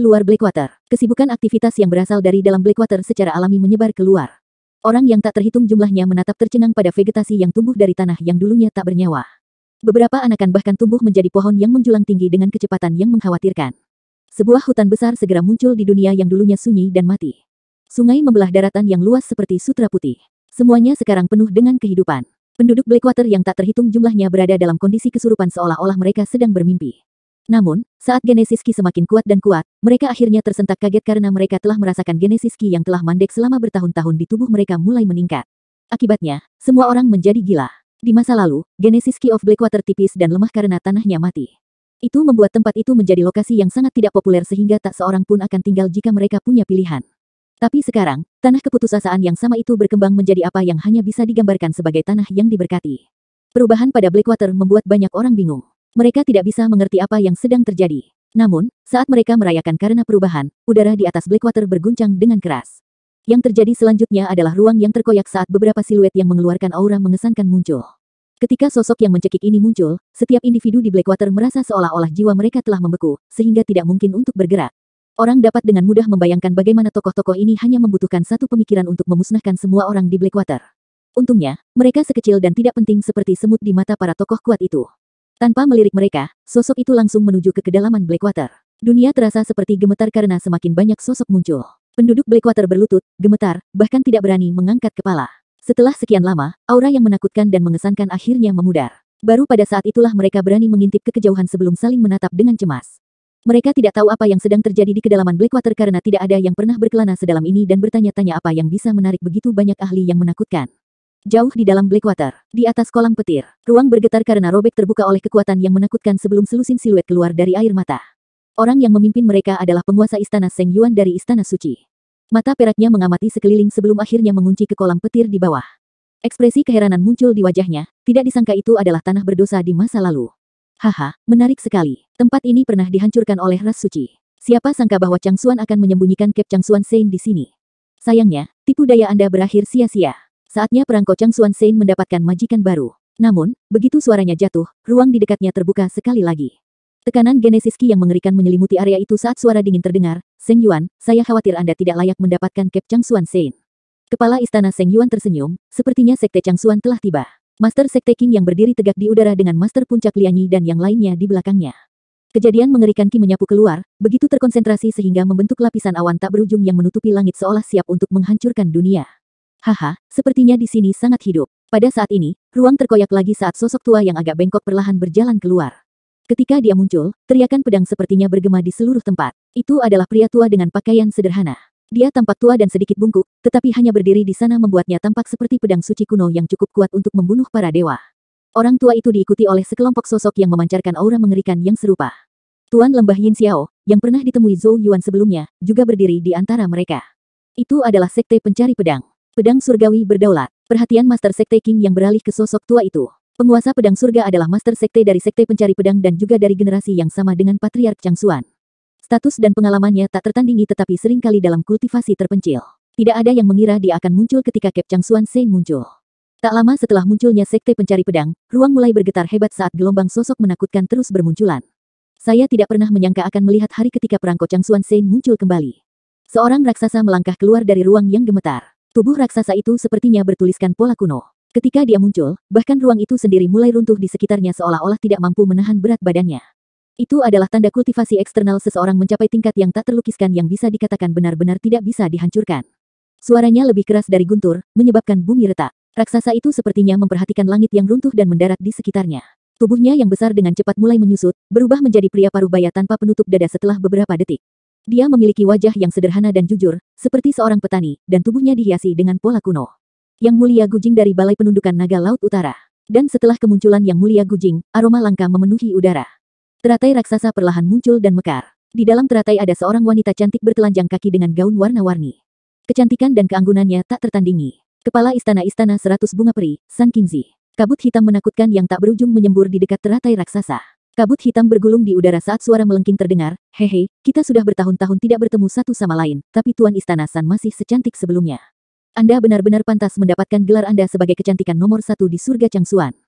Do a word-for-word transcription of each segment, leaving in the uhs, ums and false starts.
luar Blackwater, kesibukan aktivitas yang berasal dari dalam Blackwater secara alami menyebar keluar. Orang yang tak terhitung jumlahnya menatap tercengang pada vegetasi yang tumbuh dari tanah yang dulunya tak bernyawa. Beberapa anakan bahkan tumbuh menjadi pohon yang menjulang tinggi dengan kecepatan yang mengkhawatirkan. Sebuah hutan besar segera muncul di dunia yang dulunya sunyi dan mati. Sungai membelah daratan yang luas seperti sutra putih. Semuanya sekarang penuh dengan kehidupan. Penduduk Blackwater yang tak terhitung jumlahnya berada dalam kondisi kesurupan seolah-olah mereka sedang bermimpi. Namun, saat Genesis Ki semakin kuat dan kuat, mereka akhirnya tersentak kaget karena mereka telah merasakan Genesis Ki yang telah mandek selama bertahun-tahun di tubuh mereka mulai meningkat. Akibatnya, semua orang menjadi gila. Di masa lalu, Genesis Ki of Blackwater tipis dan lemah karena tanahnya mati. Itu membuat tempat itu menjadi lokasi yang sangat tidak populer sehingga tak seorang pun akan tinggal jika mereka punya pilihan. Tapi sekarang, tanah keputusasaan yang sama itu berkembang menjadi apa yang hanya bisa digambarkan sebagai tanah yang diberkati. Perubahan pada Blackwater membuat banyak orang bingung. Mereka tidak bisa mengerti apa yang sedang terjadi. Namun, saat mereka merayakan karena perubahan, udara di atas Blackwater berguncang dengan keras. Yang terjadi selanjutnya adalah ruang yang terkoyak saat beberapa siluet yang mengeluarkan aura mengesankan muncul. Ketika sosok yang mencekik ini muncul, setiap individu di Blackwater merasa seolah-olah jiwa mereka telah membeku, sehingga tidak mungkin untuk bergerak. Orang dapat dengan mudah membayangkan bagaimana tokoh-tokoh ini hanya membutuhkan satu pemikiran untuk memusnahkan semua orang di Blackwater. Untungnya, mereka sekecil dan tidak penting seperti semut di mata para tokoh kuat itu. Tanpa melirik mereka, sosok itu langsung menuju ke kedalaman Blackwater. Dunia terasa seperti gemetar karena semakin banyak sosok muncul. Penduduk Blackwater berlutut, gemetar, bahkan tidak berani mengangkat kepala. Setelah sekian lama, aura yang menakutkan dan mengesankan akhirnya memudar. Baru pada saat itulah mereka berani mengintip ke kejauhan sebelum saling menatap dengan cemas. Mereka tidak tahu apa yang sedang terjadi di kedalaman Blackwater karena tidak ada yang pernah berkelana sedalam ini dan bertanya-tanya apa yang bisa menarik begitu banyak ahli yang menakutkan. Jauh di dalam Blackwater, di atas kolam petir, ruang bergetar karena robek terbuka oleh kekuatan yang menakutkan sebelum selusin siluet keluar dari air mata. Orang yang memimpin mereka adalah penguasa istana Seng Yuan dari Istana Suci. Mata peraknya mengamati sekeliling sebelum akhirnya mengunci ke kolam petir di bawah. Ekspresi keheranan muncul di wajahnya, tidak disangka itu adalah tanah berdosa di masa lalu. Haha, menarik sekali. Tempat ini pernah dihancurkan oleh ras suci. Siapa sangka bahwa Changsuan akan menyembunyikan Cape Changsuan Sein di sini. Sayangnya, tipu daya Anda berakhir sia-sia. Saatnya perangko Changsuan Sein mendapatkan majikan baru. Namun, begitu suaranya jatuh, ruang di dekatnya terbuka sekali lagi. Tekanan Genesis Ki yang mengerikan menyelimuti area itu saat suara dingin terdengar. Seng Yuan, saya khawatir Anda tidak layak mendapatkan Cape Changsuan Sein. Kepala istana Seng Yuan tersenyum, sepertinya Sekte Changsuan telah tiba. Master Sekte King yang berdiri tegak di udara dengan Master Puncak Lianyi dan yang lainnya di belakangnya. Kejadian mengerikan Ki menyapu keluar, begitu terkonsentrasi sehingga membentuk lapisan awan tak berujung yang menutupi langit seolah siap untuk menghancurkan dunia. Haha, sepertinya di sini sangat hidup. Pada saat ini, ruang terkoyak lagi saat sosok tua yang agak bengkok perlahan berjalan keluar. Ketika dia muncul, teriakan pedang sepertinya bergema di seluruh tempat. Itu adalah pria tua dengan pakaian sederhana. Dia tampak tua dan sedikit bungkuk, tetapi hanya berdiri di sana membuatnya tampak seperti pedang suci kuno yang cukup kuat untuk membunuh para dewa. Orang tua itu diikuti oleh sekelompok sosok yang memancarkan aura mengerikan yang serupa. Tuan Lembah Yin Xiao, yang pernah ditemui Zhou Yuan sebelumnya, juga berdiri di antara mereka. Itu adalah Sekte Pencari Pedang. Pedang surgawi berdaulat. Perhatian Master Sekte King yang beralih ke sosok tua itu. Penguasa pedang surga adalah Master Sekte dari Sekte Pencari Pedang dan juga dari generasi yang sama dengan Patriark Changsuan. Status dan pengalamannya tak tertandingi tetapi seringkali dalam kultivasi terpencil. Tidak ada yang mengira dia akan muncul ketika Cape Changsuan Sein muncul. Tak lama setelah munculnya Sekte Pencari Pedang, ruang mulai bergetar hebat saat gelombang sosok menakutkan terus bermunculan. Saya tidak pernah menyangka akan melihat hari ketika perangko Changsuan Sein muncul kembali. Seorang raksasa melangkah keluar dari ruang yang gemetar. Tubuh raksasa itu sepertinya bertuliskan pola kuno. Ketika dia muncul, bahkan ruang itu sendiri mulai runtuh di sekitarnya seolah-olah tidak mampu menahan berat badannya. Itu adalah tanda kultivasi eksternal seseorang mencapai tingkat yang tak terlukiskan yang bisa dikatakan benar-benar tidak bisa dihancurkan. Suaranya lebih keras dari guntur, menyebabkan bumi retak. Raksasa itu sepertinya memperhatikan langit yang runtuh dan mendarat di sekitarnya. Tubuhnya yang besar dengan cepat mulai menyusut, berubah menjadi pria parubaya tanpa penutup dada setelah beberapa detik. Dia memiliki wajah yang sederhana dan jujur, seperti seorang petani, dan tubuhnya dihiasi dengan pola kuno. Yang Mulia Gujing dari Balai Penundukan Naga Laut Utara. Dan setelah kemunculan Yang Mulia Gujing, aroma langka memenuhi udara. Teratai raksasa perlahan muncul dan mekar. Di dalam teratai ada seorang wanita cantik bertelanjang kaki dengan gaun warna-warni. Kecantikan dan keanggunannya tak tertandingi. Kepala istana-istana seratus bunga peri, Sun Kingzi. Kabut hitam menakutkan yang tak berujung menyembur di dekat teratai raksasa. Kabut hitam bergulung di udara saat suara melengking terdengar, hehe, kita sudah bertahun-tahun tidak bertemu satu sama lain, tapi Tuan Istana San masih secantik sebelumnya. Anda benar-benar pantas mendapatkan gelar Anda sebagai kecantikan nomor satu di surga Changsuan.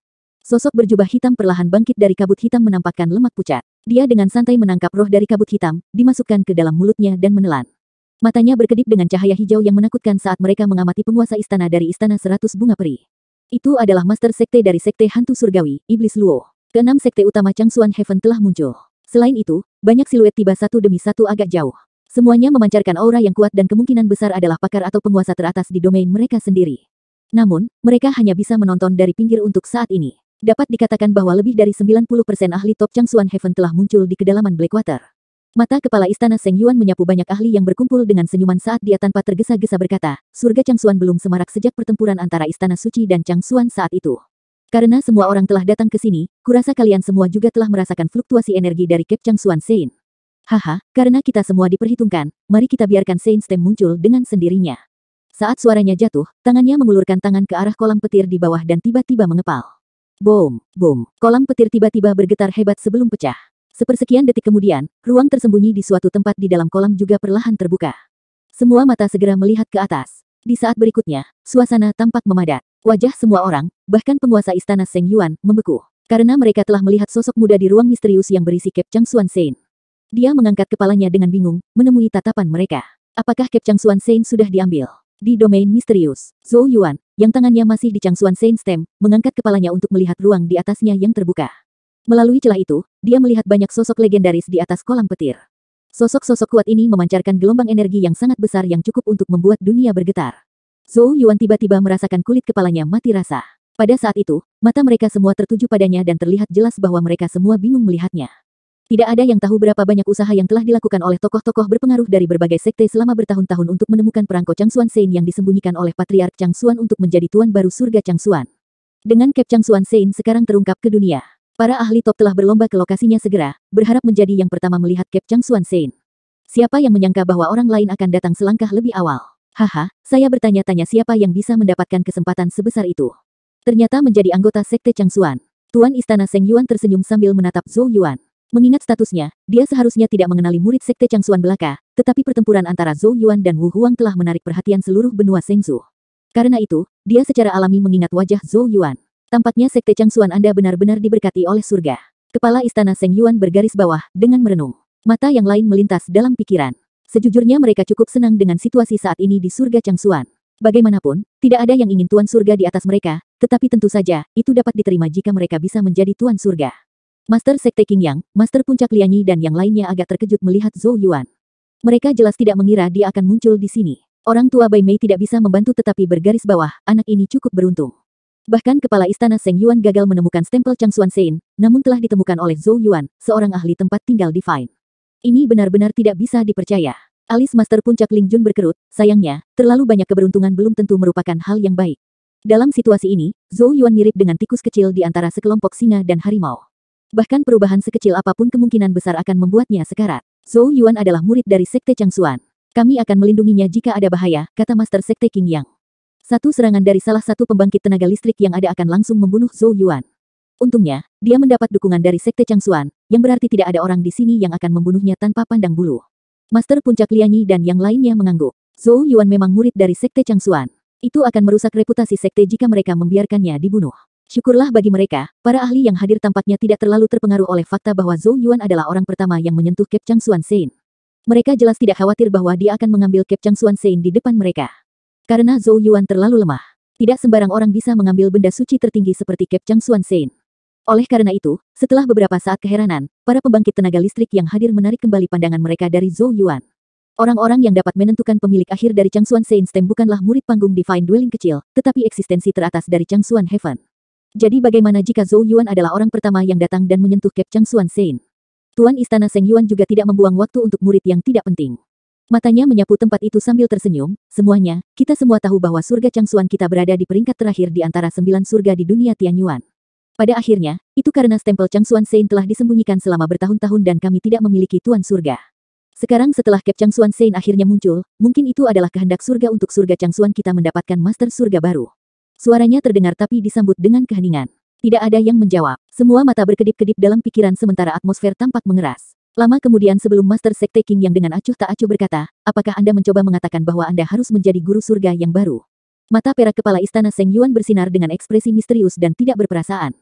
Sosok berjubah hitam perlahan bangkit dari kabut hitam menampakkan lemak pucat. Dia dengan santai menangkap roh dari kabut hitam, dimasukkan ke dalam mulutnya dan menelan. Matanya berkedip dengan cahaya hijau yang menakutkan saat mereka mengamati penguasa istana dari Istana Seratus Bunga Peri. Itu adalah Master Sekte dari Sekte Hantu Surgawi, Iblis Luo. Keenam sekte utama Changsuan Heaven telah muncul. Selain itu, banyak siluet tiba satu demi satu agak jauh. Semuanya memancarkan aura yang kuat dan kemungkinan besar adalah pakar atau penguasa teratas di domain mereka sendiri. Namun, mereka hanya bisa menonton dari pinggir untuk saat ini. Dapat dikatakan bahwa lebih dari sembilan puluh persen ahli top Changsuan Heaven telah muncul di kedalaman Blackwater. Mata kepala istana Seng Yuan menyapu banyak ahli yang berkumpul dengan senyuman saat dia tanpa tergesa-gesa berkata, surga Changsuan belum semarak sejak pertempuran antara Istana Suci dan Changsuan saat itu. Karena semua orang telah datang ke sini, kurasa kalian semua juga telah merasakan fluktuasi energi dari Cape Changsuan Sein. Haha, karena kita semua diperhitungkan, mari kita biarkan Sein Stem muncul dengan sendirinya. Saat suaranya jatuh, tangannya mengulurkan tangan ke arah kolam petir di bawah dan tiba-tiba mengepal. Boom, boom. Kolam petir tiba-tiba bergetar hebat sebelum pecah. Sepersekian detik kemudian, ruang tersembunyi di suatu tempat di dalam kolam juga perlahan terbuka. Semua mata segera melihat ke atas. Di saat berikutnya, suasana tampak memadat. Wajah semua orang, bahkan penguasa istana Seng Yuan, membeku. Karena mereka telah melihat sosok muda di ruang misterius yang berisi Cape Changsuan Sein. Dia mengangkat kepalanya dengan bingung, menemui tatapan mereka. Apakah Cape Changsuan Sein sudah diambil? Di domain misterius, Zhou Yuan, yang tangannya masih di Changsuan Sein Stem, mengangkat kepalanya untuk melihat ruang di atasnya yang terbuka. Melalui celah itu, dia melihat banyak sosok legendaris di atas kolam petir. Sosok-sosok kuat ini memancarkan gelombang energi yang sangat besar yang cukup untuk membuat dunia bergetar. Zhou Yuan tiba-tiba merasakan kulit kepalanya mati rasa. Pada saat itu, mata mereka semua tertuju padanya dan terlihat jelas bahwa mereka semua bingung melihatnya. Tidak ada yang tahu berapa banyak usaha yang telah dilakukan oleh tokoh-tokoh berpengaruh dari berbagai sekte selama bertahun-tahun untuk menemukan perangko Changsuan Sein yang disembunyikan oleh Patriark Changsuan untuk menjadi tuan baru surga Changsuan. Dengan Cape Changsuan Sein sekarang terungkap ke dunia, para ahli top telah berlomba ke lokasinya segera, berharap menjadi yang pertama melihat Cape Changsuan Sein. Siapa yang menyangka bahwa orang lain akan datang selangkah lebih awal? Haha, saya bertanya-tanya siapa yang bisa mendapatkan kesempatan sebesar itu. Ternyata menjadi anggota sekte Changsuan. Tuan Istana Seng Yuan tersenyum sambil menatap Zhou Yuan. Mengingat statusnya, dia seharusnya tidak mengenali murid sekte Changsuan belaka, tetapi pertempuran antara Zhou Yuan dan Wu Huang telah menarik perhatian seluruh benua Sengzu. Karena itu, dia secara alami mengingat wajah Zhou Yuan. Tampaknya sekte Changsuan Anda benar-benar diberkati oleh surga. Kepala istana Seng Yuan bergaris bawah, dengan merenung. Mata yang lain melintas dalam pikiran. Sejujurnya mereka cukup senang dengan situasi saat ini di surga Changsuan. Bagaimanapun, tidak ada yang ingin tuan surga di atas mereka, tetapi tentu saja, itu dapat diterima jika mereka bisa menjadi tuan surga. Master Sekte Qing Yang, Master Puncak Lianyi dan yang lainnya agak terkejut melihat Zhou Yuan. Mereka jelas tidak mengira dia akan muncul di sini. Orang tua Bai Mei tidak bisa membantu tetapi bergaris bawah, anak ini cukup beruntung. Bahkan kepala istana Seng Yuan gagal menemukan stempel Changsuan Sein, namun telah ditemukan oleh Zhou Yuan, seorang ahli tempat tinggal Divine. Ini benar-benar tidak bisa dipercaya. Alis Master Puncak Ling Jun berkerut, sayangnya, terlalu banyak keberuntungan belum tentu merupakan hal yang baik. Dalam situasi ini, Zhou Yuan mirip dengan tikus kecil di antara sekelompok singa dan harimau. Bahkan perubahan sekecil apapun kemungkinan besar akan membuatnya sekarat. Zhou Yuan adalah murid dari Sekte Changsuan. Kami akan melindunginya jika ada bahaya, kata Master Sekte Qing Yang. Satu serangan dari salah satu pembangkit tenaga listrik yang ada akan langsung membunuh Zhou Yuan. Untungnya, dia mendapat dukungan dari Sekte Changsuan, yang berarti tidak ada orang di sini yang akan membunuhnya tanpa pandang bulu. Master Puncak Lianyi dan yang lainnya mengangguk. Zhou Yuan memang murid dari Sekte Changsuan. Itu akan merusak reputasi sekte jika mereka membiarkannya dibunuh. Syukurlah bagi mereka, para ahli yang hadir tampaknya tidak terlalu terpengaruh oleh fakta bahwa Zhou Yuan adalah orang pertama yang menyentuh Cape Changsuan Sein. Mereka jelas tidak khawatir bahwa dia akan mengambil Cape Changsuan Sein di depan mereka. Karena Zhou Yuan terlalu lemah. Tidak sembarang orang bisa mengambil benda suci tertinggi seperti Cape Changsuan Sein. Oleh karena itu, setelah beberapa saat keheranan, para pembangkit tenaga listrik yang hadir menarik kembali pandangan mereka dari Zhou Yuan. Orang-orang yang dapat menentukan pemilik akhir dari Changsuan Sein Stem bukanlah murid panggung Divine Dwelling kecil, tetapi eksistensi teratas dari Changsuan Heaven. Jadi bagaimana jika Zhou Yuan adalah orang pertama yang datang dan menyentuh Cape Changsuan Sein? Tuan Istana Seng Yuan juga tidak membuang waktu untuk murid yang tidak penting. Matanya menyapu tempat itu sambil tersenyum, semuanya, kita semua tahu bahwa surga Changsuan kita berada di peringkat terakhir di antara sembilan surga di dunia Tianyuan. Pada akhirnya, itu karena stempel Changsuan Sein telah disembunyikan selama bertahun-tahun dan kami tidak memiliki tuan surga. Sekarang setelah Cape Changsuan Sein akhirnya muncul, mungkin itu adalah kehendak surga untuk surga Changsuan kita mendapatkan master surga baru. Suaranya terdengar tapi disambut dengan keheningan. Tidak ada yang menjawab. Semua mata berkedip-kedip dalam pikiran sementara atmosfer tampak mengeras. Lama kemudian sebelum Master Sekte Qing Yang dengan acuh tak acuh berkata, apakah Anda mencoba mengatakan bahwa Anda harus menjadi guru surga yang baru? Mata perak kepala istana Seng Yuan bersinar dengan ekspresi misterius dan tidak berperasaan.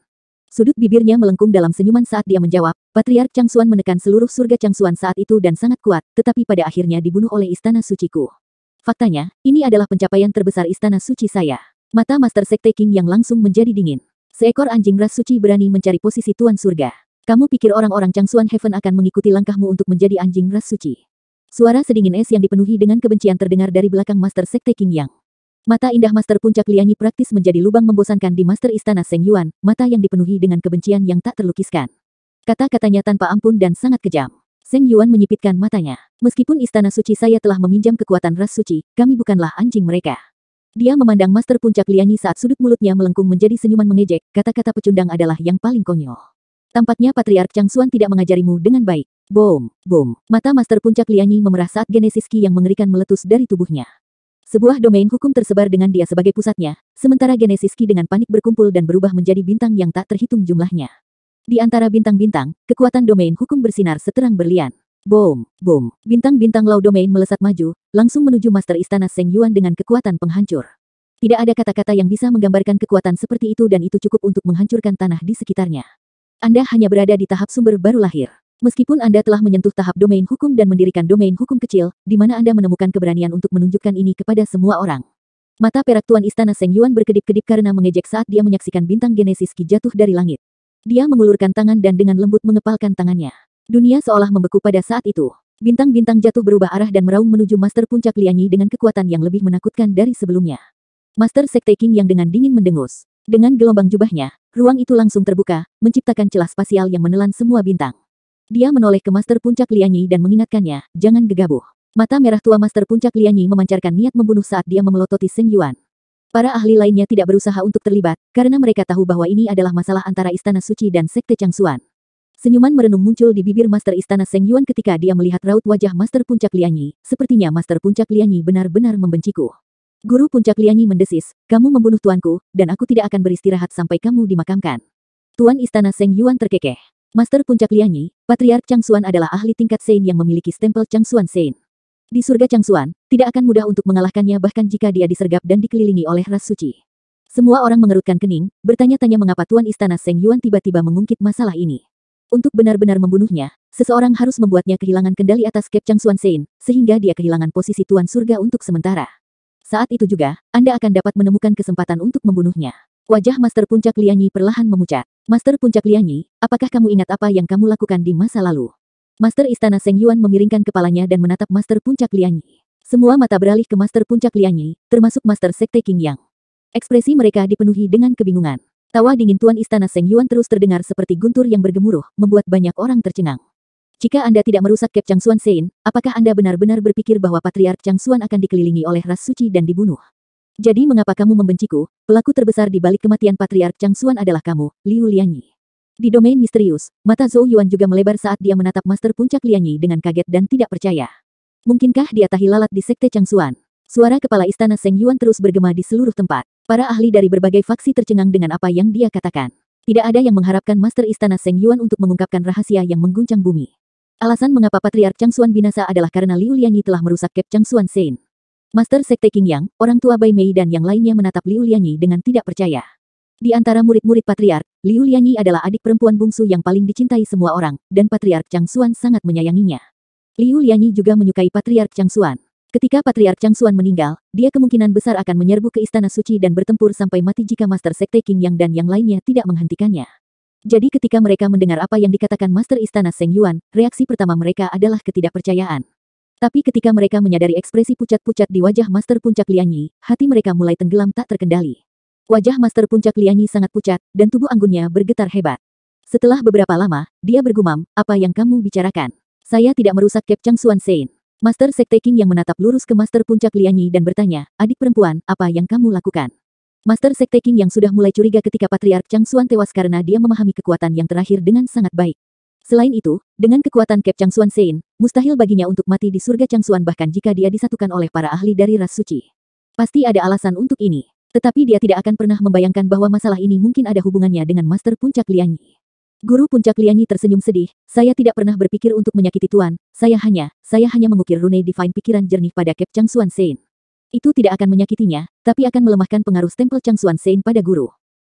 Sudut bibirnya melengkung dalam senyuman saat dia menjawab. Patriark Changsuan menekan seluruh surga Changsuan saat itu dan sangat kuat, tetapi pada akhirnya dibunuh oleh istana suciku. Faktanya, ini adalah pencapaian terbesar istana suci saya. Mata Master Sekte King yang langsung menjadi dingin. Seekor anjing ras suci berani mencari posisi Tuan Surga. Kamu pikir orang-orang Changsuan Heaven akan mengikuti langkahmu untuk menjadi anjing ras suci? Suara sedingin es yang dipenuhi dengan kebencian terdengar dari belakang Master Sekte King Yang. Mata indah Master Puncak Lianyi praktis menjadi lubang membosankan di Master Istana Seng Yuan, mata yang dipenuhi dengan kebencian yang tak terlukiskan. Kata-katanya tanpa ampun dan sangat kejam. Seng Yuan menyipitkan matanya. Meskipun Istana Suci saya telah meminjam kekuatan ras suci, kami bukanlah anjing mereka. Dia memandang Master Puncak Lianyi saat sudut mulutnya melengkung menjadi senyuman mengejek, kata-kata pecundang adalah yang paling konyol. Tampaknya Patriark Changsuan tidak mengajarimu dengan baik. Boom, boom. Mata Master Puncak Lianyi memerah saat Genesis Ki yang mengerikan meletus dari tubuhnya. Sebuah domain hukum tersebar dengan dia sebagai pusatnya, sementara Genesis Ki dengan panik berkumpul dan berubah menjadi bintang yang tak terhitung jumlahnya. Di antara bintang-bintang, kekuatan domain hukum bersinar seterang berlian. Boom, boom. Bintang-bintang Law Domain melesat maju, langsung menuju Master Istana Seng Yuan dengan kekuatan penghancur. Tidak ada kata-kata yang bisa menggambarkan kekuatan seperti itu dan itu cukup untuk menghancurkan tanah di sekitarnya. Anda hanya berada di tahap sumber baru lahir. Meskipun Anda telah menyentuh tahap domain hukum dan mendirikan domain hukum kecil, di mana Anda menemukan keberanian untuk menunjukkan ini kepada semua orang. Mata perak Tuan Istana Seng Yuan berkedip-kedip karena mengejek saat dia menyaksikan bintang Genesis Ki jatuh dari langit. Dia mengulurkan tangan dan dengan lembut mengepalkan tangannya. Dunia seolah membeku pada saat itu. Bintang-bintang jatuh berubah arah dan meraung menuju Master Puncak Lianyi dengan kekuatan yang lebih menakutkan dari sebelumnya. Master Sekte King yang dengan dingin mendengus. Dengan gelombang jubahnya, ruang itu langsung terbuka, menciptakan celah spasial yang menelan semua bintang. Dia menoleh ke Master Puncak Lianyi dan mengingatkannya, jangan gegabah. Mata merah tua Master Puncak Lianyi memancarkan niat membunuh saat dia memelototi Seng Yuan. Para ahli lainnya tidak berusaha untuk terlibat, karena mereka tahu bahwa ini adalah masalah antara Istana Suci dan Sekte Changsuan. Senyuman merenung muncul di bibir Master Istana Seng Yuan ketika dia melihat raut wajah Master Puncak Lianyi, sepertinya Master Puncak Lianyi benar-benar membenciku. Guru Puncak Lianyi mendesis, kamu membunuh tuanku, dan aku tidak akan beristirahat sampai kamu dimakamkan. Tuan Istana Seng Yuan terkekeh. Master Puncak Lianyi, Patriark Changsuan adalah ahli tingkat Sein yang memiliki stempel Changsuan Sein. Di surga Changsuan, tidak akan mudah untuk mengalahkannya bahkan jika dia disergap dan dikelilingi oleh ras suci. Semua orang mengerutkan kening, bertanya-tanya mengapa Tuan Istana Seng Yuan tiba-tiba mengungkit masalah ini. Untuk benar-benar membunuhnya, seseorang harus membuatnya kehilangan kendali atas Cape Changsuan Sein, sehingga dia kehilangan posisi Tuan Surga untuk sementara. Saat itu juga, Anda akan dapat menemukan kesempatan untuk membunuhnya. Wajah Master Puncak Lianyi perlahan memucat. Master Puncak Lianyi, apakah kamu ingat apa yang kamu lakukan di masa lalu? Master Istana Seng Yuan memiringkan kepalanya dan menatap Master Puncak Lianyi. Semua mata beralih ke Master Puncak Lianyi, termasuk Master Sekte King Yang. Ekspresi mereka dipenuhi dengan kebingungan. Tawa dingin Tuan Istana Seng Yuan terus terdengar seperti guntur yang bergemuruh, membuat banyak orang tercengang. Jika Anda tidak merusak Cape Changsuan Sein, apakah Anda benar-benar berpikir bahwa Patriark Changsuan akan dikelilingi oleh ras suci dan dibunuh? Jadi mengapa kamu membenciku? Pelaku terbesar di balik kematian Patriark Changsuan adalah kamu, Liu Lianyi. Di domain misterius, mata Zhou Yuan juga melebar saat dia menatap Master Puncak Lianyi dengan kaget dan tidak percaya. Mungkinkah dia tahi lalat di Sekte Changsuan? Suara kepala Istana Seng Yuan terus bergema di seluruh tempat. Para ahli dari berbagai faksi tercengang dengan apa yang dia katakan. Tidak ada yang mengharapkan Master Istana Seng Yuan untuk mengungkapkan rahasia yang mengguncang bumi. Alasan mengapa Patriark Changsuan binasa adalah karena Liu Lianyi telah merusak Cape Changsuan Sein. Master Sekte King Yang, orang tua Bai Mei dan yang lainnya menatap Liu Lianyi dengan tidak percaya. Di antara murid-murid Patriark, Liu Lianyi adalah adik perempuan bungsu yang paling dicintai semua orang, dan Patriark Changsuan sangat menyayanginya. Liu Lianyi juga menyukai Patriark Changsuan. Ketika Patriark Changsuan meninggal, dia kemungkinan besar akan menyerbu ke Istana Suci dan bertempur sampai mati jika Master Sekte King Yang dan yang lainnya tidak menghentikannya. Jadi ketika mereka mendengar apa yang dikatakan Master Istana Seng Yuan, reaksi pertama mereka adalah ketidakpercayaan. Tapi ketika mereka menyadari ekspresi pucat-pucat di wajah Master Puncak Lianyi, hati mereka mulai tenggelam tak terkendali. Wajah Master Puncak Lianyi sangat pucat, dan tubuh anggunnya bergetar hebat. Setelah beberapa lama, dia bergumam, apa yang kamu bicarakan? Saya tidak merusak Cape Changsuan Sein. Master Sekte King yang menatap lurus ke Master Puncak Lianyi dan bertanya, adik perempuan, apa yang kamu lakukan? Master Sekte King yang sudah mulai curiga ketika Patriark Changsuan tewas karena dia memahami kekuatan yang terakhir dengan sangat baik. Selain itu, dengan kekuatan Cape Changsuan Sein, mustahil baginya untuk mati di surga Changsuan bahkan jika dia disatukan oleh para ahli dari ras suci. Pasti ada alasan untuk ini. Tetapi dia tidak akan pernah membayangkan bahwa masalah ini mungkin ada hubungannya dengan Master Puncak Lianyi. Guru Puncak Lianyi tersenyum sedih, saya tidak pernah berpikir untuk menyakiti Tuan, saya hanya, saya hanya mengukir rune Divine pikiran jernih pada Cape Changsuan Sein. Itu tidak akan menyakitinya, tapi akan melemahkan pengaruh stempel Changsuan Sein pada guru.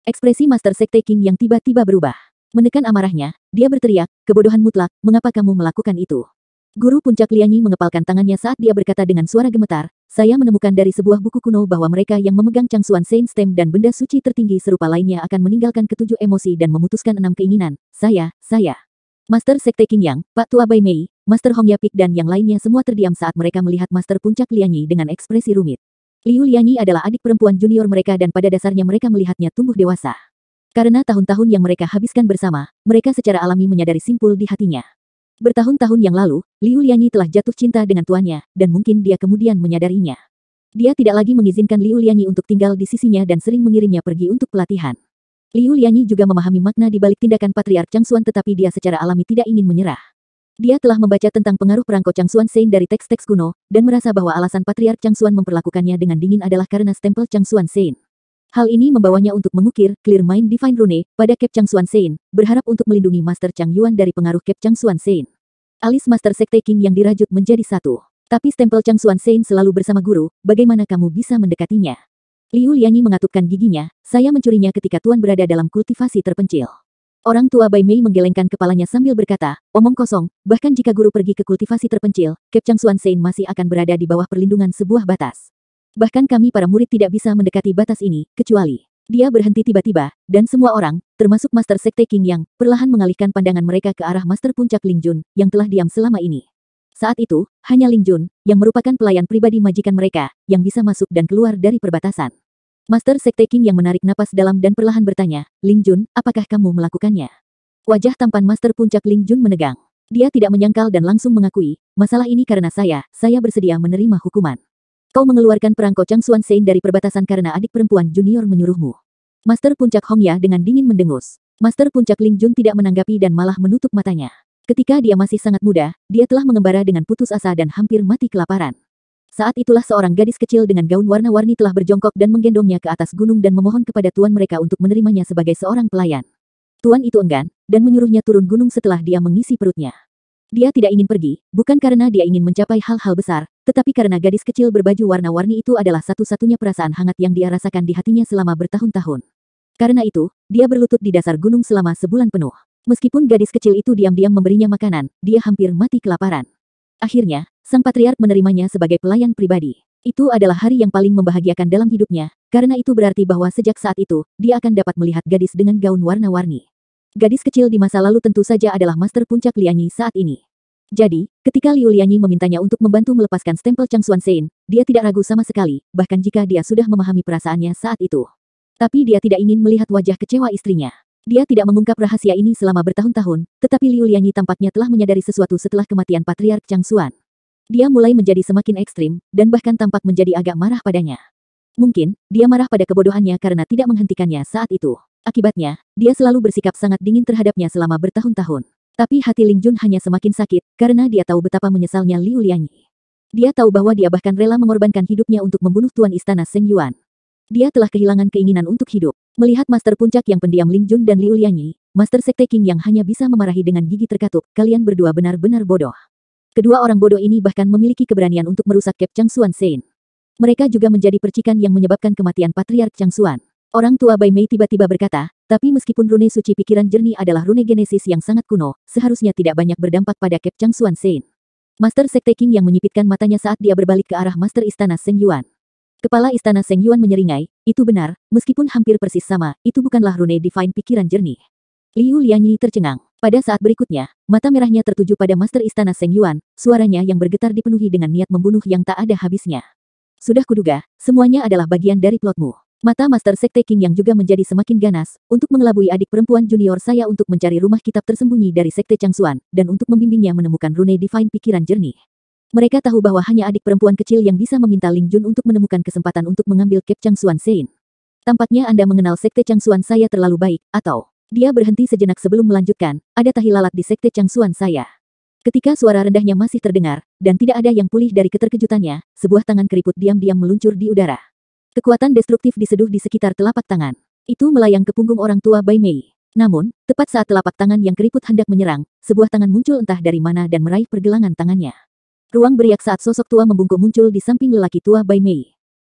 Ekspresi Master Sekte King yang tiba-tiba berubah. Menekan amarahnya, dia berteriak, kebodohan mutlak, mengapa kamu melakukan itu? Guru Puncak Lianyi mengepalkan tangannya saat dia berkata dengan suara gemetar, saya menemukan dari sebuah buku kuno bahwa mereka yang memegang Changsuan Saint Stem dan benda suci tertinggi serupa lainnya akan meninggalkan ketujuh emosi dan memutuskan enam keinginan. Saya, saya. Master Sekte King Yang, Pak Tua Bai Mei, Master Hong Yapik dan yang lainnya semua terdiam saat mereka melihat Master Puncak Lianyi dengan ekspresi rumit. Liu Lianyi adalah adik perempuan junior mereka dan pada dasarnya mereka melihatnya tumbuh dewasa. Karena tahun-tahun yang mereka habiskan bersama, mereka secara alami menyadari simpul di hatinya. Bertahun-tahun yang lalu, Liu Lianyi telah jatuh cinta dengan tuannya, dan mungkin dia kemudian menyadarinya. Dia tidak lagi mengizinkan Liu Lianyi untuk tinggal di sisinya dan sering mengirimnya pergi untuk pelatihan. Liu Lianyi juga memahami makna di balik tindakan Patriark Changsuan tetapi dia secara alami tidak ingin menyerah. Dia telah membaca tentang pengaruh perangko Changsuan Sein dari teks-teks kuno, dan merasa bahwa alasan Patriark Changsuan memperlakukannya dengan dingin adalah karena stempel Changsuan Sein. Hal ini membawanya untuk mengukir Clear Mind Divine Rune pada Cape Changsuan Sein, berharap untuk melindungi Master Chang Yuan dari pengaruh Cape Changsuan Sein. Alis Master Sekte King yang dirajut menjadi satu. Tapi stempel Changsuan Sein selalu bersama guru, bagaimana kamu bisa mendekatinya? Liu Lianyi mengatupkan giginya, saya mencurinya ketika Tuan berada dalam kultivasi terpencil. Orang tua Bai Mei menggelengkan kepalanya sambil berkata, omong kosong, bahkan jika guru pergi ke kultivasi terpencil, Cape Changsuan Sein masih akan berada di bawah perlindungan sebuah batas. Bahkan kami para murid tidak bisa mendekati batas ini, kecuali. Dia berhenti tiba-tiba, dan semua orang, termasuk Master Sekte King Yang, perlahan mengalihkan pandangan mereka ke arah Master Puncak Ling Jun, yang telah diam selama ini. Saat itu, hanya Ling Jun, yang merupakan pelayan pribadi majikan mereka, yang bisa masuk dan keluar dari perbatasan. Master Sekte King yang menarik napas dalam dan perlahan bertanya, Ling Jun, apakah kamu melakukannya? Wajah tampan Master Puncak Ling Jun menegang. Dia tidak menyangkal dan langsung mengakui, masalah ini karena saya, saya bersedia menerima hukuman. Kau mengeluarkan perangko Changsuan Sein dari perbatasan karena adik perempuan junior menyuruhmu. Master Puncak Hong Ya dengan dingin mendengus. Master Puncak Ling Jun tidak menanggapi dan malah menutup matanya. Ketika dia masih sangat muda, dia telah mengembara dengan putus asa dan hampir mati kelaparan. Saat itulah seorang gadis kecil dengan gaun warna-warni telah berjongkok dan menggendongnya ke atas gunung dan memohon kepada tuan mereka untuk menerimanya sebagai seorang pelayan. Tuan itu enggan, dan menyuruhnya turun gunung setelah dia mengisi perutnya. Dia tidak ingin pergi, bukan karena dia ingin mencapai hal-hal besar, tetapi karena gadis kecil berbaju warna-warni itu adalah satu-satunya perasaan hangat yang dia rasakan di hatinya selama bertahun-tahun. Karena itu, dia berlutut di dasar gunung selama sebulan penuh. Meskipun gadis kecil itu diam-diam memberinya makanan, dia hampir mati kelaparan. Akhirnya, sang patriark menerimanya sebagai pelayan pribadi. Itu adalah hari yang paling membahagiakan dalam hidupnya, karena itu berarti bahwa sejak saat itu, dia akan dapat melihat gadis dengan gaun warna-warni. Gadis kecil di masa lalu tentu saja adalah Master Puncak Lianyi saat ini. Jadi, ketika Liu Lianyi memintanya untuk membantu melepaskan stempel Changsuan Sein, dia tidak ragu sama sekali, bahkan jika dia sudah memahami perasaannya saat itu. Tapi dia tidak ingin melihat wajah kecewa istrinya. Dia tidak mengungkap rahasia ini selama bertahun-tahun, tetapi Liu Lianyi tampaknya telah menyadari sesuatu setelah kematian Patriark Changsuan. Dia mulai menjadi semakin ekstrim, dan bahkan tampak menjadi agak marah padanya. Mungkin, dia marah pada kebodohannya karena tidak menghentikannya saat itu. Akibatnya, dia selalu bersikap sangat dingin terhadapnya selama bertahun-tahun. Tapi hati Ling Jun hanya semakin sakit, karena dia tahu betapa menyesalnya Liu Lianyi. Dia tahu bahwa dia bahkan rela mengorbankan hidupnya untuk membunuh Tuan Istana Seng Yuan. Dia telah kehilangan keinginan untuk hidup. Melihat Master Puncak yang pendiam Ling Jun dan Liu Lianyi, Master Sekte King yang hanya bisa memarahi dengan gigi terkatup, kalian berdua benar-benar bodoh. Kedua orang bodoh ini bahkan memiliki keberanian untuk merusak Cape Changsuan Sein. Mereka juga menjadi percikan yang menyebabkan kematian Patriark Changsuan. Orang tua Bai Mei tiba-tiba berkata, tapi meskipun rune suci pikiran jernih adalah rune genesis yang sangat kuno, seharusnya tidak banyak berdampak pada Cape Changsuan Sein. Master Sekte King yang menyipitkan matanya saat dia berbalik ke arah Master Istana Seng Yuan. Kepala Istana Seng Yuan menyeringai, itu benar, meskipun hampir persis sama, itu bukanlah rune divine pikiran jernih. Liu Lianyi tercengang. Pada saat berikutnya, mata merahnya tertuju pada Master Istana Seng Yuan, suaranya yang bergetar dipenuhi dengan niat membunuh yang tak ada habisnya. Sudah kuduga, semuanya adalah bagian dari plotmu. Mata Master Sekte King yang juga menjadi semakin ganas, untuk mengelabui adik perempuan junior saya untuk mencari rumah kitab tersembunyi dari Sekte Changsuan, dan untuk membimbingnya menemukan rune divine pikiran jernih. Mereka tahu bahwa hanya adik perempuan kecil yang bisa meminta Ling Jun untuk menemukan kesempatan untuk mengambil Cape Changsuan Sein. Tampaknya Anda mengenal Sekte Changsuan saya terlalu baik, atau... Dia berhenti sejenak sebelum melanjutkan, ada tahi lalat di Sekte Changsuan saya. Ketika suara rendahnya masih terdengar, dan tidak ada yang pulih dari keterkejutannya, sebuah tangan keriput diam-diam meluncur di udara. Kekuatan destruktif diseduh di sekitar telapak tangan. Itu melayang ke punggung orang tua Bai Mei. Namun, tepat saat telapak tangan yang keriput hendak menyerang, sebuah tangan muncul entah dari mana dan meraih pergelangan tangannya. Ruang beriak saat sosok tua membungkuk muncul di samping lelaki tua Bai Mei.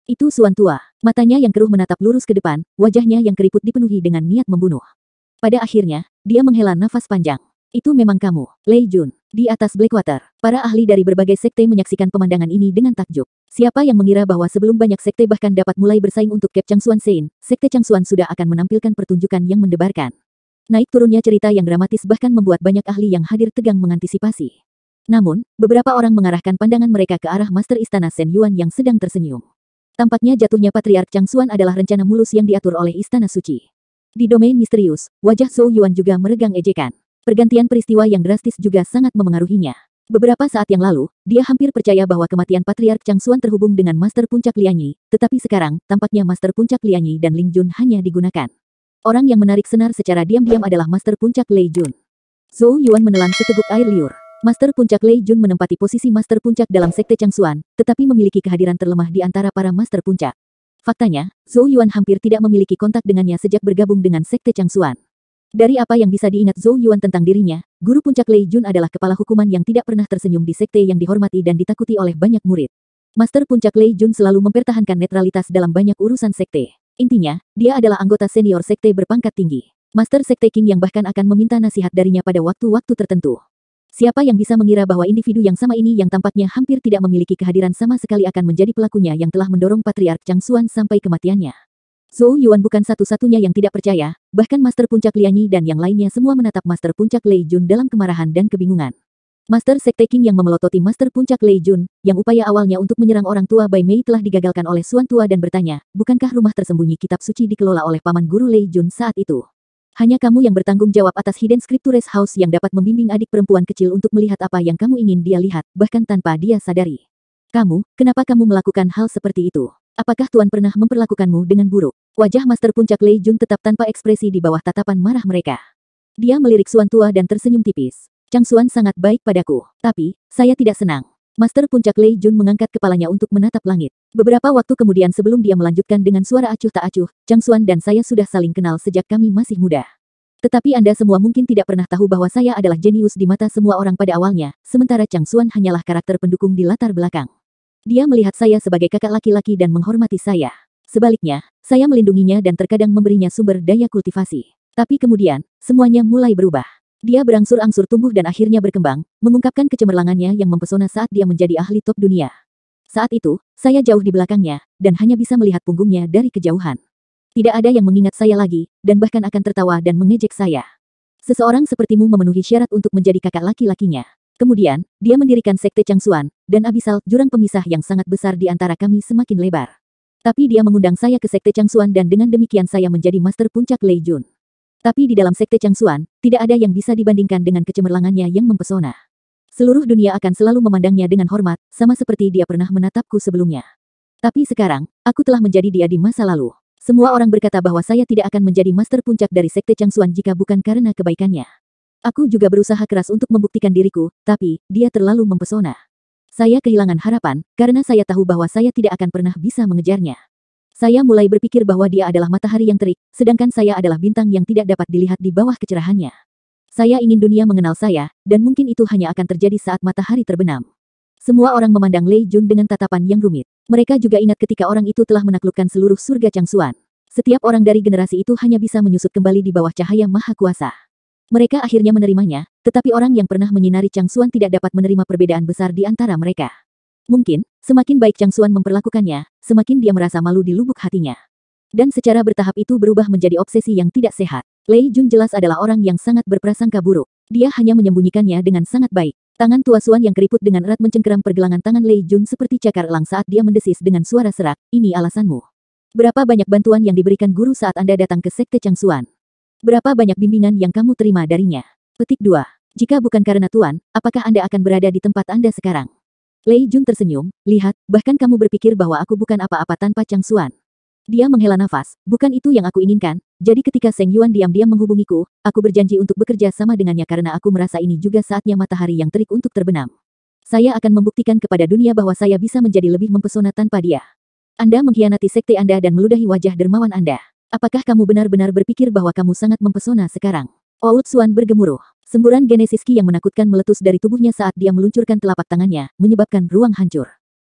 Itu Suan tua. Matanya yang keruh menatap lurus ke depan, wajahnya yang keriput dipenuhi dengan niat membunuh. Pada akhirnya, dia menghela nafas panjang. Itu memang kamu, Lei Jun. Di atas Blackwater, para ahli dari berbagai sekte menyaksikan pemandangan ini dengan takjub. Siapa yang mengira bahwa sebelum banyak sekte bahkan dapat mulai bersaing untuk Cap Changsuan Sein, sekte Changsuan sudah akan menampilkan pertunjukan yang mendebarkan. Naik turunnya cerita yang dramatis bahkan membuat banyak ahli yang hadir tegang mengantisipasi. Namun, beberapa orang mengarahkan pandangan mereka ke arah Master Istana Shen Yuan yang sedang tersenyum. Tampaknya jatuhnya Patriark Changsuan adalah rencana mulus yang diatur oleh Istana Suci. Di domain misterius, wajah Zhou Yuan juga meregang ejekan. Pergantian peristiwa yang drastis juga sangat memengaruhinya. Beberapa saat yang lalu, dia hampir percaya bahwa kematian Patriark Changsuan terhubung dengan Master Puncak Lianyi, tetapi sekarang, tampaknya Master Puncak Lianyi dan Ling Jun hanya digunakan. Orang yang menarik senar secara diam-diam adalah Master Puncak Lei Jun. Zhou Yuan menelan seteguk air liur. Master Puncak Lei Jun menempati posisi Master Puncak dalam Sekte Changsuan, tetapi memiliki kehadiran terlemah di antara para Master Puncak. Faktanya, Zhou Yuan hampir tidak memiliki kontak dengannya sejak bergabung dengan Sekte Changsuan. Dari apa yang bisa diingat Zhou Yuan tentang dirinya, Guru Puncak Lei Jun adalah kepala hukuman yang tidak pernah tersenyum di sekte yang dihormati dan ditakuti oleh banyak murid. Master Puncak Lei Jun selalu mempertahankan netralitas dalam banyak urusan sekte. Intinya, dia adalah anggota senior sekte berpangkat tinggi. Master Sekte King yang bahkan akan meminta nasihat darinya pada waktu-waktu tertentu. Siapa yang bisa mengira bahwa individu yang sama ini yang tampaknya hampir tidak memiliki kehadiran sama sekali akan menjadi pelakunya yang telah mendorong Patriark Changsuan sampai kematiannya. Zhou Yuan bukan satu-satunya yang tidak percaya, bahkan Master Puncak Lianyi dan yang lainnya semua menatap Master Puncak Lei Jun dalam kemarahan dan kebingungan. Master Sekte King yang memelototi Master Puncak Lei Jun, yang upaya awalnya untuk menyerang orang tua Bai Mei telah digagalkan oleh Suan tua dan bertanya, bukankah rumah tersembunyi kitab suci dikelola oleh paman guru Lei Jun saat itu? Hanya kamu yang bertanggung jawab atas Hidden Scriptures House yang dapat membimbing adik perempuan kecil untuk melihat apa yang kamu ingin dia lihat, bahkan tanpa dia sadari. Kamu, kenapa kamu melakukan hal seperti itu? Apakah Tuan pernah memperlakukanmu dengan buruk? Wajah Master Puncak Lei Jun tetap tanpa ekspresi di bawah tatapan marah mereka. Dia melirik Suan tua dan tersenyum tipis. Changsuan sangat baik padaku, tapi, saya tidak senang. Master Puncak Lei Jun mengangkat kepalanya untuk menatap langit. Beberapa waktu kemudian sebelum dia melanjutkan dengan suara acuh tak acuh, Changsuan dan saya sudah saling kenal sejak kami masih muda. Tetapi Anda semua mungkin tidak pernah tahu bahwa saya adalah jenius di mata semua orang pada awalnya, sementara Changsuan hanyalah karakter pendukung di latar belakang. Dia melihat saya sebagai kakak laki-laki dan menghormati saya. Sebaliknya, saya melindunginya dan terkadang memberinya sumber daya kultivasi. Tapi kemudian, semuanya mulai berubah. Dia berangsur-angsur tumbuh dan akhirnya berkembang, mengungkapkan kecemerlangannya yang mempesona saat dia menjadi ahli top dunia. Saat itu, saya jauh di belakangnya, dan hanya bisa melihat punggungnya dari kejauhan. Tidak ada yang mengingat saya lagi, dan bahkan akan tertawa dan mengejek saya. Seseorang sepertimu memenuhi syarat untuk menjadi kakak laki-lakinya. Kemudian, dia mendirikan Sekte Changsuan, dan Abyssal, jurang pemisah yang sangat besar di antara kami semakin lebar. Tapi dia mengundang saya ke Sekte Changsuan dan dengan demikian saya menjadi Master Puncak Lei Jun. Tapi di dalam Sekte Changsuan, tidak ada yang bisa dibandingkan dengan kecemerlangannya yang mempesona. Seluruh dunia akan selalu memandangnya dengan hormat, sama seperti dia pernah menatapku sebelumnya. Tapi sekarang, aku telah menjadi dia di masa lalu. Semua orang berkata bahwa saya tidak akan menjadi Master Puncak dari Sekte Changsuan jika bukan karena kebaikannya. Aku juga berusaha keras untuk membuktikan diriku, tapi, dia terlalu mempesona. Saya kehilangan harapan, karena saya tahu bahwa saya tidak akan pernah bisa mengejarnya. Saya mulai berpikir bahwa dia adalah matahari yang terik, sedangkan saya adalah bintang yang tidak dapat dilihat di bawah kecerahannya. Saya ingin dunia mengenal saya, dan mungkin itu hanya akan terjadi saat matahari terbenam. Semua orang memandang Lei Jun dengan tatapan yang rumit. Mereka juga ingat ketika orang itu telah menaklukkan seluruh surga Changsuan. Setiap orang dari generasi itu hanya bisa menyusut kembali di bawah cahaya Maha Kuasa. Mereka akhirnya menerimanya, tetapi orang yang pernah menyinari Changsuan tidak dapat menerima perbedaan besar di antara mereka. Mungkin, semakin baik Changsuan memperlakukannya, semakin dia merasa malu di lubuk hatinya. Dan secara bertahap itu berubah menjadi obsesi yang tidak sehat. Lei Jun jelas adalah orang yang sangat berprasangka buruk. Dia hanya menyembunyikannya dengan sangat baik. Tangan tua Suan yang keriput dengan erat mencengkeram pergelangan tangan Lei Jun seperti cakar elang saat dia mendesis dengan suara serak, ini alasanmu. Berapa banyak bantuan yang diberikan guru saat Anda datang ke Sekte Changsuan? Berapa banyak bimbingan yang kamu terima darinya? Petik dua. Jika bukan karena Tuan, apakah Anda akan berada di tempat Anda sekarang? Lei Jun tersenyum, lihat, bahkan kamu berpikir bahwa aku bukan apa-apa tanpa Changsuan. Dia menghela nafas, bukan itu yang aku inginkan, jadi ketika Seng Yuan diam-diam menghubungiku, aku berjanji untuk bekerja sama dengannya karena aku merasa ini juga saatnya matahari yang terik untuk terbenam. Saya akan membuktikan kepada dunia bahwa saya bisa menjadi lebih mempesona tanpa dia. Anda mengkhianati sekte Anda dan meludahi wajah dermawan Anda. Apakah kamu benar-benar berpikir bahwa kamu sangat mempesona sekarang? Oud Suan bergemuruh. Semburan genesis Qi yang menakutkan meletus dari tubuhnya saat dia meluncurkan telapak tangannya, menyebabkan ruang hancur.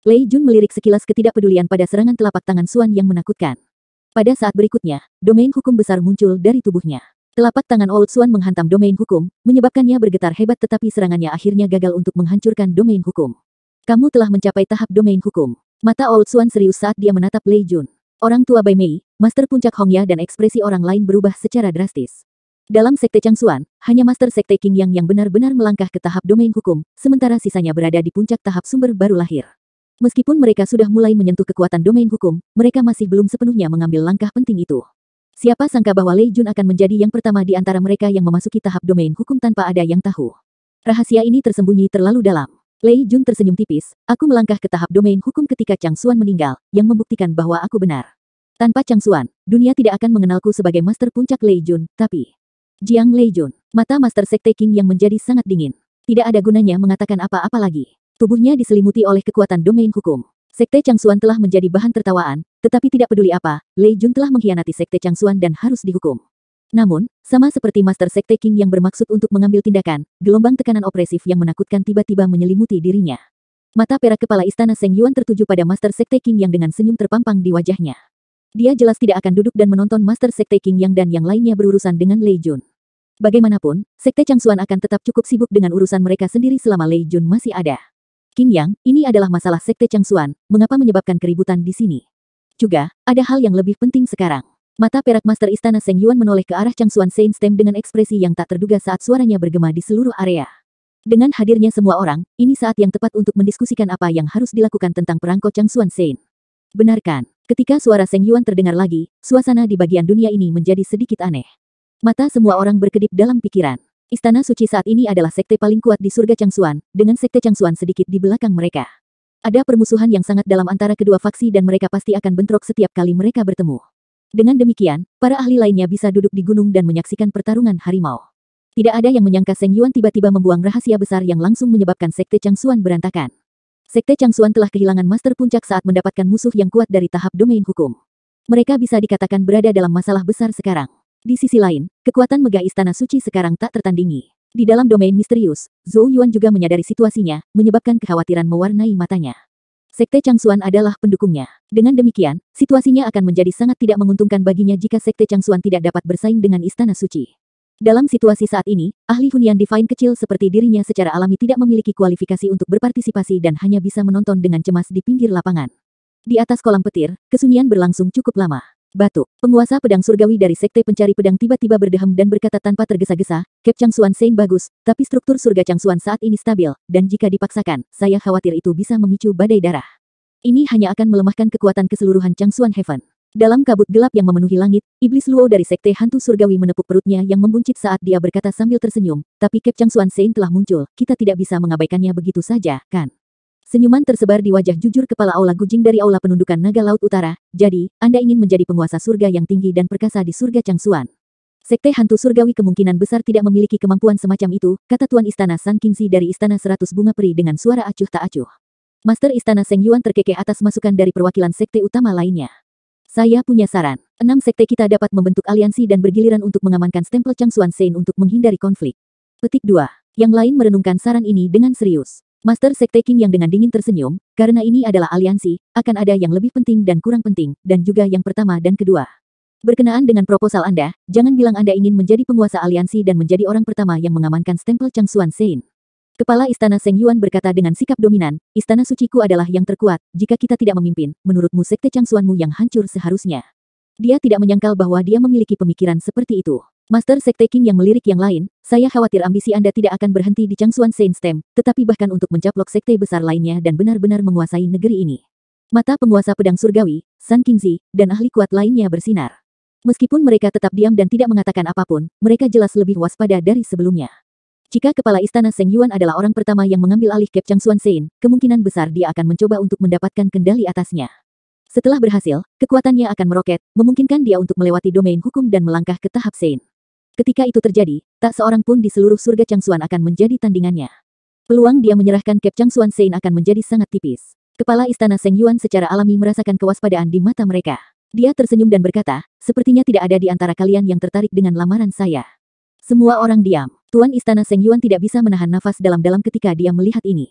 Lei Jun melirik sekilas ketidakpedulian pada serangan telapak tangan Xuan yang menakutkan. Pada saat berikutnya, domain hukum besar muncul dari tubuhnya. Telapak tangan Old Xuan menghantam domain hukum, menyebabkannya bergetar hebat tetapi serangannya akhirnya gagal untuk menghancurkan domain hukum. Kamu telah mencapai tahap domain hukum. Mata Old Xuan serius saat dia menatap Lei Jun. Orang tua Bai Mei, Master Puncak Hongya dan ekspresi orang lain berubah secara drastis. Dalam Sekte Changxuan, hanya Master Sekte King Yang yang benar-benar melangkah ke tahap domain hukum, sementara sisanya berada di puncak tahap sumber baru lahir. Meskipun mereka sudah mulai menyentuh kekuatan domain hukum, mereka masih belum sepenuhnya mengambil langkah penting itu. Siapa sangka bahwa Lei Jun akan menjadi yang pertama di antara mereka yang memasuki tahap domain hukum tanpa ada yang tahu. Rahasia ini tersembunyi terlalu dalam. Lei Jun tersenyum tipis, aku melangkah ke tahap domain hukum ketika Chang Xuan meninggal, yang membuktikan bahwa aku benar. Tanpa Chang Xuan, dunia tidak akan mengenalku sebagai Master Puncak Lei Jun, tapi... Jiang Lei Jun, mata Master Sekte King yang menjadi sangat dingin. Tidak ada gunanya mengatakan apa-apa lagi. Tubuhnya diselimuti oleh kekuatan domain hukum. Sekte Changxuan telah menjadi bahan tertawaan, tetapi tidak peduli apa, Lei Jun telah mengkhianati Sekte Changxuan dan harus dihukum. Namun, sama seperti Master Sekte King yang bermaksud untuk mengambil tindakan, gelombang tekanan opresif yang menakutkan tiba-tiba menyelimuti dirinya. Mata perak kepala istana Seng Yuan tertuju pada Master Sekte King yang dengan senyum terpampang di wajahnya. Dia jelas tidak akan duduk dan menonton Master Sekte King yang dan yang lainnya berurusan dengan Lei Jun. Bagaimanapun, Sekte Changxuan akan tetap cukup sibuk dengan urusan mereka sendiri selama Lei Jun masih ada. King Yang, ini adalah masalah Sekte Changxuan, mengapa menyebabkan keributan di sini? Juga, ada hal yang lebih penting sekarang. Mata perak Master Istana Seng Yuan menoleh ke arah Changxuan Saint Stem dengan ekspresi yang tak terduga saat suaranya bergema di seluruh area. Dengan hadirnya semua orang, ini saat yang tepat untuk mendiskusikan apa yang harus dilakukan tentang perangko Changxuan Saint. Benarkan, ketika suara Seng Yuan terdengar lagi, suasana di bagian dunia ini menjadi sedikit aneh. Mata semua orang berkedip dalam pikiran. Istana Suci saat ini adalah sekte paling kuat di surga Changxuan, dengan Sekte Changxuan sedikit di belakang mereka. Ada permusuhan yang sangat dalam antara kedua faksi dan mereka pasti akan bentrok setiap kali mereka bertemu. Dengan demikian, para ahli lainnya bisa duduk di gunung dan menyaksikan pertarungan harimau. Tidak ada yang menyangka Seng Yuan tiba-tiba membuang rahasia besar yang langsung menyebabkan Sekte Changxuan berantakan. Sekte Changxuan telah kehilangan Master Puncak saat mendapatkan musuh yang kuat dari tahap domain hukum. Mereka bisa dikatakan berada dalam masalah besar sekarang. Di sisi lain, kekuatan megah Istana Suci sekarang tak tertandingi. Di dalam domain misterius, Zhou Yuan juga menyadari situasinya, menyebabkan kekhawatiran mewarnai matanya. Sekte Changxuan adalah pendukungnya. Dengan demikian, situasinya akan menjadi sangat tidak menguntungkan baginya jika Sekte Changxuan tidak dapat bersaing dengan Istana Suci. Dalam situasi saat ini, ahli hunian Divine kecil seperti dirinya secara alami tidak memiliki kualifikasi untuk berpartisipasi dan hanya bisa menonton dengan cemas di pinggir lapangan. Di atas kolam petir, kesunyian berlangsung cukup lama. Batuk, penguasa pedang surgawi dari Sekte Pencari Pedang tiba-tiba berdeham dan berkata tanpa tergesa-gesa, Cap Changxuan Saint bagus, tapi struktur surga Changxuan saat ini stabil, dan jika dipaksakan, saya khawatir itu bisa memicu badai darah. Ini hanya akan melemahkan kekuatan keseluruhan Changxuan Heaven. Dalam kabut gelap yang memenuhi langit, Iblis Luo dari Sekte Hantu Surgawi menepuk perutnya yang membuncit saat dia berkata sambil tersenyum, tapi Cap Changxuan Saint telah muncul, kita tidak bisa mengabaikannya begitu saja, kan? Senyuman tersebar di wajah jujur kepala Aula Gujing dari Aula Penundukan Naga Laut Utara, jadi, Anda ingin menjadi penguasa surga yang tinggi dan perkasa di surga Changxuan. Sekte Hantu Surgawi kemungkinan besar tidak memiliki kemampuan semacam itu, kata Tuan Istana San Qingxi dari Istana Seratus Bunga Peri dengan suara acuh tak acuh. Master Istana Seng Yuan terkekeh atas masukan dari perwakilan sekte utama lainnya. Saya punya saran, enam sekte kita dapat membentuk aliansi dan bergiliran untuk mengamankan stempel Changxuan Saint untuk menghindari konflik. Petik dua. Yang lain merenungkan saran ini dengan serius. Master Sekte King yang dengan dingin tersenyum, karena ini adalah aliansi, akan ada yang lebih penting dan kurang penting, dan juga yang pertama dan kedua. Berkenaan dengan proposal Anda, jangan bilang Anda ingin menjadi penguasa aliansi dan menjadi orang pertama yang mengamankan stempel Changxuan Saint. Kepala Istana Seng Yuan berkata dengan sikap dominan, Istana Suciku adalah yang terkuat, jika kita tidak memimpin, menurutmu Sekte Changxuanmu yang hancur seharusnya. Dia tidak menyangkal bahwa dia memiliki pemikiran seperti itu. Master Sekte King yang melirik yang lain, saya khawatir ambisi Anda tidak akan berhenti di Changxuan Saint Stem, tetapi bahkan untuk mencaplok sekte besar lainnya dan benar-benar menguasai negeri ini. Mata penguasa pedang surgawi, San Qingxi, dan ahli kuat lainnya bersinar. Meskipun mereka tetap diam dan tidak mengatakan apapun, mereka jelas lebih waspada dari sebelumnya. Jika kepala istana Seng Yuan adalah orang pertama yang mengambil alih Cap Changxuan Saint, kemungkinan besar dia akan mencoba untuk mendapatkan kendali atasnya. Setelah berhasil, kekuatannya akan meroket, memungkinkan dia untuk melewati domain hukum dan melangkah ke tahap Saint. Ketika itu terjadi, tak seorang pun di seluruh surga Changxuan akan menjadi tandingannya. Peluang dia menyerahkan Cap Changxuan Saint akan menjadi sangat tipis. Kepala istana Seng Yuan secara alami merasakan kewaspadaan di mata mereka. Dia tersenyum dan berkata, sepertinya tidak ada di antara kalian yang tertarik dengan lamaran saya. Semua orang diam. Tuan istana Seng Yuan tidak bisa menahan nafas dalam-dalam ketika dia melihat ini.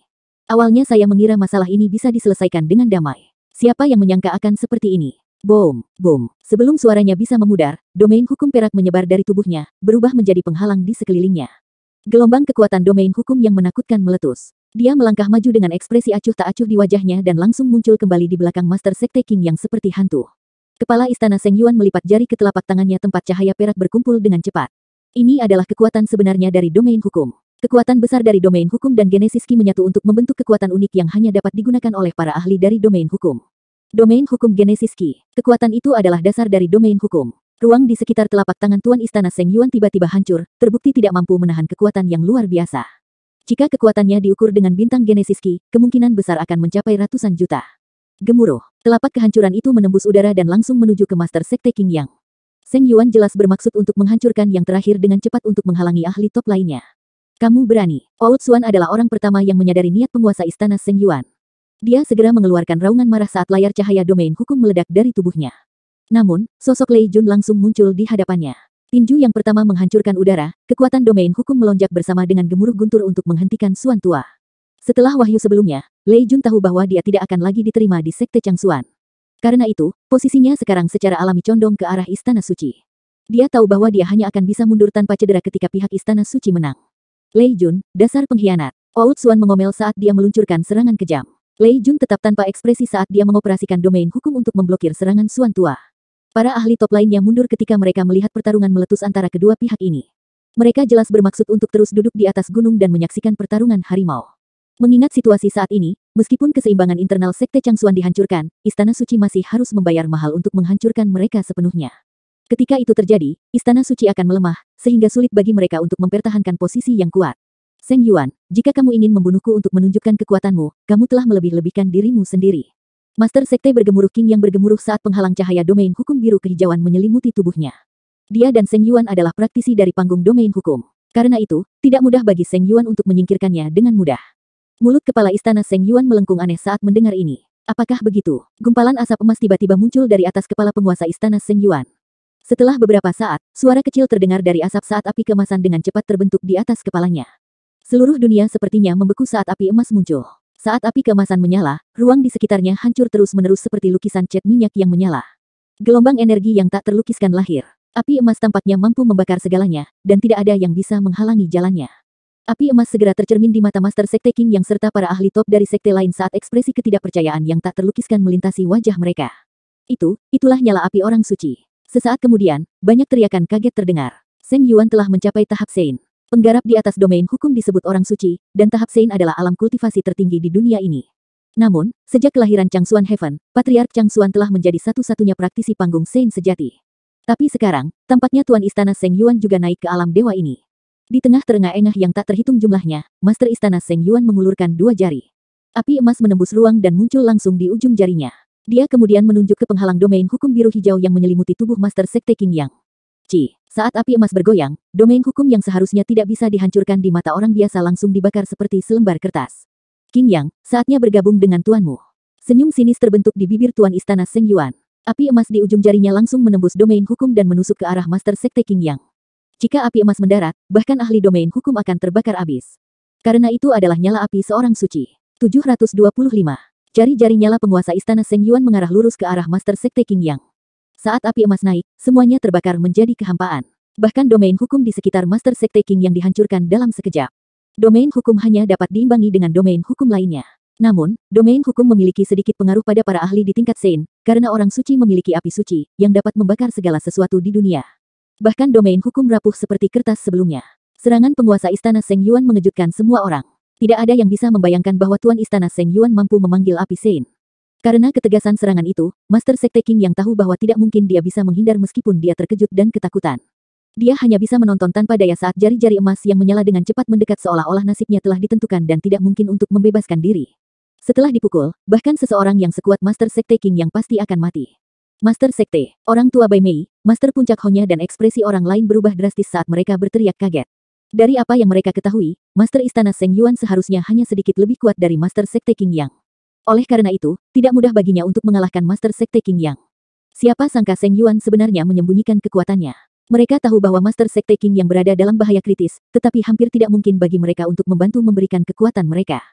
Awalnya saya mengira masalah ini bisa diselesaikan dengan damai. Siapa yang menyangka akan seperti ini? Boom, boom. Sebelum suaranya bisa memudar, domain hukum perak menyebar dari tubuhnya, berubah menjadi penghalang di sekelilingnya. Gelombang kekuatan domain hukum yang menakutkan meletus. Dia melangkah maju dengan ekspresi acuh tak acuh di wajahnya dan langsung muncul kembali di belakang Master Sekte King yang seperti hantu. Kepala istana Seng Yuan melipat jari ke telapak tangannya tempat cahaya perak berkumpul dengan cepat. Ini adalah kekuatan sebenarnya dari domain hukum. Kekuatan besar dari domain hukum dan Genesis Ki menyatu untuk membentuk kekuatan unik yang hanya dapat digunakan oleh para ahli dari domain hukum. Domain hukum Genesis Ki. Kekuatan itu adalah dasar dari domain hukum. Ruang di sekitar telapak tangan Tuan Istana Seng Yuan tiba-tiba hancur, terbukti tidak mampu menahan kekuatan yang luar biasa. Jika kekuatannya diukur dengan bintang Genesis Ki, kemungkinan besar akan mencapai ratusan juta. Gemuruh. Telapak kehancuran itu menembus udara dan langsung menuju ke Master Sekte King Yang. Seng Yuan jelas bermaksud untuk menghancurkan yang terakhir dengan cepat untuk menghalangi ahli top lainnya. Kamu berani. Oud Xuan adalah orang pertama yang menyadari niat penguasa istana Seng Yuan. Dia segera mengeluarkan raungan marah saat layar cahaya domain hukum meledak dari tubuhnya. Namun, sosok Lei Jun langsung muncul di hadapannya. Tinju yang pertama menghancurkan udara, kekuatan domain hukum melonjak bersama dengan gemuruh guntur untuk menghentikan Xuan tua. Setelah wahyu sebelumnya, Lei Jun tahu bahwa dia tidak akan lagi diterima di Sekte Changxuan. Karena itu, posisinya sekarang secara alami condong ke arah Istana Suci. Dia tahu bahwa dia hanya akan bisa mundur tanpa cedera ketika pihak Istana Suci menang. Lei Jun, dasar pengkhianat. Oud Xuan mengomel saat dia meluncurkan serangan kejam. Lei Jun tetap tanpa ekspresi saat dia mengoperasikan domain hukum untuk memblokir serangan Xuan tua. Para ahli top lainnya mundur ketika mereka melihat pertarungan meletus antara kedua pihak ini. Mereka jelas bermaksud untuk terus duduk di atas gunung dan menyaksikan pertarungan harimau. Mengingat situasi saat ini, meskipun keseimbangan internal Sekte Changxuan dihancurkan, Istana Suci masih harus membayar mahal untuk menghancurkan mereka sepenuhnya. Ketika itu terjadi, Istana Suci akan melemah, sehingga sulit bagi mereka untuk mempertahankan posisi yang kuat. Seng Yuan, jika kamu ingin membunuhku untuk menunjukkan kekuatanmu, kamu telah melebih-lebihkan dirimu sendiri. Master Sekte bergemuruh King yang bergemuruh saat penghalang cahaya domain hukum biru kehijauan menyelimuti tubuhnya. Dia dan Seng Yuan adalah praktisi dari panggung domain hukum. Karena itu, tidak mudah bagi Seng Yuan untuk menyingkirkannya dengan mudah. Mulut kepala istana Seng Yuan melengkung aneh saat mendengar ini. Apakah begitu? Gumpalan asap emas tiba-tiba muncul dari atas kepala penguasa istana Seng Yuan. Setelah beberapa saat, suara kecil terdengar dari asap saat api keemasan dengan cepat terbentuk di atas kepalanya. Seluruh dunia sepertinya membeku saat api emas muncul. Saat api keemasan menyala, ruang di sekitarnya hancur terus-menerus seperti lukisan cat minyak yang menyala. Gelombang energi yang tak terlukiskan lahir. Api emas tampaknya mampu membakar segalanya, dan tidak ada yang bisa menghalangi jalannya. Api emas segera tercermin di mata Master Sekte King yang serta para ahli top dari sekte lain saat ekspresi ketidakpercayaan yang tak terlukiskan melintasi wajah mereka. Itu, itulah nyala api orang suci. Sesaat kemudian, banyak teriakan kaget terdengar. Seng Yuan telah mencapai tahap Sein. Penggarap di atas domain hukum disebut orang suci, dan tahap Sein adalah alam kultivasi tertinggi di dunia ini. Namun, sejak kelahiran Changxuan Heaven, Patriark Changxuan telah menjadi satu-satunya praktisi panggung Sein sejati. Tapi sekarang, tampaknya Tuan Istana Seng Yuan juga naik ke alam dewa ini. Di tengah terengah-engah yang tak terhitung jumlahnya, Master Istana Seng Yuan mengulurkan dua jari. Api emas menembus ruang dan muncul langsung di ujung jarinya. Dia kemudian menunjuk ke penghalang domain hukum biru hijau yang menyelimuti tubuh Master Sekte King Yang. Ci, saat api emas bergoyang, domain hukum yang seharusnya tidak bisa dihancurkan di mata orang biasa langsung dibakar seperti selembar kertas. King Yang, saatnya bergabung dengan tuanmu. Senyum sinis terbentuk di bibir Tuan Istana Seng Yuan. Api emas di ujung jarinya langsung menembus domain hukum dan menusuk ke arah Master Sekte King Yang. Jika api emas mendarat, bahkan ahli domain hukum akan terbakar habis. Karena itu adalah nyala api seorang suci. tujuh ratus dua puluh lima. Jari-jari nyala penguasa istana Seng Yuan mengarah lurus ke arah Master Sekte King Yang. Saat api emas naik, semuanya terbakar menjadi kehampaan. Bahkan domain hukum di sekitar Master Sekte King Yang dihancurkan dalam sekejap. Domain hukum hanya dapat diimbangi dengan domain hukum lainnya. Namun, domain hukum memiliki sedikit pengaruh pada para ahli di tingkat Sein, karena orang suci memiliki api suci, yang dapat membakar segala sesuatu di dunia. Bahkan domain hukum rapuh seperti kertas sebelumnya. Serangan penguasa istana Seng Yuan mengejutkan semua orang. Tidak ada yang bisa membayangkan bahwa Tuan Istana Seng Yuan mampu memanggil api Sein. Karena ketegasan serangan itu, Master Sekte King yang tahu bahwa tidak mungkin dia bisa menghindar meskipun dia terkejut dan ketakutan. Dia hanya bisa menonton tanpa daya saat jari-jari emas yang menyala dengan cepat mendekat seolah-olah nasibnya telah ditentukan dan tidak mungkin untuk membebaskan diri. Setelah dipukul, bahkan seseorang yang sekuat Master Sekte King yang pasti akan mati. Master Sekte, orang tua Bai Mei, Master Puncak Honya dan ekspresi orang lain berubah drastis saat mereka berteriak kaget. Dari apa yang mereka ketahui, Master Istana Seng Yuan seharusnya hanya sedikit lebih kuat dari Master Sekte King Yang. Oleh karena itu, tidak mudah baginya untuk mengalahkan Master Sekte King Yang. Siapa sangka Seng Yuan sebenarnya menyembunyikan kekuatannya. Mereka tahu bahwa Master Sekte King Yang berada dalam bahaya kritis, tetapi hampir tidak mungkin bagi mereka untuk membantu memberikan kekuatan mereka.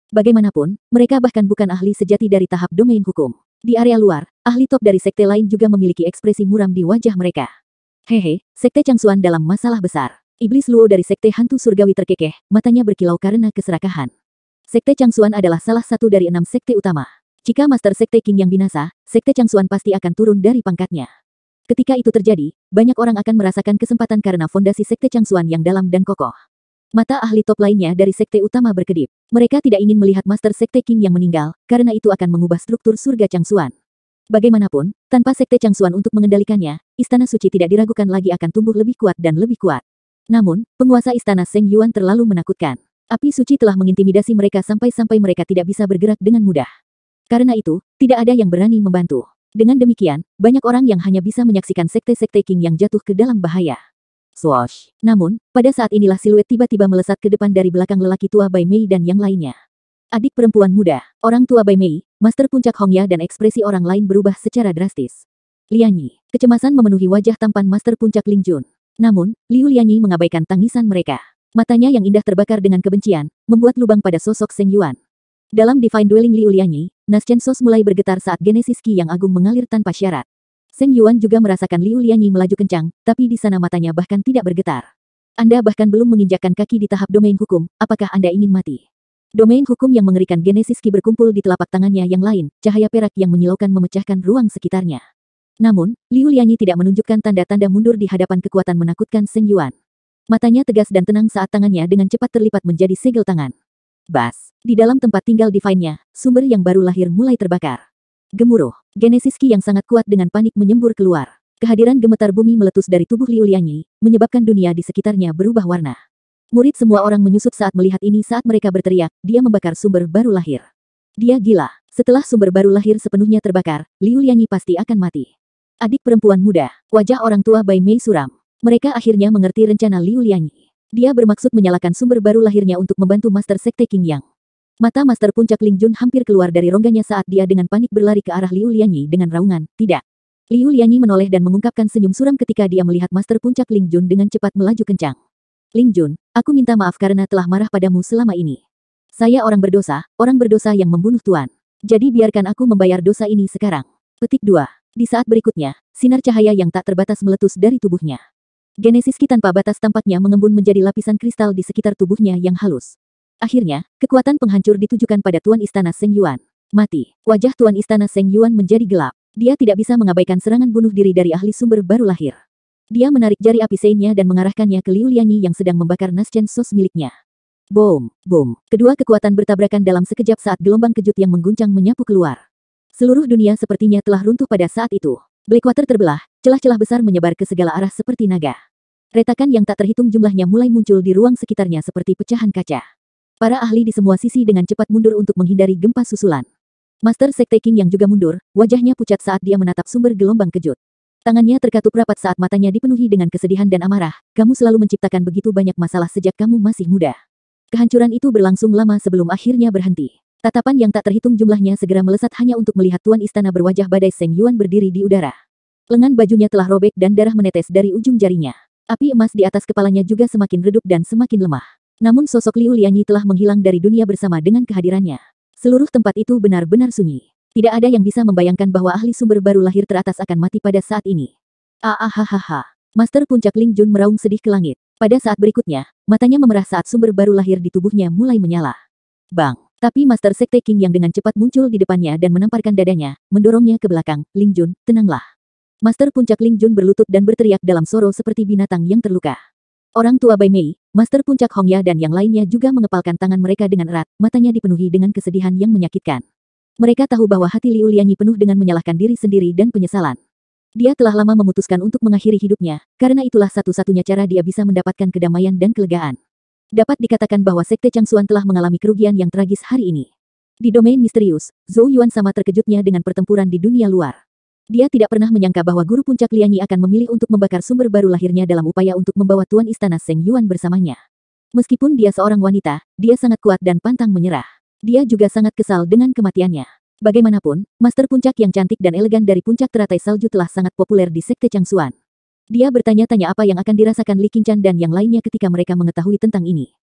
Bagaimanapun, mereka bahkan bukan ahli sejati dari tahap domain hukum. Di area luar, ahli top dari sekte lain juga memiliki ekspresi muram di wajah mereka. Hehe, sekte Changsuan dalam masalah besar. Iblis Luo dari sekte hantu surgawi terkekeh, matanya berkilau karena keserakahan. Sekte Changsuan adalah salah satu dari enam sekte utama. Jika Master Sekte King yang binasa, sekte Changsuan pasti akan turun dari pangkatnya. Ketika itu terjadi, banyak orang akan merasakan kesempatan karena fondasi sekte Changsuan yang dalam dan kokoh. Mata ahli top lainnya dari sekte utama berkedip. Mereka tidak ingin melihat Master Sekte King yang meninggal, karena itu akan mengubah struktur surga Changsuan. Bagaimanapun, tanpa sekte Changsuan untuk mengendalikannya, Istana Suci tidak diragukan lagi akan tumbuh lebih kuat dan lebih kuat. Namun, penguasa Istana Seng Yuan terlalu menakutkan. Api suci telah mengintimidasi mereka sampai-sampai mereka tidak bisa bergerak dengan mudah. Karena itu, tidak ada yang berani membantu. Dengan demikian, banyak orang yang hanya bisa menyaksikan sekte-sekte King yang jatuh ke dalam bahaya. Swoosh. Namun, pada saat inilah siluet tiba-tiba melesat ke depan dari belakang lelaki tua Bai Mei dan yang lainnya. Adik perempuan muda, orang tua Bai Mei, Master Puncak Hongya dan ekspresi orang lain berubah secara drastis. Lianyi, kecemasan memenuhi wajah tampan Master Puncak Ling Jun. Namun, Liu Lianyi mengabaikan tangisan mereka. Matanya yang indah terbakar dengan kebencian, membuat lubang pada sosok Seng Yuan. Dalam Divine Dwelling Liu Lianyi, Naschen Sos mulai bergetar saat Genesis Qi yang agung mengalir tanpa syarat. Seng Yuan juga merasakan Liu Lianyi melaju kencang, tapi di sana matanya bahkan tidak bergetar. Anda bahkan belum menginjakkan kaki di tahap domain hukum, apakah Anda ingin mati? Domain hukum yang mengerikan Genesis Qi berkumpul di telapak tangannya yang lain, cahaya perak yang menyilaukan memecahkan ruang sekitarnya. Namun, Liu Lianyi tidak menunjukkan tanda-tanda mundur di hadapan kekuatan menakutkan Seng Yuan. Matanya tegas dan tenang saat tangannya dengan cepat terlipat menjadi segel tangan. Bas, di dalam tempat tinggal Divine-nya, sumber yang baru lahir mulai terbakar. Gemuruh, Genesis Qi yang sangat kuat dengan panik menyembur keluar. Kehadiran gemetar bumi meletus dari tubuh Liu Lianyi, menyebabkan dunia di sekitarnya berubah warna. Murid semua orang menyusut saat melihat ini saat mereka berteriak, dia membakar sumber baru lahir. Dia gila, setelah sumber baru lahir sepenuhnya terbakar, Liu Lianyi pasti akan mati. Adik perempuan muda, wajah orang tua Bai Mei suram. Mereka akhirnya mengerti rencana Liu Lianyi. Dia bermaksud menyalakan sumber baru lahirnya untuk membantu Master Sekte King Yang. Mata Master Puncak Ling Jun hampir keluar dari rongganya saat dia dengan panik berlari ke arah Liu Lianyi dengan raungan, tidak. Liu Lianyi menoleh dan mengungkapkan senyum suram ketika dia melihat Master Puncak Ling Jun dengan cepat melaju kencang. Ling Jun, aku minta maaf karena telah marah padamu selama ini. Saya orang berdosa, orang berdosa yang membunuh Tuan. Jadi biarkan aku membayar dosa ini sekarang. Petik dua. Di saat berikutnya, sinar cahaya yang tak terbatas meletus dari tubuhnya. Genesis Qi tanpa batas tampaknya mengembun menjadi lapisan kristal di sekitar tubuhnya yang halus. Akhirnya, kekuatan penghancur ditujukan pada Tuan Istana Seng Yuan. Mati. Wajah Tuan Istana Seng Yuan menjadi gelap. Dia tidak bisa mengabaikan serangan bunuh diri dari ahli sumber baru lahir. Dia menarik jari api seinnya dan mengarahkannya ke Liu Lianyi yang sedang membakar Naschen Sos miliknya. Boom, boom. Kedua kekuatan bertabrakan dalam sekejap saat gelombang kejut yang mengguncang menyapu keluar. Seluruh dunia sepertinya telah runtuh pada saat itu. Blackwater terbelah, celah-celah besar menyebar ke segala arah seperti naga. Retakan yang tak terhitung jumlahnya mulai muncul di ruang sekitarnya seperti pecahan kaca. Para ahli di semua sisi dengan cepat mundur untuk menghindari gempa susulan. Master Sekte King yang juga mundur, wajahnya pucat saat dia menatap sumber gelombang kejut. Tangannya terkatup rapat saat matanya dipenuhi dengan kesedihan dan amarah. Kamu selalu menciptakan begitu banyak masalah sejak kamu masih muda. Kehancuran itu berlangsung lama sebelum akhirnya berhenti. Tatapan yang tak terhitung jumlahnya segera melesat hanya untuk melihat Tuan Istana berwajah badai Seng Yuan berdiri di udara. Lengan bajunya telah robek dan darah menetes dari ujung jarinya. Api emas di atas kepalanya juga semakin redup dan semakin lemah. Namun sosok Liu Lianyi telah menghilang dari dunia bersama dengan kehadirannya. Seluruh tempat itu benar-benar sunyi. Tidak ada yang bisa membayangkan bahwa ahli sumber baru lahir teratas akan mati pada saat ini. Ahahaha. Master Puncak Ling Jun meraung sedih ke langit. Pada saat berikutnya, matanya memerah saat sumber baru lahir di tubuhnya mulai menyala. Bang! Tapi Master Sekte King yang dengan cepat muncul di depannya dan menamparkan dadanya, mendorongnya ke belakang. Ling Jun, tenanglah. Master Puncak Ling Jun berlutut dan berteriak dalam soro seperti binatang yang terluka. Orang tua Bai Mei, Master Puncak Hongya dan yang lainnya juga mengepalkan tangan mereka dengan erat, matanya dipenuhi dengan kesedihan yang menyakitkan. Mereka tahu bahwa hati Liu Lianyi penuh dengan menyalahkan diri sendiri dan penyesalan. Dia telah lama memutuskan untuk mengakhiri hidupnya, karena itulah satu-satunya cara dia bisa mendapatkan kedamaian dan kelegaan. Dapat dikatakan bahwa Sekte Changsuan telah mengalami kerugian yang tragis hari ini. Di domain misterius, Zhou Yuan sama terkejutnya dengan pertempuran di dunia luar. Dia tidak pernah menyangka bahwa Guru Puncak Lianyi akan memilih untuk membakar sumber baru lahirnya dalam upaya untuk membawa Tuan Istana Seng Yuan bersamanya. Meskipun dia seorang wanita, dia sangat kuat dan pantang menyerah. Dia juga sangat kesal dengan kematiannya. Bagaimanapun, Master Puncak yang cantik dan elegan dari puncak teratai salju telah sangat populer di Sekte Changsuan. Dia bertanya-tanya apa yang akan dirasakan Li Qingshan dan yang lainnya ketika mereka mengetahui tentang ini.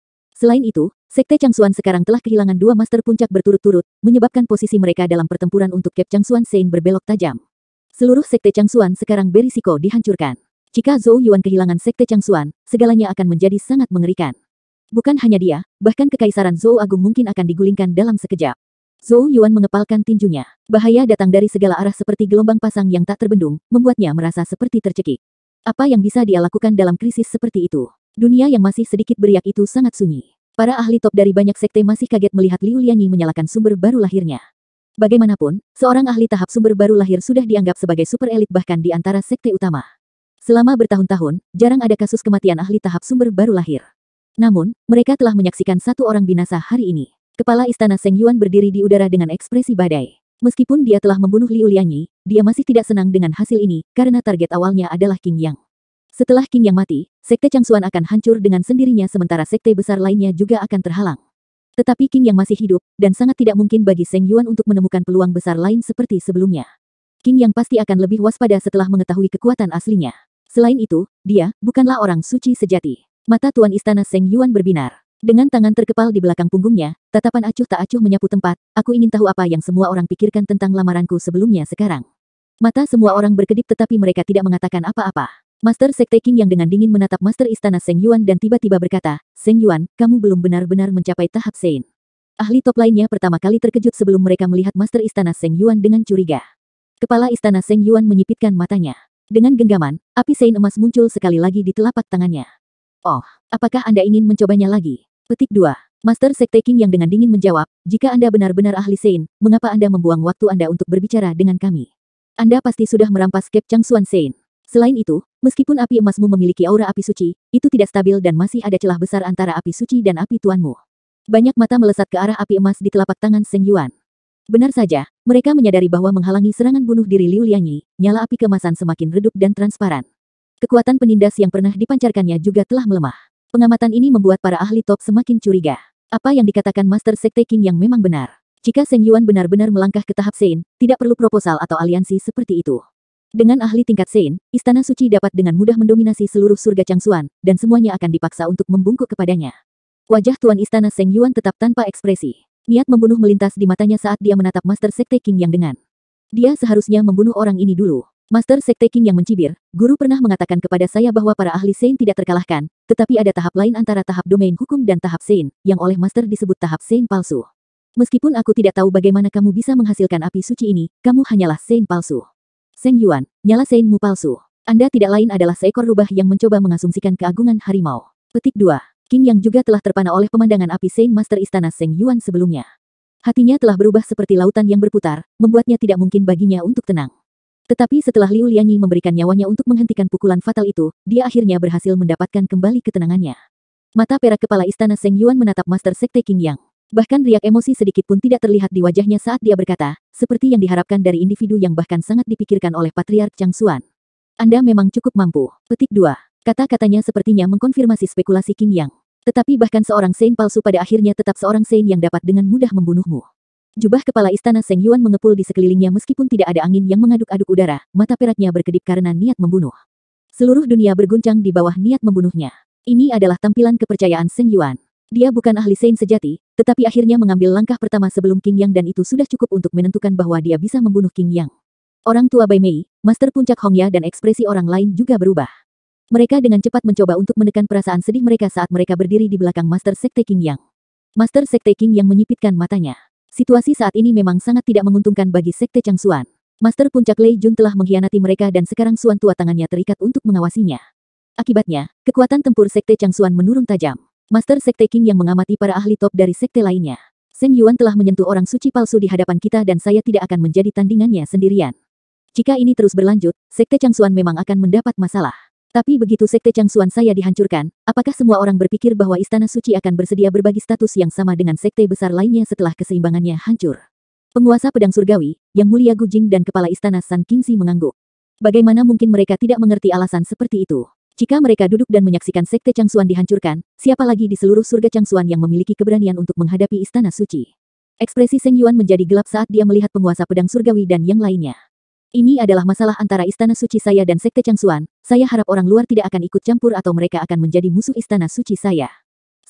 Selain itu, Sekte Changsuan sekarang telah kehilangan dua master puncak berturut-turut, menyebabkan posisi mereka dalam pertempuran untuk Cape Changsuan Sein berbelok tajam. Seluruh Sekte Changsuan sekarang berisiko dihancurkan. Jika Zhou Yuan kehilangan Sekte Changsuan, segalanya akan menjadi sangat mengerikan. Bukan hanya dia, bahkan Kekaisaran Zhou Agung mungkin akan digulingkan dalam sekejap. Zhou Yuan mengepalkan tinjunya. Bahaya datang dari segala arah seperti gelombang pasang yang tak terbendung, membuatnya merasa seperti tercekik. Apa yang bisa dia lakukan dalam krisis seperti itu? Dunia yang masih sedikit beriak itu sangat sunyi. Para ahli top dari banyak sekte masih kaget melihat Liu Lianyi menyalakan sumber baru lahirnya. Bagaimanapun, seorang ahli tahap sumber baru lahir sudah dianggap sebagai super elit bahkan di antara sekte utama. Selama bertahun-tahun, jarang ada kasus kematian ahli tahap sumber baru lahir. Namun, mereka telah menyaksikan satu orang binasa hari ini. Kepala Istana Seng Yuan berdiri di udara dengan ekspresi badai. Meskipun dia telah membunuh Liu Lianyi, dia masih tidak senang dengan hasil ini, karena target awalnya adalah Qing Yang. Setelah Qing Yang mati, Sekte Changsuan akan hancur dengan sendirinya sementara sekte besar lainnya juga akan terhalang. Tetapi Qing Yang masih hidup, dan sangat tidak mungkin bagi Seng Yuan untuk menemukan peluang besar lain seperti sebelumnya. Qing Yang pasti akan lebih waspada setelah mengetahui kekuatan aslinya. Selain itu, dia bukanlah orang suci sejati. Mata Tuan Istana Seng Yuan berbinar. Dengan tangan terkepal di belakang punggungnya, tatapan acuh tak acuh menyapu tempat, aku ingin tahu apa yang semua orang pikirkan tentang lamaranku sebelumnya sekarang. Mata semua orang berkedip tetapi mereka tidak mengatakan apa-apa. Master Sekte Qing Yang dengan dingin menatap Master Istana Seng Yuan dan tiba-tiba berkata, Seng Yuan, kamu belum benar-benar mencapai tahap Sein. Ahli top lainnya pertama kali terkejut sebelum mereka melihat Master Istana Seng Yuan dengan curiga. Kepala Istana Seng Yuan menyipitkan matanya. Dengan genggaman, api Sein emas muncul sekali lagi di telapak tangannya. Oh, apakah Anda ingin mencobanya lagi? Petik dua. Master Sekte Qing Yang dengan dingin menjawab, jika Anda benar-benar ahli Sein, mengapa Anda membuang waktu Anda untuk berbicara dengan kami? Anda pasti sudah merampas Cape Changsuan Sein. Selain itu, meskipun api emasmu memiliki aura api suci, itu tidak stabil dan masih ada celah besar antara api suci dan api tuanmu. Banyak mata melesat ke arah api emas di telapak tangan Seng Yuan. Benar saja, mereka menyadari bahwa menghalangi serangan bunuh diri Liu Lianyi, nyala api keemasan semakin redup dan transparan. Kekuatan penindas yang pernah dipancarkannya juga telah melemah. Pengamatan ini membuat para ahli top semakin curiga. Apa yang dikatakan Master Sekte Qing Yang memang benar. Jika Seng Yuan benar-benar melangkah ke tahap Sein, tidak perlu proposal atau aliansi seperti itu. Dengan ahli tingkat Sein, Istana Suci dapat dengan mudah mendominasi seluruh surga Changsuan, dan semuanya akan dipaksa untuk membungkuk kepadanya. Wajah Tuan Istana Seng Yuan tetap tanpa ekspresi. Niat membunuh melintas di matanya saat dia menatap Master Sekte Qing Yang dengan. Dia seharusnya membunuh orang ini dulu. Master Sekte Qing Yang mencibir, guru pernah mengatakan kepada saya bahwa para ahli Sein tidak terkalahkan, tetapi ada tahap lain antara tahap domain hukum dan tahap Sein, yang oleh Master disebut tahap Sein palsu. Meskipun aku tidak tahu bagaimana kamu bisa menghasilkan api suci ini, kamu hanyalah Sein palsu. Seng Yuan, nyala Sein-mu palsu. Anda tidak lain adalah seekor rubah yang mencoba mengasumsikan keagungan harimau. Petik dua. Qing Yang juga telah terpana oleh pemandangan api Sein Master Istana Seng Yuan sebelumnya. Hatinya telah berubah seperti lautan yang berputar, membuatnya tidak mungkin baginya untuk tenang. Tetapi setelah Liu Lianyi memberikan nyawanya untuk menghentikan pukulan fatal itu, dia akhirnya berhasil mendapatkan kembali ketenangannya. Mata perak kepala Istana Seng Yuan menatap Master Sekte Qing Yang. Bahkan riak emosi sedikit pun tidak terlihat di wajahnya saat dia berkata, seperti yang diharapkan dari individu yang bahkan sangat dipikirkan oleh Patriark Changsuan. Anda memang cukup mampu. Petik dua. Kata-katanya sepertinya mengkonfirmasi spekulasi Qing Yang. Tetapi bahkan seorang Sein palsu pada akhirnya tetap seorang Sein yang dapat dengan mudah membunuhmu. Jubah kepala Istana Seng Yuan mengepul di sekelilingnya meskipun tidak ada angin yang mengaduk-aduk udara, mata peraknya berkedip karena niat membunuh. Seluruh dunia berguncang di bawah niat membunuhnya. Ini adalah tampilan kepercayaan Seng Yuan. Dia bukan ahli Sein sejati, tetapi akhirnya mengambil langkah pertama sebelum Qing Yang dan itu sudah cukup untuk menentukan bahwa dia bisa membunuh Qing Yang. Orang tua Bai Mei, Master Puncak Hongya dan ekspresi orang lain juga berubah. Mereka dengan cepat mencoba untuk menekan perasaan sedih mereka saat mereka berdiri di belakang Master Sekte Qing Yang. Master Sekte Qing Yang menyipitkan matanya. Situasi saat ini memang sangat tidak menguntungkan bagi Sekte Changsuan. Master Puncak Lei Jun telah mengkhianati mereka dan sekarang Suan tua tangannya terikat untuk mengawasinya. Akibatnya, kekuatan tempur Sekte Changsuan menurun tajam. Master Sekte Qing Yang mengamati para ahli top dari sekte lainnya. Seng Yuan telah menyentuh orang suci palsu di hadapan kita dan saya tidak akan menjadi tandingannya sendirian. Jika ini terus berlanjut, Sekte Changsuan memang akan mendapat masalah. Tapi begitu Sekte Changsuan saya dihancurkan, apakah semua orang berpikir bahwa Istana Suci akan bersedia berbagi status yang sama dengan sekte besar lainnya setelah keseimbangannya hancur? Penguasa pedang surgawi, Yang Mulia Gu Jing dan Kepala Istana San Qingxi mengangguk. Bagaimana mungkin mereka tidak mengerti alasan seperti itu? Jika mereka duduk dan menyaksikan Sekte Changsuan dihancurkan, siapa lagi di seluruh surga Changsuan yang memiliki keberanian untuk menghadapi Istana Suci? Ekspresi Seng Yuan menjadi gelap saat dia melihat penguasa pedang surgawi dan yang lainnya. Ini adalah masalah antara Istana Suci saya dan Sekte Changsuan. Saya harap orang luar tidak akan ikut campur atau mereka akan menjadi musuh Istana Suci saya.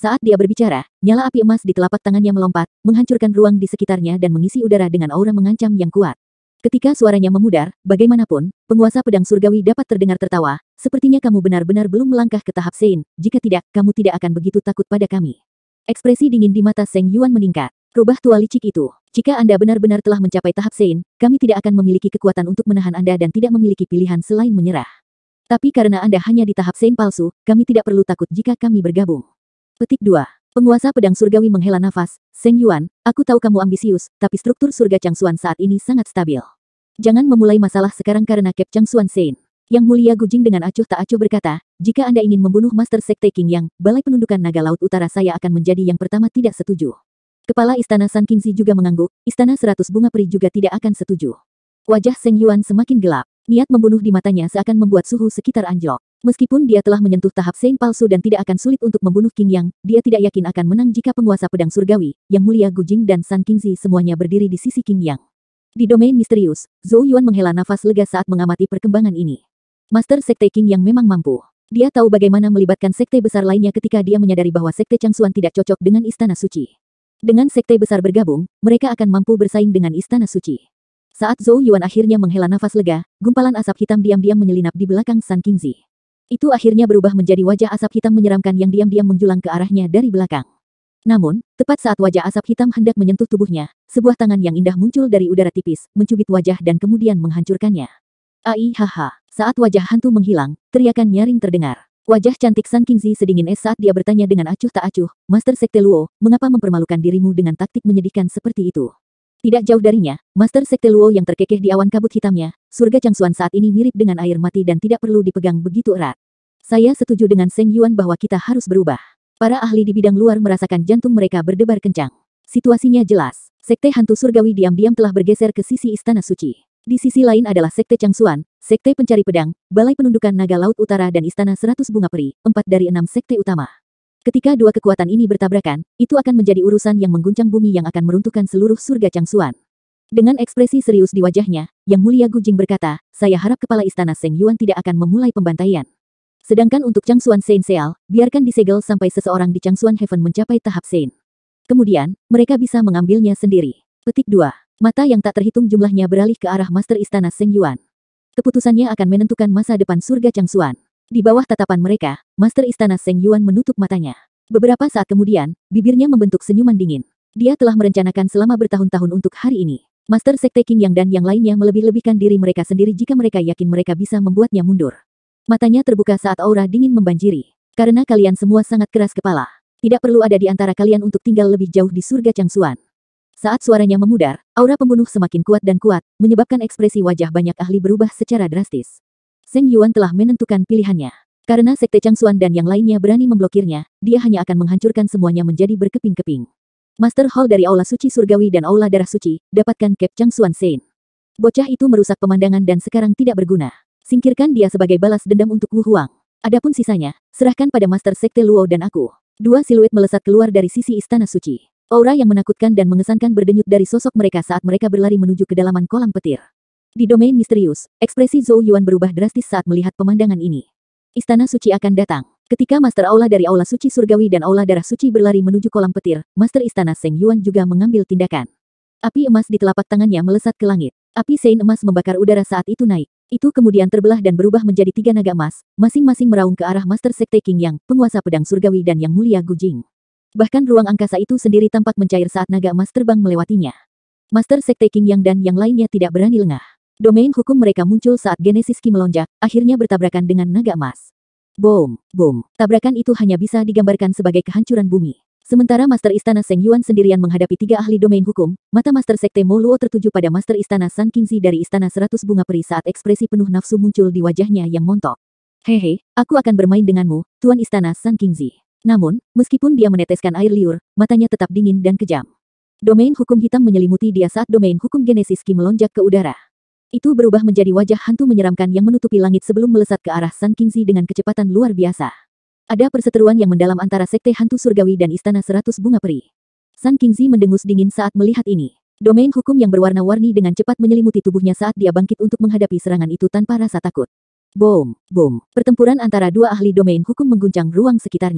Saat dia berbicara, nyala api emas di telapak tangannya melompat, menghancurkan ruang di sekitarnya dan mengisi udara dengan aura mengancam yang kuat. Ketika suaranya memudar, bagaimanapun, penguasa pedang surgawi dapat terdengar tertawa, sepertinya kamu benar-benar belum melangkah ke tahap Sein, jika tidak, kamu tidak akan begitu takut pada kami. Ekspresi dingin di mata Seng Yuan meningkat. Rubah tua licik itu. Jika Anda benar-benar telah mencapai tahap Sein, kami tidak akan memiliki kekuatan untuk menahan Anda dan tidak memiliki pilihan selain menyerah. Tapi karena Anda hanya di tahap Sein palsu, kami tidak perlu takut jika kami bergabung. Petik dua. Penguasa pedang surgawi menghela nafas. Seng Yuan, aku tahu kamu ambisius, tapi struktur surga Changsuan saat ini sangat stabil. Jangan memulai masalah sekarang karena Cap Changsuan Sein. Yang mulia Gujing dengan acuh tak acuh berkata, jika Anda ingin membunuh Master Sekte King Yang, Balai Penundukan Naga Laut Utara saya akan menjadi yang pertama tidak setuju. Kepala Istana Sun Kingzi juga mengangguk, Istana Seratus Bunga Peri juga tidak akan setuju. Wajah Seng Yuan semakin gelap. Niat membunuh di matanya seakan membuat suhu sekitar anjlok. Meskipun dia telah menyentuh tahap Sein palsu dan tidak akan sulit untuk membunuh King Yang, dia tidak yakin akan menang jika penguasa pedang surgawi, Yang mulia Gujing dan Sun Kingzi semuanya berdiri di sisi King Yang. Di domain misterius, Zhou Yuan menghela nafas lega saat mengamati perkembangan ini. Master Sekte King Yang memang mampu. Dia tahu bagaimana melibatkan sekte besar lainnya ketika dia menyadari bahwa Sekte Changsuan tidak cocok dengan Istana Suci. Dengan sekte besar bergabung, mereka akan mampu bersaing dengan Istana Suci. Saat Zhou Yuan akhirnya menghela nafas lega, gumpalan asap hitam diam-diam menyelinap di belakang Sun Kingzi. Itu akhirnya berubah menjadi wajah asap hitam menyeramkan yang diam-diam menjulang ke arahnya dari belakang. Namun, tepat saat wajah asap hitam hendak menyentuh tubuhnya, sebuah tangan yang indah muncul dari udara tipis, mencubit wajah dan kemudian menghancurkannya. Aihaha, saat wajah hantu menghilang, teriakan nyaring terdengar. Wajah cantik Sun Kingzi sedingin es saat dia bertanya dengan acuh tak acuh, Master Sekte Luo, mengapa mempermalukan dirimu dengan taktik menyedihkan seperti itu? Tidak jauh darinya, Master Sekte Luo yang terkekeh di awan kabut hitamnya, surga Changsuan saat ini mirip dengan air mati dan tidak perlu dipegang begitu erat. Saya setuju dengan Seng Yuan bahwa kita harus berubah. Para ahli di bidang luar merasakan jantung mereka berdebar kencang. Situasinya jelas, Sekte Hantu Surgawi diam-diam telah bergeser ke sisi Istana Suci. Di sisi lain adalah Sekte Changsuan, Sekte Pencari Pedang, Balai Penundukan Naga Laut Utara dan Istana Seratus Bunga Peri, empat dari enam sekte utama. Ketika dua kekuatan ini bertabrakan, itu akan menjadi urusan yang mengguncang bumi yang akan meruntuhkan seluruh surga Changsuan. Dengan ekspresi serius di wajahnya, Yang mulia Gujing berkata, saya harap kepala Istana Seng Yuan tidak akan memulai pembantaian. Sedangkan untuk Changsuan Sein Seal, biarkan disegel sampai seseorang di Changsuan Heaven mencapai tahap Sein. Kemudian, mereka bisa mengambilnya sendiri. Petik dua. Mata yang tak terhitung jumlahnya beralih ke arah Master Istana Seng Yuan. Keputusannya akan menentukan masa depan surga Changsuan. Di bawah tatapan mereka, Master Istana Seng Yuan menutup matanya. Beberapa saat kemudian, bibirnya membentuk senyuman dingin. Dia telah merencanakan selama bertahun-tahun untuk hari ini. Master Sekte King Yang dan yang lainnya melebih-lebihkan diri mereka sendiri jika mereka yakin mereka bisa membuatnya mundur. Matanya terbuka saat aura dingin membanjiri. Karena kalian semua sangat keras kepala. Tidak perlu ada di antara kalian untuk tinggal lebih jauh di surga Changsuan. Saat suaranya memudar, aura pembunuh semakin kuat dan kuat, menyebabkan ekspresi wajah banyak ahli berubah secara drastis. Seng Yuan telah menentukan pilihannya. Karena Sekte Changsuan dan yang lainnya berani memblokirnya, dia hanya akan menghancurkan semuanya menjadi berkeping-keping. Master Hall dari Aula Suci Surgawi dan Aula Darah Suci, dapatkan Cap Changsuan Sein. Bocah itu merusak pemandangan dan sekarang tidak berguna. Singkirkan dia sebagai balas dendam untuk Wu Huang. Adapun sisanya, serahkan pada Master Sekte Luo dan aku. Dua siluet melesat keluar dari sisi Istana Suci. Aura yang menakutkan dan mengesankan berdenyut dari sosok mereka saat mereka berlari menuju kedalaman kolam petir. Di domain misterius, ekspresi Zhou Yuan berubah drastis saat melihat pemandangan ini. Istana Suci akan datang. Ketika Master Aula dari Aula Suci Surgawi dan Aula Darah Suci berlari menuju kolam petir, Master Istana Seng Yuan juga mengambil tindakan. Api emas di telapak tangannya melesat ke langit. Api Sein emas membakar udara saat itu naik. Itu kemudian terbelah dan berubah menjadi tiga naga emas, masing-masing meraung ke arah Master Sekte King Yang, penguasa pedang surgawi dan Yang mulia Gujing. Bahkan ruang angkasa itu sendiri tampak mencair saat naga emas terbang melewatinya. Master Sekte King Yang dan yang lainnya tidak berani lengah. Domain hukum mereka muncul saat Genesis Ki melonjak, akhirnya bertabrakan dengan naga emas. Boom, boom. Tabrakan itu hanya bisa digambarkan sebagai kehancuran bumi. Sementara Master Istana Seng Yuan sendirian menghadapi tiga ahli domain hukum, mata Master Sekte Mo Luo tertuju pada Master Istana Sun Kingzi dari Istana Seratus Bunga Peri saat ekspresi penuh nafsu muncul di wajahnya yang montok. Hehe, aku akan bermain denganmu, Tuan Istana Sun Kingzi. Namun, meskipun dia meneteskan air liur, matanya tetap dingin dan kejam. Domain hukum hitam menyelimuti dia saat domain hukum Genesis Ki melonjak ke udara. Itu berubah menjadi wajah hantu menyeramkan yang menutupi langit sebelum melesat ke arah Sun Kingzi dengan kecepatan luar biasa. Ada perseteruan yang mendalam antara Sekte Hantu Surgawi dan Istana Seratus Bunga Peri. Sun Kingzi mendengus dingin saat melihat ini. Domain hukum yang berwarna-warni dengan cepat menyelimuti tubuhnya saat dia bangkit untuk menghadapi serangan itu tanpa rasa takut. Boom, boom. Pertempuran antara dua ahli domain hukum mengguncang ruang sekitarnya.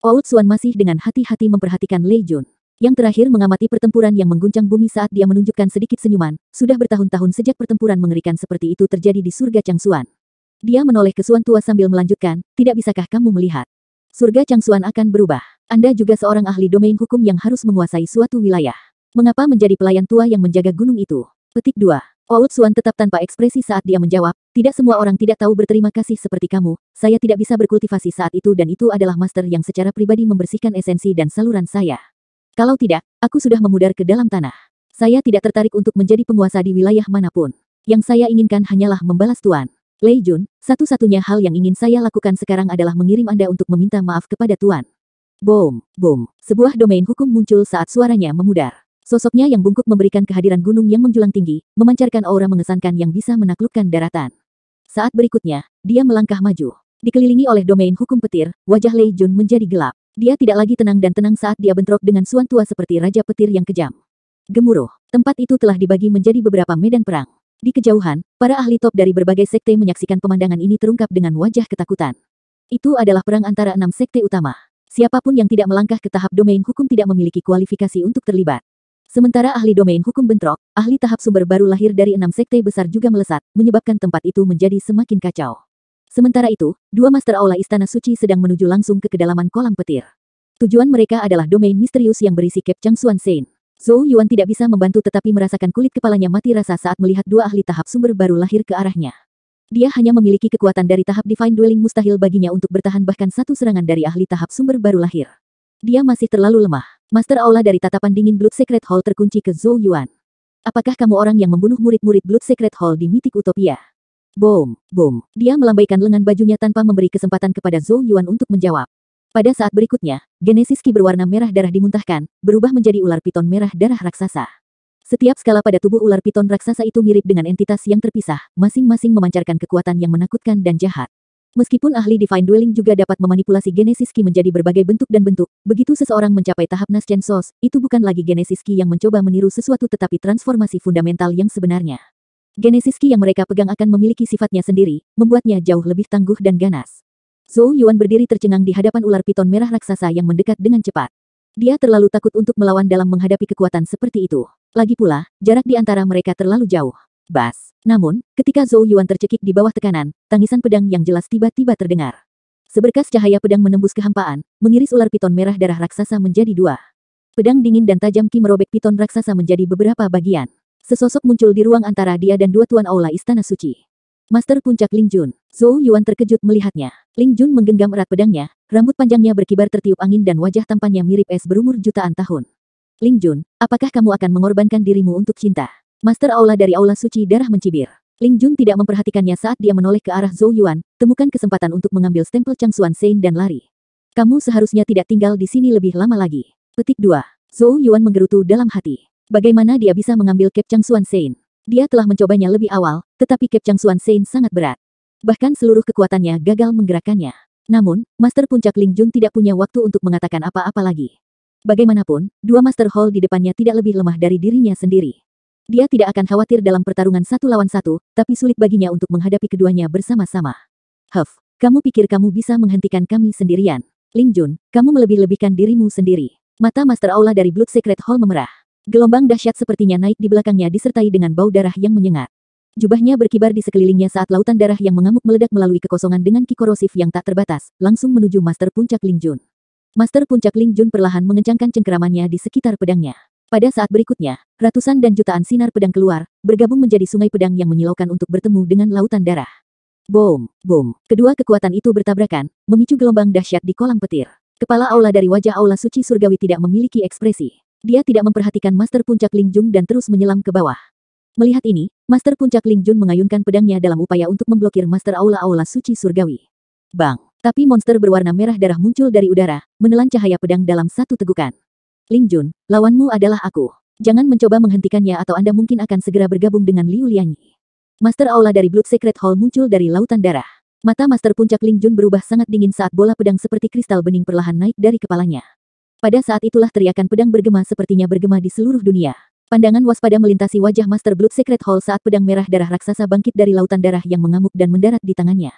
Outs Wan masih dengan hati-hati memperhatikan Lei Jun. Yang terakhir mengamati pertempuran yang mengguncang bumi saat dia menunjukkan sedikit senyuman, sudah bertahun-tahun sejak pertempuran mengerikan seperti itu terjadi di surga Changsuan. Dia menoleh ke Suan tua sambil melanjutkan, tidak bisakah kamu melihat? Surga Changsuan akan berubah. Anda juga seorang ahli domain hukum yang harus menguasai suatu wilayah. Mengapa menjadi pelayan tua yang menjaga gunung itu? Petik dua. Outs Wan tetap tanpa ekspresi saat dia menjawab, tidak semua orang tidak tahu berterima kasih seperti kamu, saya tidak bisa berkultivasi saat itu dan itu adalah master yang secara pribadi membersihkan esensi dan saluran saya. Kalau tidak, aku sudah memudar ke dalam tanah. Saya tidak tertarik untuk menjadi penguasa di wilayah manapun. Yang saya inginkan hanyalah membalas Tuan. Lei Jun, satu-satunya hal yang ingin saya lakukan sekarang adalah mengirim Anda untuk meminta maaf kepada Tuan. Boom, boom. Sebuah domain hukum muncul saat suaranya memudar. Sosoknya yang bungkuk memberikan kehadiran gunung yang menjulang tinggi, memancarkan aura mengesankan yang bisa menaklukkan daratan. Saat berikutnya, dia melangkah maju. Dikelilingi oleh domain hukum petir, wajah Lei Jun menjadi gelap. Dia tidak lagi tenang dan tenang saat dia bentrok dengan Suan tua seperti Raja Petir yang kejam. Gemuruh, tempat itu telah dibagi menjadi beberapa medan perang. Di kejauhan, para ahli top dari berbagai sekte menyaksikan pemandangan ini terungkap dengan wajah ketakutan. Itu adalah perang antara enam sekte utama. Siapapun yang tidak melangkah ke tahap domain hukum tidak memiliki kualifikasi untuk terlibat. Sementara ahli domain hukum bentrok, ahli tahap sumber baru lahir dari enam sekte besar juga melesat, menyebabkan tempat itu menjadi semakin kacau. Sementara itu, dua master aula Istana Suci sedang menuju langsung ke kedalaman kolam petir. Tujuan mereka adalah domain misterius yang berisi Cape Changsuan Sein. Zhou Yuan tidak bisa membantu tetapi merasakan kulit kepalanya mati rasa saat melihat dua ahli tahap sumber baru lahir ke arahnya. Dia hanya memiliki kekuatan dari tahap Divine Dwelling mustahil baginya untuk bertahan bahkan satu serangan dari ahli tahap sumber baru lahir. Dia masih terlalu lemah. Master aula dari tatapan dingin Blood Secret Hall terkunci ke Zhou Yuan. Apakah kamu orang yang membunuh murid-murid Blood Secret Hall di Mythic Utopia? Boom, boom. Dia melambaikan lengan bajunya tanpa memberi kesempatan kepada Zhou Yuan untuk menjawab. Pada saat berikutnya, Genesis Ki berwarna merah darah dimuntahkan, berubah menjadi ular piton merah darah raksasa. Setiap skala pada tubuh ular piton raksasa itu mirip dengan entitas yang terpisah, masing-masing memancarkan kekuatan yang menakutkan dan jahat. Meskipun ahli Divine Dwelling juga dapat memanipulasi Genesis Ki menjadi berbagai bentuk dan bentuk, begitu seseorang mencapai tahap Naschen Sos, itu bukan lagi Genesis Ki yang mencoba meniru sesuatu tetapi transformasi fundamental yang sebenarnya. Genesis Ki yang mereka pegang akan memiliki sifatnya sendiri, membuatnya jauh lebih tangguh dan ganas. Zhou Yuan berdiri tercengang di hadapan ular piton merah raksasa yang mendekat dengan cepat. Dia terlalu takut untuk melawan dalam menghadapi kekuatan seperti itu. Lagi pula, jarak di antara mereka terlalu jauh. Bas. Namun, ketika Zhou Yuan tercekik di bawah tekanan, tangisan pedang yang jelas tiba-tiba terdengar. Seberkas cahaya pedang menembus kehampaan, mengiris ular piton merah darah raksasa menjadi dua. Pedang dingin dan tajam Ki merobek piton raksasa menjadi beberapa bagian. Sesosok muncul di ruang antara dia dan dua tuan aula Istana Suci. Master Puncak Ling Jun. Zhou Yuan terkejut melihatnya. Ling Jun menggenggam erat pedangnya, rambut panjangnya berkibar tertiup angin dan wajah tampannya mirip es berumur jutaan tahun. Ling Jun, apakah kamu akan mengorbankan dirimu untuk cinta? Master aula dari aula suci darah mencibir. Ling Jun tidak memperhatikannya saat dia menoleh ke arah Zhou Yuan, temukan kesempatan untuk mengambil stempel Changsuan Sein dan lari. Kamu seharusnya tidak tinggal di sini lebih lama lagi. Petik dua. Zhou Yuan menggerutu dalam hati. Bagaimana dia bisa mengambil Cape Changsuan Sein? Dia telah mencobanya lebih awal, tetapi Cape Changsuan Sein sangat berat. Bahkan seluruh kekuatannya gagal menggerakkannya. Namun, Master Puncak Ling Jun tidak punya waktu untuk mengatakan apa-apa lagi. Bagaimanapun, dua Master Hall di depannya tidak lebih lemah dari dirinya sendiri. Dia tidak akan khawatir dalam pertarungan satu lawan satu, tapi sulit baginya untuk menghadapi keduanya bersama-sama. Huff, kamu pikir kamu bisa menghentikan kami sendirian? Ling Jun, kamu melebih-lebihkan dirimu sendiri. Mata Master Aula dari Blood Secret Hall memerah. Gelombang dahsyat sepertinya naik di belakangnya disertai dengan bau darah yang menyengat. Jubahnya berkibar di sekelilingnya saat lautan darah yang mengamuk meledak melalui kekosongan dengan ki korosif yang tak terbatas, langsung menuju Master Puncak Ling Jun. Master Puncak Ling Jun perlahan mengencangkan cengkeramannya di sekitar pedangnya. Pada saat berikutnya, ratusan dan jutaan sinar pedang keluar, bergabung menjadi sungai pedang yang menyilaukan untuk bertemu dengan lautan darah. Boom, boom. Kedua kekuatan itu bertabrakan, memicu gelombang dahsyat di kolam petir. Kepala aula dari wajah aula suci surgawi tidak memiliki ekspresi. Dia tidak memperhatikan Master Puncak Ling Jun dan terus menyelam ke bawah. Melihat ini, Master Puncak Ling Jun mengayunkan pedangnya dalam upaya untuk memblokir Master Aula-Aula Suci Surgawi. Bang! Tapi monster berwarna merah darah muncul dari udara, menelan cahaya pedang dalam satu tegukan. Ling Jun, lawanmu adalah aku. Jangan mencoba menghentikannya atau Anda mungkin akan segera bergabung dengan Liu Lianyi. Master Aula dari Blood Secret Hall muncul dari lautan darah. Mata Master Puncak Ling Jun berubah sangat dingin saat bola pedang seperti kristal bening perlahan naik dari kepalanya. Pada saat itulah teriakan pedang bergema sepertinya bergema di seluruh dunia. Pandangan waspada melintasi wajah Master Blood Secret Hall saat pedang merah darah raksasa bangkit dari lautan darah yang mengamuk dan mendarat di tangannya.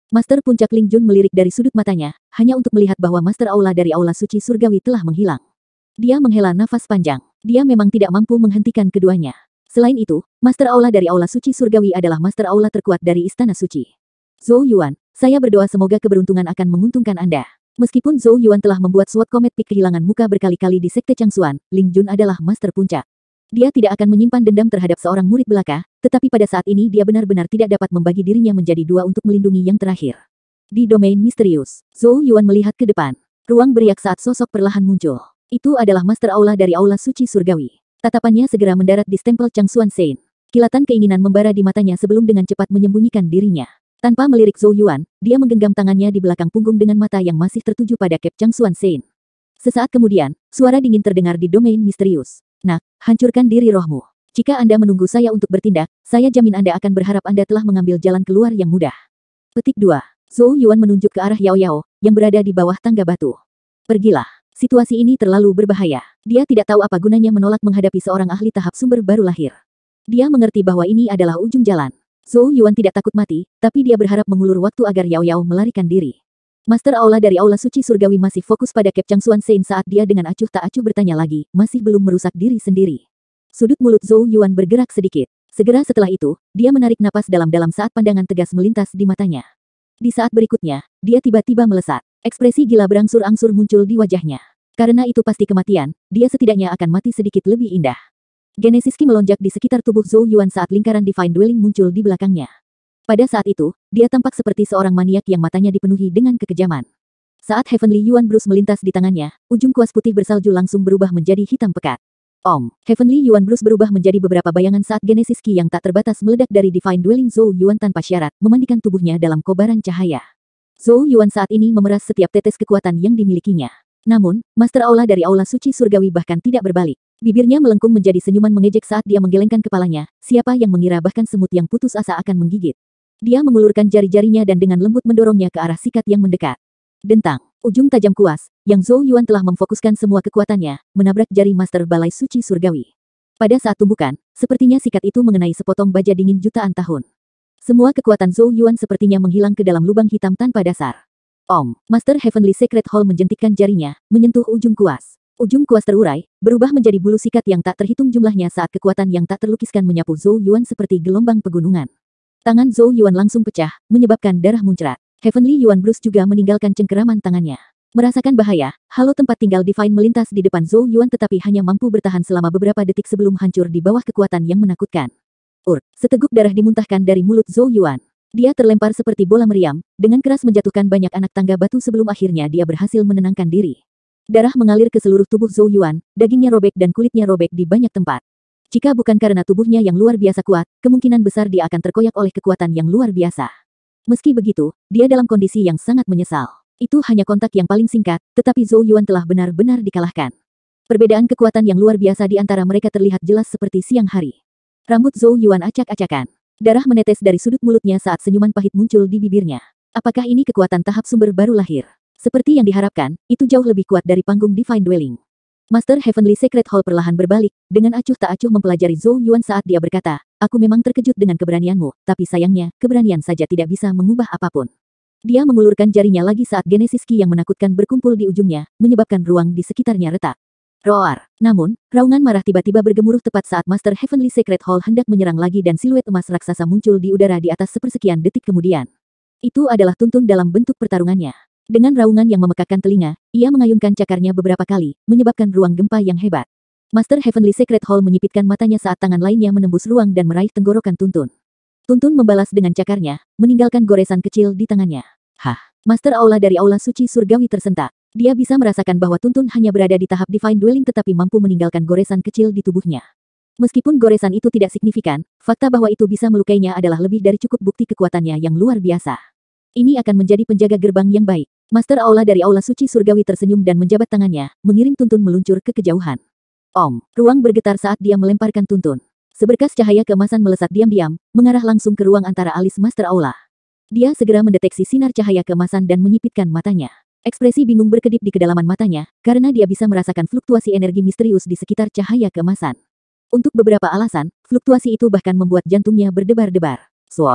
Master Puncak Ling Jun melirik dari sudut matanya, hanya untuk melihat bahwa Master Aula dari Aula Suci Surgawi telah menghilang. Dia menghela nafas panjang. Dia memang tidak mampu menghentikan keduanya. Selain itu, Master Aula dari Aula Suci Surgawi adalah Master Aula terkuat dari Istana Suci. Zhou Yuan, saya berdoa semoga keberuntungan akan menguntungkan Anda. Meskipun Zhou Yuan telah membuat Sword Comet Peak kehilangan muka berkali-kali di Sekte Changsuan, Ling Jun adalah Master Puncak. Dia tidak akan menyimpan dendam terhadap seorang murid belaka, tetapi pada saat ini dia benar-benar tidak dapat membagi dirinya menjadi dua untuk melindungi yang terakhir. Di domain misterius, Zhou Yuan melihat ke depan. Ruang beriak saat sosok perlahan muncul. Itu adalah Master Aula dari Aula Suci Surgawi. Tatapannya segera mendarat di stempel Changsuan Sein. Kilatan keinginan membara di matanya sebelum dengan cepat menyembunyikan dirinya. Tanpa melirik Zhou Yuan, dia menggenggam tangannya di belakang punggung dengan mata yang masih tertuju pada Cap Changsuan Sein. Sesaat kemudian, suara dingin terdengar di domain misterius. Nak, hancurkan diri rohmu. Jika Anda menunggu saya untuk bertindak, saya jamin Anda akan berharap Anda telah mengambil jalan keluar yang mudah. Petik dua. Zhou Yuan menunjuk ke arah Yao Yao, yang berada di bawah tangga batu. Pergilah. Situasi ini terlalu berbahaya. Dia tidak tahu apa gunanya menolak menghadapi seorang ahli tahap sumber baru lahir. Dia mengerti bahwa ini adalah ujung jalan. Zhou Yuan tidak takut mati, tapi dia berharap mengulur waktu agar Yao Yao melarikan diri. Master Aula dari Aula Suci Surgawi masih fokus pada Cap Changsuan Sein saat dia dengan acuh tak acuh bertanya lagi, masih belum merusak diri sendiri. Sudut mulut Zhou Yuan bergerak sedikit. Segera setelah itu, dia menarik napas dalam-dalam saat pandangan tegas melintas di matanya. Di saat berikutnya, dia tiba-tiba melesat. Ekspresi gila berangsur-angsur muncul di wajahnya. Karena itu pasti kematian, dia setidaknya akan mati sedikit lebih indah. Genesis Ki melonjak di sekitar tubuh Zhou Yuan saat lingkaran Divine Dwelling muncul di belakangnya. Pada saat itu, dia tampak seperti seorang maniak yang matanya dipenuhi dengan kekejaman. Saat Heavenly Yuan Bruce melintas di tangannya, ujung kuas putih bersalju langsung berubah menjadi hitam pekat. Om, Heavenly Yuan Bruce berubah menjadi beberapa bayangan saat Genesis Ki yang tak terbatas meledak dari Divine Dwelling Zhou Yuan tanpa syarat, memandikan tubuhnya dalam kobaran cahaya. Zhou Yuan saat ini memeras setiap tetes kekuatan yang dimilikinya. Namun, Master Aula dari Aula Suci Surgawi bahkan tidak berbalik. Bibirnya melengkung menjadi senyuman mengejek saat dia menggelengkan kepalanya, siapa yang mengira bahkan semut yang putus asa akan menggigit. Dia mengulurkan jari-jarinya dan dengan lembut mendorongnya ke arah sikat yang mendekat. Dentang, ujung tajam kuas, yang Zhou Yuan telah memfokuskan semua kekuatannya, menabrak jari Master Balai Suci Surgawi. Pada saat tumbukan, sepertinya sikat itu mengenai sepotong baja dingin jutaan tahun. Semua kekuatan Zhou Yuan sepertinya menghilang ke dalam lubang hitam tanpa dasar. Om, Master Heavenly Secret Hall menjentikkan jarinya, menyentuh ujung kuas. Ujung kuas terurai, berubah menjadi bulu sikat yang tak terhitung jumlahnya saat kekuatan yang tak terlukiskan menyapu Zhou Yuan seperti gelombang pegunungan. Tangan Zhou Yuan langsung pecah, menyebabkan darah muncrat. Heavenly Yuan Bruce juga meninggalkan cengkeraman tangannya. Merasakan bahaya, halo tempat tinggal Divine melintas di depan Zhou Yuan tetapi hanya mampu bertahan selama beberapa detik sebelum hancur di bawah kekuatan yang menakutkan. Ur, seteguk darah dimuntahkan dari mulut Zhou Yuan. Dia terlempar seperti bola meriam, dengan keras menjatuhkan banyak anak tangga batu sebelum akhirnya dia berhasil menenangkan diri. Darah mengalir ke seluruh tubuh Zhou Yuan, dagingnya robek dan kulitnya robek di banyak tempat. Jika bukan karena tubuhnya yang luar biasa kuat, kemungkinan besar dia akan terkoyak oleh kekuatan yang luar biasa. Meski begitu, dia dalam kondisi yang sangat menyesal. Itu hanya kontak yang paling singkat, tetapi Zhou Yuan telah benar-benar dikalahkan. Perbedaan kekuatan yang luar biasa di antara mereka terlihat jelas seperti siang hari. Rambut Zhou Yuan acak-acakan. Darah menetes dari sudut mulutnya saat senyuman pahit muncul di bibirnya. Apakah ini kekuatan tahap sumber baru lahir? Seperti yang diharapkan, itu jauh lebih kuat dari panggung Divine Dwelling. Master Heavenly Secret Hall perlahan berbalik, dengan acuh tak acuh mempelajari Zhou Yuan saat dia berkata, aku memang terkejut dengan keberanianmu, tapi sayangnya, keberanian saja tidak bisa mengubah apapun. Dia mengulurkan jarinya lagi saat Genesis Ki yang menakutkan berkumpul di ujungnya, menyebabkan ruang di sekitarnya retak. Roar. Namun, raungan marah tiba-tiba bergemuruh tepat saat Master Heavenly Secret Hall hendak menyerang lagi dan siluet emas raksasa muncul di udara di atas sepersekian detik kemudian. Itu adalah tuntun dalam bentuk pertarungannya. Dengan raungan yang memekakkan telinga, ia mengayunkan cakarnya beberapa kali, menyebabkan ruang gempa yang hebat. Master Heavenly Secret Hall menyipitkan matanya saat tangan lainnya menembus ruang dan meraih tenggorokan Tuntun. Tuntun membalas dengan cakarnya, meninggalkan goresan kecil di tangannya. Hah, Master Aula dari Aula Suci Surgawi tersentak. Dia bisa merasakan bahwa Tuntun hanya berada di tahap Divine Dwelling tetapi mampu meninggalkan goresan kecil di tubuhnya. Meskipun goresan itu tidak signifikan, fakta bahwa itu bisa melukainya adalah lebih dari cukup bukti kekuatannya yang luar biasa. Ini akan menjadi penjaga gerbang yang baik. Master Aula dari Aula Suci Surgawi tersenyum dan menjabat tangannya, mengirim Tuntun meluncur ke kejauhan. Om, ruang bergetar saat dia melemparkan Tuntun. Seberkas cahaya keemasan melesat diam-diam, mengarah langsung ke ruang antara alis Master Aula. Dia segera mendeteksi sinar cahaya keemasan dan menyipitkan matanya. Ekspresi bingung berkedip di kedalaman matanya, karena dia bisa merasakan fluktuasi energi misterius di sekitar cahaya keemasan. Untuk beberapa alasan, fluktuasi itu bahkan membuat jantungnya berdebar-debar. Swoosh!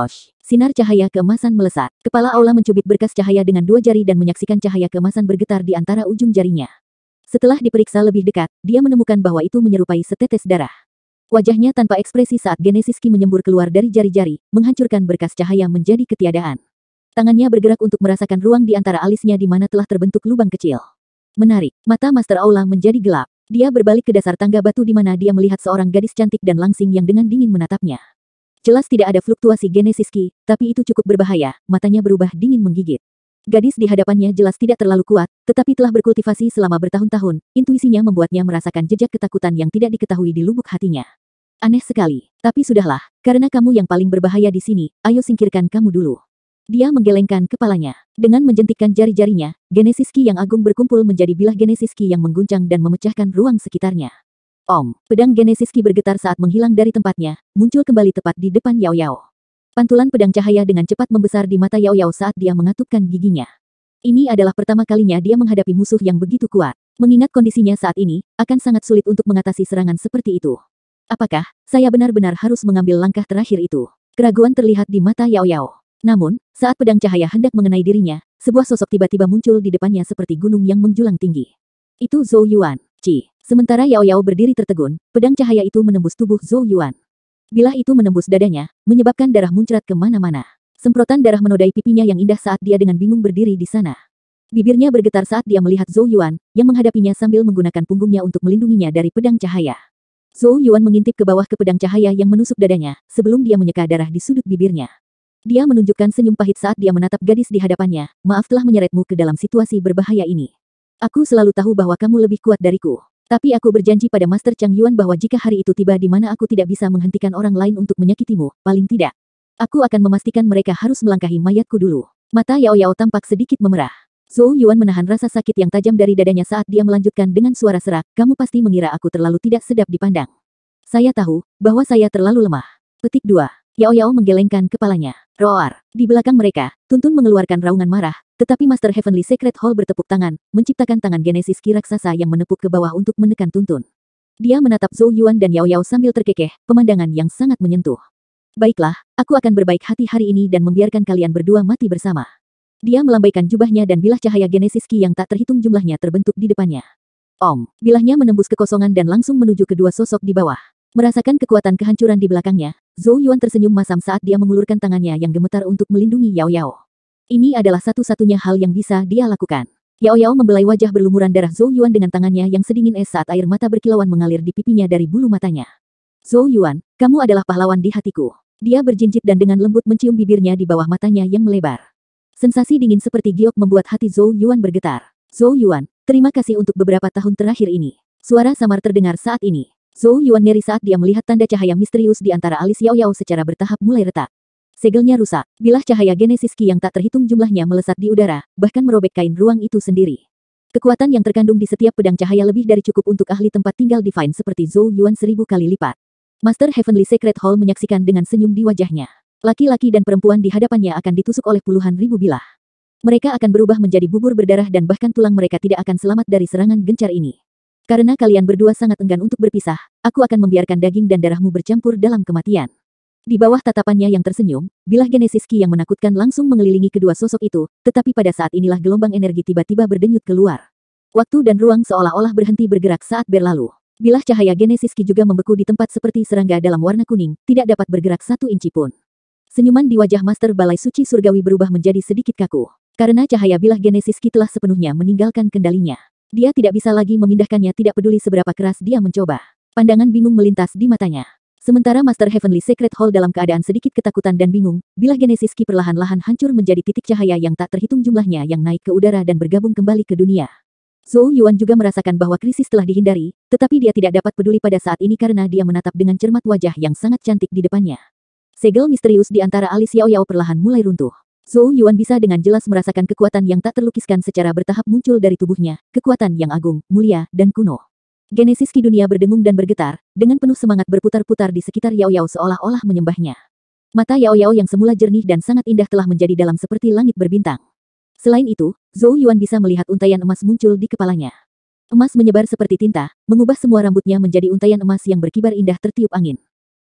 sinar cahaya keemasan melesat. Kepala Aula mencubit berkas cahaya dengan dua jari dan menyaksikan cahaya keemasan bergetar di antara ujung jarinya. Setelah diperiksa lebih dekat, dia menemukan bahwa itu menyerupai setetes darah. Wajahnya tanpa ekspresi saat Genesis Ki menyembur keluar dari jari-jari, menghancurkan berkas cahaya menjadi ketiadaan. Tangannya bergerak untuk merasakan ruang di antara alisnya di mana telah terbentuk lubang kecil. Menarik, mata Master Aula menjadi gelap. Dia berbalik ke dasar tangga batu di mana dia melihat seorang gadis cantik dan langsing yang dengan dingin menatapnya. Jelas tidak ada fluktuasi Genesis Ki, tapi itu cukup berbahaya, matanya berubah dingin menggigit. Gadis di hadapannya jelas tidak terlalu kuat, tetapi telah berkultivasi selama bertahun-tahun, intuisinya membuatnya merasakan jejak ketakutan yang tidak diketahui di lubuk hatinya. Aneh sekali, tapi sudahlah, karena kamu yang paling berbahaya di sini, ayo singkirkan kamu dulu. Dia menggelengkan kepalanya. Dengan menjentikkan jari-jarinya, Genesis Ki yang agung berkumpul menjadi bilah Genesis Ki yang mengguncang dan memecahkan ruang sekitarnya. Om, pedang Genesis Ki bergetar saat menghilang dari tempatnya, muncul kembali tepat di depan Yao Yao. Pantulan pedang cahaya dengan cepat membesar di mata Yao Yao saat dia mengatupkan giginya. Ini adalah pertama kalinya dia menghadapi musuh yang begitu kuat. Mengingat kondisinya saat ini, akan sangat sulit untuk mengatasi serangan seperti itu. Apakah saya benar-benar harus mengambil langkah terakhir itu? Keraguan terlihat di mata Yao Yao. Namun, saat pedang cahaya hendak mengenai dirinya, sebuah sosok tiba-tiba muncul di depannya seperti gunung yang menjulang tinggi. Itu Zhou Yuan. Ci. Sementara Yao Yao berdiri tertegun, pedang cahaya itu menembus tubuh Zhou Yuan. Bilah itu menembus dadanya, menyebabkan darah muncrat kemana-mana. Semprotan darah menodai pipinya yang indah saat dia dengan bingung berdiri di sana. Bibirnya bergetar saat dia melihat Zhou Yuan, yang menghadapinya sambil menggunakan punggungnya untuk melindunginya dari pedang cahaya. Zhou Yuan mengintip ke bawah ke pedang cahaya yang menusuk dadanya, sebelum dia menyeka darah di sudut bibirnya. Dia menunjukkan senyum pahit saat dia menatap gadis di hadapannya, maaf telah menyeretmu ke dalam situasi berbahaya ini. Aku selalu tahu bahwa kamu lebih kuat dariku. Tapi aku berjanji pada Master Chang Yuan bahwa jika hari itu tiba di mana aku tidak bisa menghentikan orang lain untuk menyakitimu, paling tidak, aku akan memastikan mereka harus melangkahi mayatku dulu. Mata Yao Yao tampak sedikit memerah. Zhou Yuan menahan rasa sakit yang tajam dari dadanya saat dia melanjutkan dengan suara serak, kamu pasti mengira aku terlalu tidak sedap dipandang. Saya tahu, bahwa saya terlalu lemah. Petik dua. Yao Yao menggelengkan kepalanya. Roar. Di belakang mereka, Tuntun mengeluarkan raungan marah, tetapi Master Heavenly Secret Hall bertepuk tangan, menciptakan tangan Genesis Ki raksasa yang menepuk ke bawah untuk menekan Tuntun. Dia menatap Zhou Yuan dan Yao Yao sambil terkekeh, pemandangan yang sangat menyentuh. Baiklah, aku akan berbaik hati hari ini dan membiarkan kalian berdua mati bersama. Dia melambaikan jubahnya dan bilah cahaya Genesis Ki yang tak terhitung jumlahnya terbentuk di depannya. Om, bilahnya menembus kekosongan dan langsung menuju kedua sosok di bawah. Merasakan kekuatan kehancuran di belakangnya, Zhou Yuan tersenyum masam saat dia mengulurkan tangannya yang gemetar untuk melindungi Yao Yao. Ini adalah satu-satunya hal yang bisa dia lakukan. Yao Yao membelai wajah berlumuran darah Zhou Yuan dengan tangannya yang sedingin es saat air mata berkilauan mengalir di pipinya dari bulu matanya. Zhou Yuan, kamu adalah pahlawan di hatiku. Dia berjinjit dan dengan lembut mencium bibirnya di bawah matanya yang melebar. Sensasi dingin seperti giok membuat hati Zhou Yuan bergetar. Zhou Yuan, terima kasih untuk beberapa tahun terakhir ini. Suara samar terdengar saat ini. Zhou Yuan ngeri saat dia melihat tanda cahaya misterius di antara alis Yao Yao secara bertahap mulai retak. Segelnya rusak. Bilah cahaya Genesis Ki yang tak terhitung jumlahnya melesat di udara, bahkan merobek kain ruang itu sendiri. Kekuatan yang terkandung di setiap pedang cahaya lebih dari cukup untuk ahli tempat tinggal Divine seperti Zhou Yuan seribu kali lipat. Master Heavenly Secret Hall menyaksikan dengan senyum di wajahnya. Laki-laki dan perempuan di hadapannya akan ditusuk oleh puluhan ribu bilah. Mereka akan berubah menjadi bubur berdarah dan bahkan tulang mereka tidak akan selamat dari serangan gencar ini. Karena kalian berdua sangat enggan untuk berpisah, aku akan membiarkan daging dan darahmu bercampur dalam kematian. Di bawah tatapannya yang tersenyum, bilah Genesis Ki yang menakutkan langsung mengelilingi kedua sosok itu, tetapi pada saat inilah gelombang energi tiba-tiba berdenyut keluar. Waktu dan ruang seolah-olah berhenti bergerak saat berlalu. Bilah cahaya Genesis Ki juga membeku di tempat seperti serangga dalam warna kuning, tidak dapat bergerak satu inci pun. Senyuman di wajah Master Balai Suci Surgawi berubah menjadi sedikit kaku. Karena cahaya bilah Genesis Ki telah sepenuhnya meninggalkan kendalinya. Dia tidak bisa lagi memindahkannya tidak peduli seberapa keras dia mencoba. Pandangan bingung melintas di matanya. Sementara Master Heavenly Secret Hall dalam keadaan sedikit ketakutan dan bingung, bilah Genesis Ki perlahan-lahan hancur menjadi titik cahaya yang tak terhitung jumlahnya yang naik ke udara dan bergabung kembali ke dunia. Zhou Yuan juga merasakan bahwa krisis telah dihindari, tetapi dia tidak dapat peduli pada saat ini karena dia menatap dengan cermat wajah yang sangat cantik di depannya. Segel misterius di antara alis Yao Yao perlahan mulai runtuh. Zhou Yuan bisa dengan jelas merasakan kekuatan yang tak terlukiskan secara bertahap muncul dari tubuhnya, kekuatan yang agung, mulia, dan kuno. Genesis Ki dunia berdengung dan bergetar, dengan penuh semangat berputar-putar di sekitar Yao Yao seolah-olah menyembahnya. Mata Yao Yao yang semula jernih dan sangat indah telah menjadi dalam seperti langit berbintang. Selain itu, Zhou Yuan bisa melihat untaian emas muncul di kepalanya. Emas menyebar seperti tinta, mengubah semua rambutnya menjadi untaian emas yang berkibar indah tertiup angin.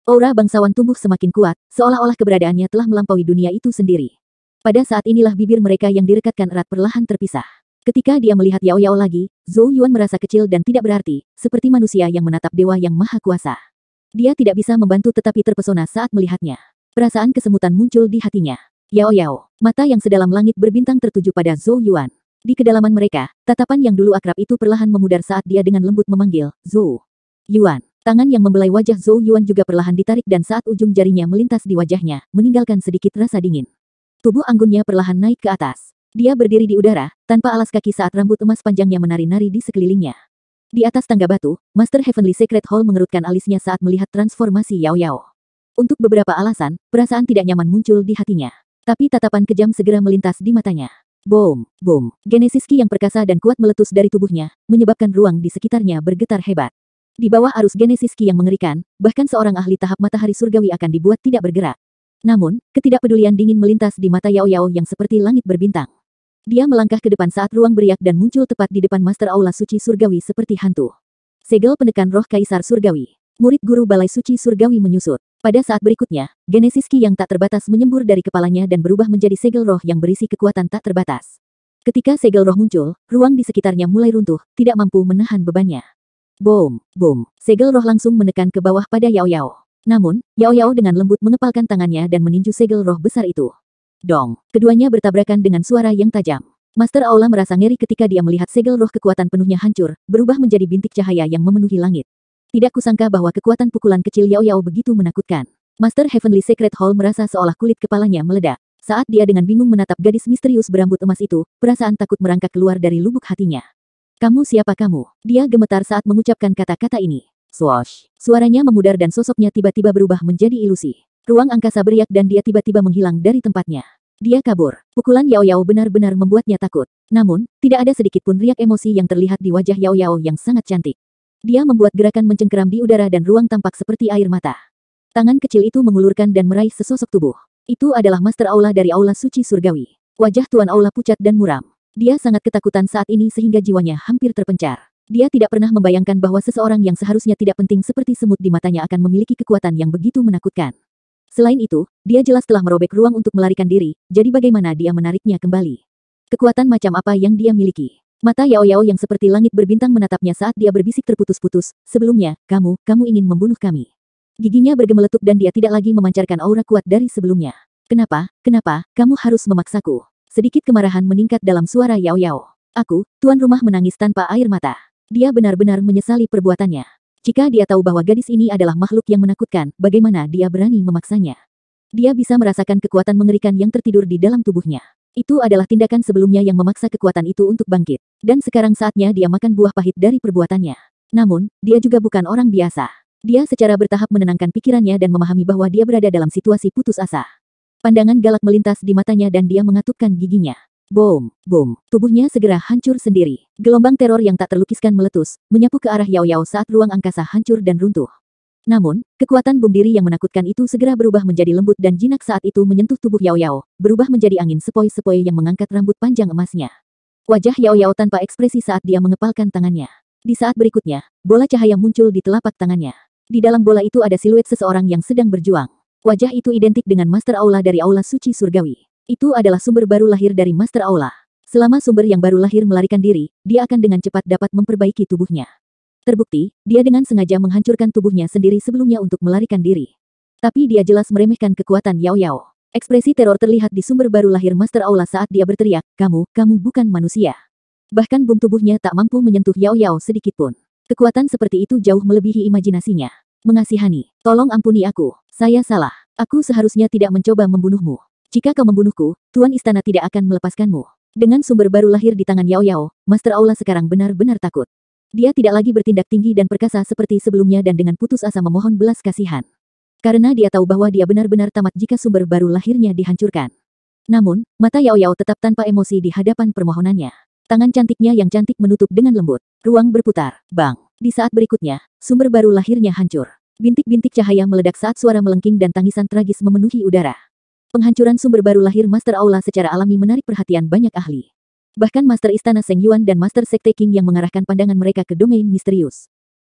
Aura bangsawan tumbuh semakin kuat, seolah-olah keberadaannya telah melampaui dunia itu sendiri. Pada saat inilah bibir mereka yang direkatkan erat perlahan terpisah. Ketika dia melihat Yao Yao lagi, Zhou Yuan merasa kecil dan tidak berarti, seperti manusia yang menatap dewa yang maha kuasa. Dia tidak bisa membantu tetapi terpesona saat melihatnya. Perasaan kesemutan muncul di hatinya. Yao Yao, mata yang sedalam langit berbintang tertuju pada Zhou Yuan. Di kedalaman mereka, tatapan yang dulu akrab itu perlahan memudar saat dia dengan lembut memanggil, Zhou Yuan. Tangan yang membelai wajah Zhou Yuan juga perlahan ditarik dan saat ujung jarinya melintas di wajahnya, meninggalkan sedikit rasa dingin. Tubuh anggunnya perlahan naik ke atas. Dia berdiri di udara, tanpa alas kaki saat rambut emas panjangnya menari-nari di sekelilingnya. Di atas tangga batu, Master Heavenly Secret Hall mengerutkan alisnya saat melihat transformasi Yao Yao. Untuk beberapa alasan, perasaan tidak nyaman muncul di hatinya. Tapi tatapan kejam segera melintas di matanya. Boom, boom. Genesis Ki yang perkasa dan kuat meletus dari tubuhnya, menyebabkan ruang di sekitarnya bergetar hebat. Di bawah arus Genesis Ki yang mengerikan, bahkan seorang ahli tahap matahari surgawi akan dibuat tidak bergerak. Namun, ketidakpedulian dingin melintas di mata Yao Yao yang seperti langit berbintang. Dia melangkah ke depan saat ruang beriak dan muncul tepat di depan Master Aula Suci Surgawi seperti hantu. Segel penekan roh Kaisar Surgawi. Murid guru Balai Suci Surgawi menyusut. Pada saat berikutnya, Genesis Ki yang tak terbatas menyembur dari kepalanya dan berubah menjadi segel roh yang berisi kekuatan tak terbatas. Ketika segel roh muncul, ruang di sekitarnya mulai runtuh, tidak mampu menahan bebannya. Boom, boom. Segel roh langsung menekan ke bawah pada Yao Yao. Namun, Yao Yao dengan lembut mengepalkan tangannya dan meninju segel roh besar itu. Dong. Keduanya bertabrakan dengan suara yang tajam. Master Aula merasa ngeri ketika dia melihat segel roh kekuatan penuhnya hancur, berubah menjadi bintik cahaya yang memenuhi langit. Tidak kusangka bahwa kekuatan pukulan kecil Yao Yao begitu menakutkan. Master Heavenly Secret Hall merasa seolah kulit kepalanya meledak. Saat dia dengan bingung menatap gadis misterius berambut emas itu, perasaan takut merangkak keluar dari lubuk hatinya. Kamu siapa kamu? Dia gemetar saat mengucapkan kata-kata ini. Swoosh. Suaranya memudar dan sosoknya tiba-tiba berubah menjadi ilusi. Ruang angkasa beriak dan dia tiba-tiba menghilang dari tempatnya. Dia kabur. Pukulan Yao Yao benar-benar membuatnya takut. Namun, tidak ada sedikit pun riak emosi yang terlihat di wajah Yao Yao yang sangat cantik. Dia membuat gerakan mencengkeram di udara dan ruang tampak seperti air mata. Tangan kecil itu mengulurkan dan meraih sesosok tubuh. Itu adalah Master Aula dari Aula Suci Surgawi. Wajah Tuan Aula pucat dan muram. Dia sangat ketakutan saat ini sehingga jiwanya hampir terpencar. Dia tidak pernah membayangkan bahwa seseorang yang seharusnya tidak penting seperti semut di matanya akan memiliki kekuatan yang begitu menakutkan. Selain itu, dia jelas telah merobek ruang untuk melarikan diri, jadi bagaimana dia menariknya kembali? Kekuatan macam apa yang dia miliki? Mata Yao Yao yang seperti langit berbintang menatapnya saat dia berbisik terputus-putus, sebelumnya, kamu, kamu ingin membunuh kami. Giginya bergemeletup dan dia tidak lagi memancarkan aura kuat dari sebelumnya. Kenapa, kenapa, kamu harus memaksaku? Sedikit kemarahan meningkat dalam suara Yao Yao. Aku, tuan rumah menangis tanpa air mata. Dia benar-benar menyesali perbuatannya. Jika dia tahu bahwa gadis ini adalah makhluk yang menakutkan, bagaimana dia berani memaksanya? Dia bisa merasakan kekuatan mengerikan yang tertidur di dalam tubuhnya. Itu adalah tindakan sebelumnya yang memaksa kekuatan itu untuk bangkit. Dan sekarang saatnya dia makan buah pahit dari perbuatannya. Namun, dia juga bukan orang biasa. Dia secara bertahap menenangkan pikirannya dan memahami bahwa dia berada dalam situasi putus asa. Pandangan galak melintas di matanya dan dia mengatupkan giginya. Boom, boom. Tubuhnya segera hancur sendiri. Gelombang teror yang tak terlukiskan meletus, menyapu ke arah Yao Yao saat ruang angkasa hancur dan runtuh. Namun, kekuatan bom diri yang menakutkan itu segera berubah menjadi lembut dan jinak saat itu menyentuh tubuh Yao Yao, berubah menjadi angin sepoi-sepoi yang mengangkat rambut panjang emasnya. Wajah Yao Yao tanpa ekspresi saat dia mengepalkan tangannya. Di saat berikutnya, bola cahaya muncul di telapak tangannya. Di dalam bola itu ada siluet seseorang yang sedang berjuang. Wajah itu identik dengan Master Aula dari Aula Suci Surgawi. Itu adalah sumber baru lahir dari Master Aula. Selama sumber yang baru lahir melarikan diri, dia akan dengan cepat dapat memperbaiki tubuhnya. Terbukti, dia dengan sengaja menghancurkan tubuhnya sendiri sebelumnya untuk melarikan diri. Tapi dia jelas meremehkan kekuatan Yao Yao. Ekspresi teror terlihat di sumber baru lahir Master Aula saat dia berteriak, kamu, kamu bukan manusia. Bahkan bom tubuhnya tak mampu menyentuh Yao Yao sedikitpun. Kekuatan seperti itu jauh melebihi imajinasinya. Mengasihani, tolong ampuni aku, saya salah. Aku seharusnya tidak mencoba membunuhmu. Jika kau membunuhku, Tuan Istana tidak akan melepaskanmu. Dengan sumber baru lahir di tangan Yao Yao, Master Aula sekarang benar-benar takut. Dia tidak lagi bertindak tinggi dan perkasa seperti sebelumnya dan dengan putus asa memohon belas kasihan. Karena dia tahu bahwa dia benar-benar tamat jika sumber baru lahirnya dihancurkan. Namun, mata Yao Yao tetap tanpa emosi di hadapan permohonannya. Tangan cantiknya yang cantik menutup dengan lembut. Ruang berputar. Bang. Di saat berikutnya, sumber baru lahirnya hancur. Bintik-bintik cahaya meledak saat suara melengking dan tangisan tragis memenuhi udara. Penghancuran sumber baru lahir Master Aula secara alami menarik perhatian banyak ahli. Bahkan Master Istana Seng Yuan dan Master Sekte King yang mengarahkan pandangan mereka ke domain misterius.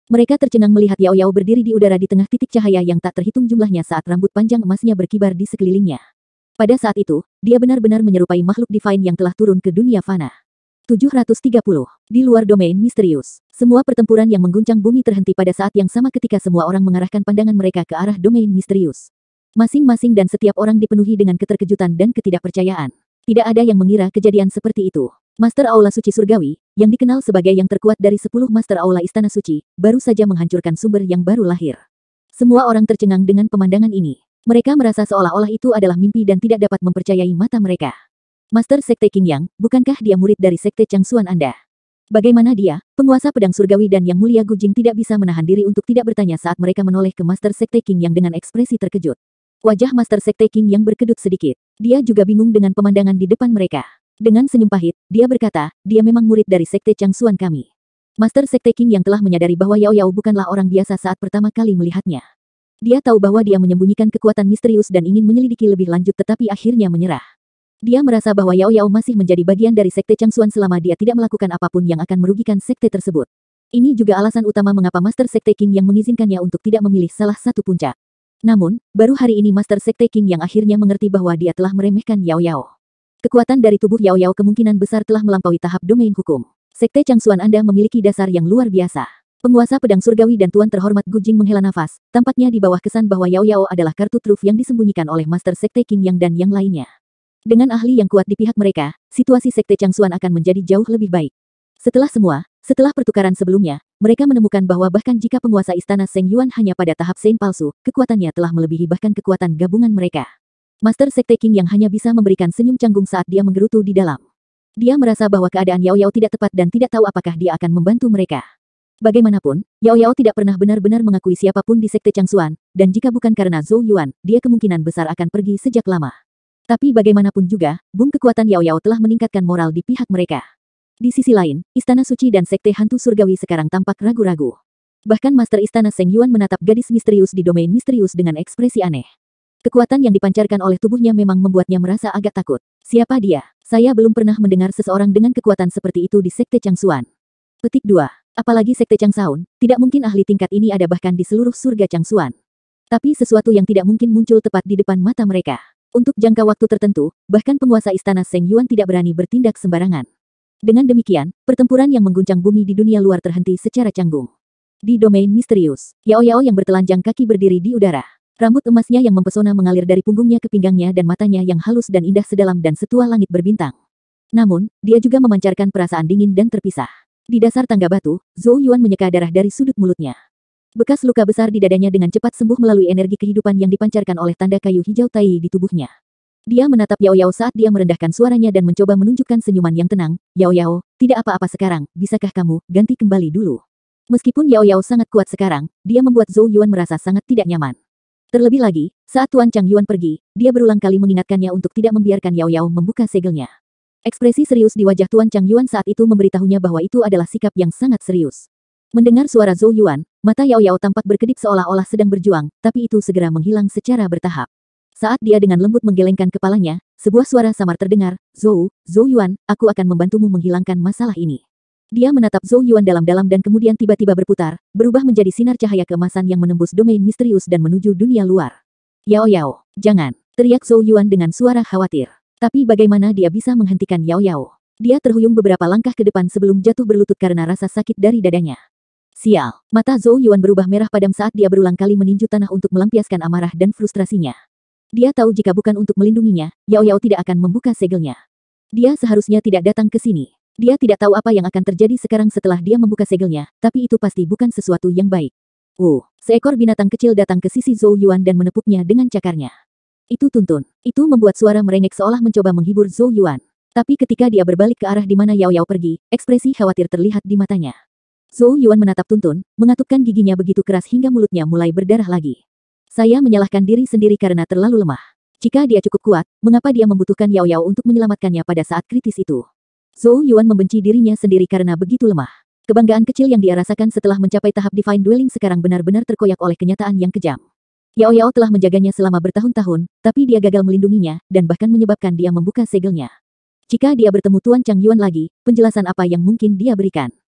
Mereka tercengang melihat Yao Yao berdiri di udara di tengah titik cahaya yang tak terhitung jumlahnya saat rambut panjang emasnya berkibar di sekelilingnya. Pada saat itu, dia benar-benar menyerupai makhluk divine yang telah turun ke dunia fana. tujuh ratus tiga puluh. Di luar domain misterius, semua pertempuran yang mengguncang bumi terhenti pada saat yang sama ketika semua orang mengarahkan pandangan mereka ke arah domain misterius. Masing-masing dan setiap orang dipenuhi dengan keterkejutan dan ketidakpercayaan. Tidak ada yang mengira kejadian seperti itu. Master Aula Suci Surgawi, yang dikenal sebagai yang terkuat dari sepuluh Master Aula Istana Suci, baru saja menghancurkan sumber yang baru lahir. Semua orang tercengang dengan pemandangan ini. Mereka merasa seolah-olah itu adalah mimpi dan tidak dapat mempercayai mata mereka. Master Sekte King Yang, bukankah dia murid dari Sekte Changsuan Anda? Bagaimana dia, penguasa pedang surgawi dan Yang Mulia Gujing tidak bisa menahan diri untuk tidak bertanya saat mereka menoleh ke Master Sekte King Yang dengan ekspresi terkejut. Wajah Master Sekte King Yang berkedut sedikit. Dia juga bingung dengan pemandangan di depan mereka. Dengan senyum pahit, dia berkata, dia memang murid dari Sekte Changsuan kami. Master Sekte King Yang telah menyadari bahwa Yao Yao bukanlah orang biasa saat pertama kali melihatnya. Dia tahu bahwa dia menyembunyikan kekuatan misterius dan ingin menyelidiki lebih lanjut tetapi akhirnya menyerah. Dia merasa bahwa Yao Yao masih menjadi bagian dari Sekte Changsuan selama dia tidak melakukan apapun yang akan merugikan sekte tersebut. Ini juga alasan utama mengapa Master Sekte King Yang mengizinkannya untuk tidak memilih salah satu puncak. Namun, baru hari ini Master Sekte King Yang akhirnya mengerti bahwa dia telah meremehkan Yao Yao. Kekuatan dari tubuh Yao Yao kemungkinan besar telah melampaui tahap domain hukum. Sekte Changsuan Anda memiliki dasar yang luar biasa. Penguasa pedang surgawi dan tuan terhormat Gujing menghela nafas, tampaknya di bawah kesan bahwa Yao Yao adalah kartu truf yang disembunyikan oleh Master Sekte King Yang dan yang lainnya. Dengan ahli yang kuat di pihak mereka, situasi Sekte Changsuan akan menjadi jauh lebih baik. Setelah semua, setelah pertukaran sebelumnya, mereka menemukan bahwa bahkan jika penguasa istana Seng Yuan hanya pada tahap Saint palsu, kekuatannya telah melebihi bahkan kekuatan gabungan mereka. Master Sekte King Yang hanya bisa memberikan senyum canggung saat dia menggerutu di dalam. Dia merasa bahwa keadaan Yao Yao tidak tepat dan tidak tahu apakah dia akan membantu mereka. Bagaimanapun, Yao Yao tidak pernah benar-benar mengakui siapapun di Sekte Changsuan, dan jika bukan karena Zhou Yuan, dia kemungkinan besar akan pergi sejak lama. Tapi bagaimanapun juga, boom kekuatan Yao Yao telah meningkatkan moral di pihak mereka. Di sisi lain, Istana Suci dan Sekte Hantu Surgawi sekarang tampak ragu-ragu. Bahkan Master Istana Seng Yuan menatap gadis misterius di domain misterius dengan ekspresi aneh. Kekuatan yang dipancarkan oleh tubuhnya memang membuatnya merasa agak takut. Siapa dia? Saya belum pernah mendengar seseorang dengan kekuatan seperti itu di Sekte Changsuan. Petik dua. Apalagi Sekte Changsaun, tidak mungkin ahli tingkat ini ada bahkan di seluruh surga Changsuan. Tapi sesuatu yang tidak mungkin muncul tepat di depan mata mereka. Untuk jangka waktu tertentu, bahkan penguasa istana Seng Yuan tidak berani bertindak sembarangan. Dengan demikian, pertempuran yang mengguncang bumi di dunia luar terhenti secara canggung. Di domain misterius, Yao Yao yang bertelanjang kaki berdiri di udara. Rambut emasnya yang mempesona mengalir dari punggungnya ke pinggangnya dan matanya yang halus dan indah sedalam dan setua langit berbintang. Namun, dia juga memancarkan perasaan dingin dan terpisah. Di dasar tangga batu, Zhou Yuan menyeka darah dari sudut mulutnya. Bekas luka besar di dadanya dengan cepat sembuh melalui energi kehidupan yang dipancarkan oleh tanda kayu hijau tai di tubuhnya. Dia menatap Yao Yao saat dia merendahkan suaranya dan mencoba menunjukkan senyuman yang tenang. Yao Yao, tidak apa-apa sekarang, bisakah kamu ganti kembali dulu? Meskipun Yao Yao sangat kuat sekarang, dia membuat Zhou Yuan merasa sangat tidak nyaman. Terlebih lagi, saat Tuan Chang Yuan pergi, dia berulang kali mengingatkannya untuk tidak membiarkan Yao Yao membuka segelnya. Ekspresi serius di wajah Tuan Chang Yuan saat itu memberitahunya bahwa itu adalah sikap yang sangat serius. Mendengar suara Zhou Yuan, mata Yao Yao tampak berkedip seolah-olah sedang berjuang, tapi itu segera menghilang secara bertahap. Saat dia dengan lembut menggelengkan kepalanya, sebuah suara samar terdengar, Zhou, Zhou Yuan, aku akan membantumu menghilangkan masalah ini. Dia menatap Zhou Yuan dalam-dalam dan kemudian tiba-tiba berputar, berubah menjadi sinar cahaya keemasan yang menembus domain misterius dan menuju dunia luar. Yao Yao, jangan, teriak Zhou Yuan dengan suara khawatir. Tapi bagaimana dia bisa menghentikan Yao Yao? Dia terhuyung beberapa langkah ke depan sebelum jatuh berlutut karena rasa sakit dari dadanya. Sial, mata Zhou Yuan berubah merah padam saat dia berulang kali meninju tanah untuk melampiaskan amarah dan frustrasinya. Dia tahu jika bukan untuk melindunginya, Yao Yao tidak akan membuka segelnya. Dia seharusnya tidak datang ke sini. Dia tidak tahu apa yang akan terjadi sekarang setelah dia membuka segelnya, tapi itu pasti bukan sesuatu yang baik. Oh, seekor binatang kecil datang ke sisi Zhou Yuan dan menepuknya dengan cakarnya. Itu tuntun. Itu membuat suara merengek seolah mencoba menghibur Zhou Yuan. Tapi ketika dia berbalik ke arah di mana Yao Yao pergi, ekspresi khawatir terlihat di matanya. Zhou Yuan menatap tuntun, mengatupkan giginya begitu keras hingga mulutnya mulai berdarah lagi. Saya menyalahkan diri sendiri karena terlalu lemah. Jika dia cukup kuat, mengapa dia membutuhkan Yao Yao untuk menyelamatkannya pada saat kritis itu? Zhou Yuan membenci dirinya sendiri karena begitu lemah. Kebanggaan kecil yang dia rasakan setelah mencapai tahap Divine Dwelling sekarang benar-benar terkoyak oleh kenyataan yang kejam. Yao Yao telah menjaganya selama bertahun-tahun, tapi dia gagal melindunginya, dan bahkan menyebabkan dia membuka segelnya. Jika dia bertemu Tuan Chang Yuan lagi, penjelasan apa yang mungkin dia berikan?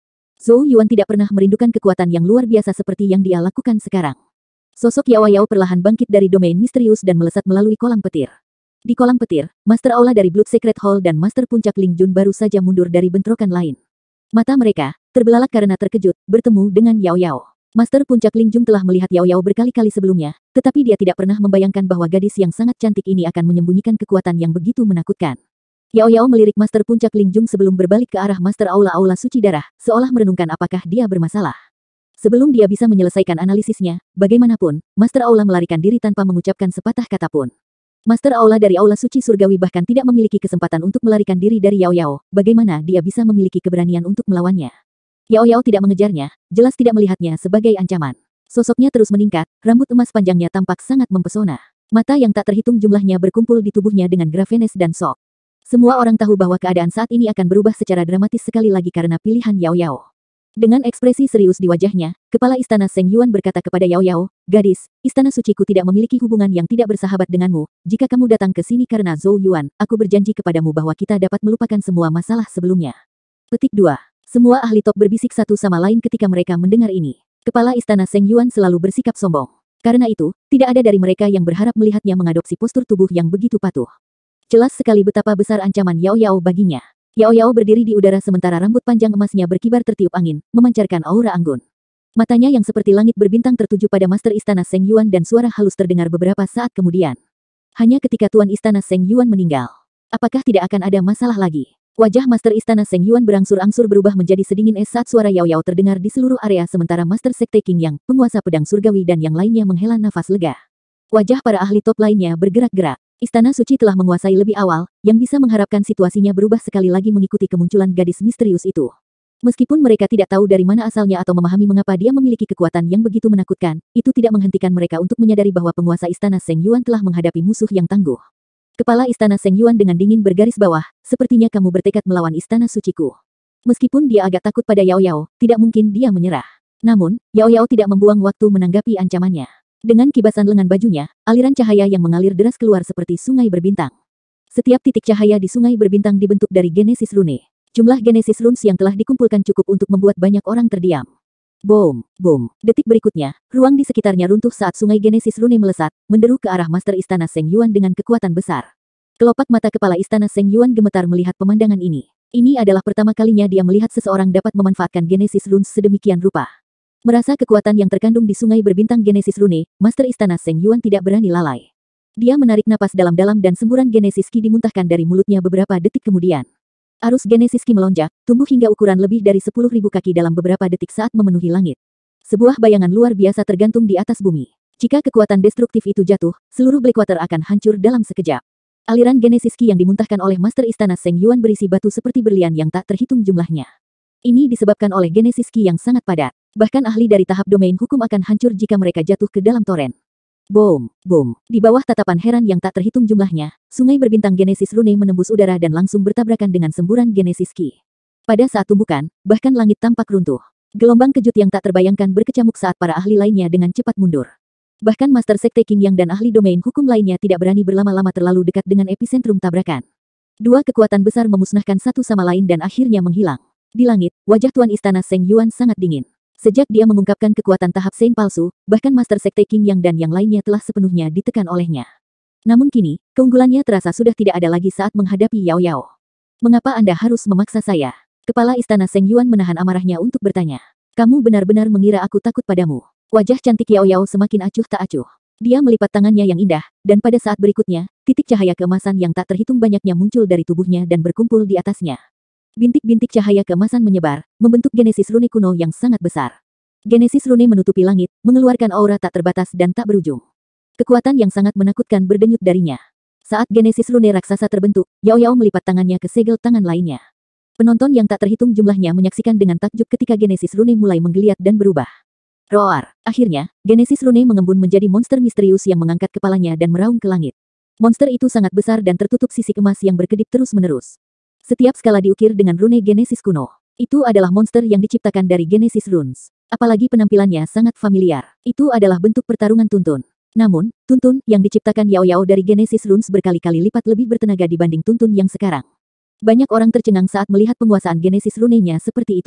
Zhou Yuan tidak pernah merindukan kekuatan yang luar biasa seperti yang dia lakukan sekarang. Sosok Yao Yao perlahan bangkit dari domain misterius dan melesat melalui kolam petir. Di kolam petir, Master Aula dari Blood Secret Hall dan Master Puncak Ling Jun baru saja mundur dari bentrokan lain. Mata mereka terbelalak karena terkejut bertemu dengan Yao Yao. Master Puncak Ling Jun telah melihat Yao Yao berkali-kali sebelumnya, tetapi dia tidak pernah membayangkan bahwa gadis yang sangat cantik ini akan menyembunyikan kekuatan yang begitu menakutkan. Yao Yao melirik Master Puncak Ling Jun sebelum berbalik ke arah Master Aula-Aula Suci Darah, seolah merenungkan apakah dia bermasalah. Sebelum dia bisa menyelesaikan analisisnya, bagaimanapun, Master Aula melarikan diri tanpa mengucapkan sepatah kata pun. Master Aula dari Aula Suci Surgawi bahkan tidak memiliki kesempatan untuk melarikan diri dari Yao Yao, bagaimana dia bisa memiliki keberanian untuk melawannya. Yao Yao tidak mengejarnya, jelas tidak melihatnya sebagai ancaman. Sosoknya terus meningkat, rambut emas panjangnya tampak sangat mempesona. Mata yang tak terhitung jumlahnya berkumpul di tubuhnya dengan Gravenes dan Sok. Semua orang tahu bahwa keadaan saat ini akan berubah secara dramatis sekali lagi karena pilihan Yao Yao. Dengan ekspresi serius di wajahnya, Kepala Istana Seng Yuan berkata kepada Yao Yao, "Gadis, Istana Suciku tidak memiliki hubungan yang tidak bersahabat denganmu. Jika kamu datang ke sini karena Zhou Yuan, aku berjanji kepadamu bahwa kita dapat melupakan semua masalah sebelumnya." Petik dua. Semua ahli top berbisik satu sama lain ketika mereka mendengar ini. Kepala Istana Seng Yuan selalu bersikap sombong. Karena itu, tidak ada dari mereka yang berharap melihatnya mengadopsi postur tubuh yang begitu patuh. Jelas sekali betapa besar ancaman Yao Yao baginya. Yao Yao berdiri di udara sementara rambut panjang emasnya berkibar tertiup angin, memancarkan aura anggun. Matanya yang seperti langit berbintang tertuju pada Master Istana Seng Yuan dan suara halus terdengar beberapa saat kemudian. Hanya ketika Tuan Istana Seng Yuan meninggal. Apakah tidak akan ada masalah lagi? Wajah Master Istana Seng Yuan berangsur-angsur berubah menjadi sedingin es saat suara Yao Yao terdengar di seluruh area sementara Master Sekte King Yang, penguasa pedang surgawi dan yang lainnya menghela nafas lega. Wajah para ahli top lainnya bergerak-gerak. Istana Suci telah menguasai lebih awal, yang bisa mengharapkan situasinya berubah sekali lagi mengikuti kemunculan gadis misterius itu. Meskipun mereka tidak tahu dari mana asalnya atau memahami mengapa dia memiliki kekuatan yang begitu menakutkan, itu tidak menghentikan mereka untuk menyadari bahwa penguasa Istana Seng Yuan telah menghadapi musuh yang tangguh. Kepala Istana Seng Yuan dengan dingin bergaris bawah, "Sepertinya kamu bertekad melawan Istana Suciku." Meskipun dia agak takut pada Yao Yao, tidak mungkin dia menyerah. Namun, Yao Yao tidak membuang waktu menanggapi ancamannya. Dengan kibasan lengan bajunya, aliran cahaya yang mengalir deras keluar seperti sungai berbintang. Setiap titik cahaya di sungai berbintang dibentuk dari Genesis Rune. Jumlah Genesis Runes yang telah dikumpulkan cukup untuk membuat banyak orang terdiam. Boom, boom. Detik berikutnya, ruang di sekitarnya runtuh saat sungai Genesis Rune melesat, menderu ke arah Master Istana Seng Yuan dengan kekuatan besar. Kelopak mata kepala Istana Seng Yuan gemetar melihat pemandangan ini. Ini adalah pertama kalinya dia melihat seseorang dapat memanfaatkan Genesis Runes sedemikian rupa. Merasa kekuatan yang terkandung di sungai berbintang Genesis Rune, Master Istana Seng Yuan tidak berani lalai. Dia menarik napas dalam-dalam dan semburan Genesis Ki dimuntahkan dari mulutnya beberapa detik kemudian. Arus Genesis Ki melonjak, tumbuh hingga ukuran lebih dari sepuluh ribu kaki dalam beberapa detik saat memenuhi langit. Sebuah bayangan luar biasa tergantung di atas bumi. Jika kekuatan destruktif itu jatuh, seluruh Blackwater akan hancur dalam sekejap. Aliran Genesis Ki yang dimuntahkan oleh Master Istana Seng Yuan berisi batu seperti berlian yang tak terhitung jumlahnya. Ini disebabkan oleh Genesis Ki yang sangat padat. Bahkan ahli dari tahap domain hukum akan hancur jika mereka jatuh ke dalam toren. Boom, boom. Di bawah tatapan heran yang tak terhitung jumlahnya, sungai berbintang Genesis Rune menembus udara dan langsung bertabrakan dengan semburan Genesis Ki. Pada saat tumbukan, bahkan langit tampak runtuh. Gelombang kejut yang tak terbayangkan berkecamuk saat para ahli lainnya dengan cepat mundur. Bahkan Master Sekte King Yang dan ahli domain hukum lainnya tidak berani berlama-lama terlalu dekat dengan epicentrum tabrakan. Dua kekuatan besar memusnahkan satu sama lain dan akhirnya menghilang. Di langit, wajah Tuan Istana Seng Yuan sangat dingin. Sejak dia mengungkapkan kekuatan tahap Saint palsu, bahkan Master Sekte King Yang dan yang lainnya telah sepenuhnya ditekan olehnya. Namun kini, keunggulannya terasa sudah tidak ada lagi saat menghadapi Yao Yao. "Mengapa Anda harus memaksa saya?" Kepala Istana Seng Yuan menahan amarahnya untuk bertanya. "Kamu benar-benar mengira aku takut padamu?" Wajah cantik Yao Yao semakin acuh tak acuh. Dia melipat tangannya yang indah, dan pada saat berikutnya, titik cahaya keemasan yang tak terhitung banyaknya muncul dari tubuhnya dan berkumpul di atasnya. Bintik-bintik cahaya keemasan menyebar, membentuk Genesis Rune kuno yang sangat besar. Genesis Rune menutupi langit, mengeluarkan aura tak terbatas dan tak berujung. Kekuatan yang sangat menakutkan berdenyut darinya. Saat Genesis Rune raksasa terbentuk, Yao Yao melipat tangannya ke segel tangan lainnya. Penonton yang tak terhitung jumlahnya menyaksikan dengan takjub ketika Genesis Rune mulai menggeliat dan berubah. Roar! Akhirnya, Genesis Rune mengembun menjadi monster misterius yang mengangkat kepalanya dan meraung ke langit. Monster itu sangat besar dan tertutup sisik emas yang berkedip terus-menerus. Setiap skala diukir dengan rune Genesis kuno. Itu adalah monster yang diciptakan dari Genesis Runes. Apalagi penampilannya sangat familiar. Itu adalah bentuk pertarungan Tuntun. Namun, Tuntun yang diciptakan Yao Yao dari Genesis Runes berkali-kali lipat lebih bertenaga dibanding Tuntun yang sekarang. Banyak orang tercengang saat melihat penguasaan Genesis Rune-nya seperti itu.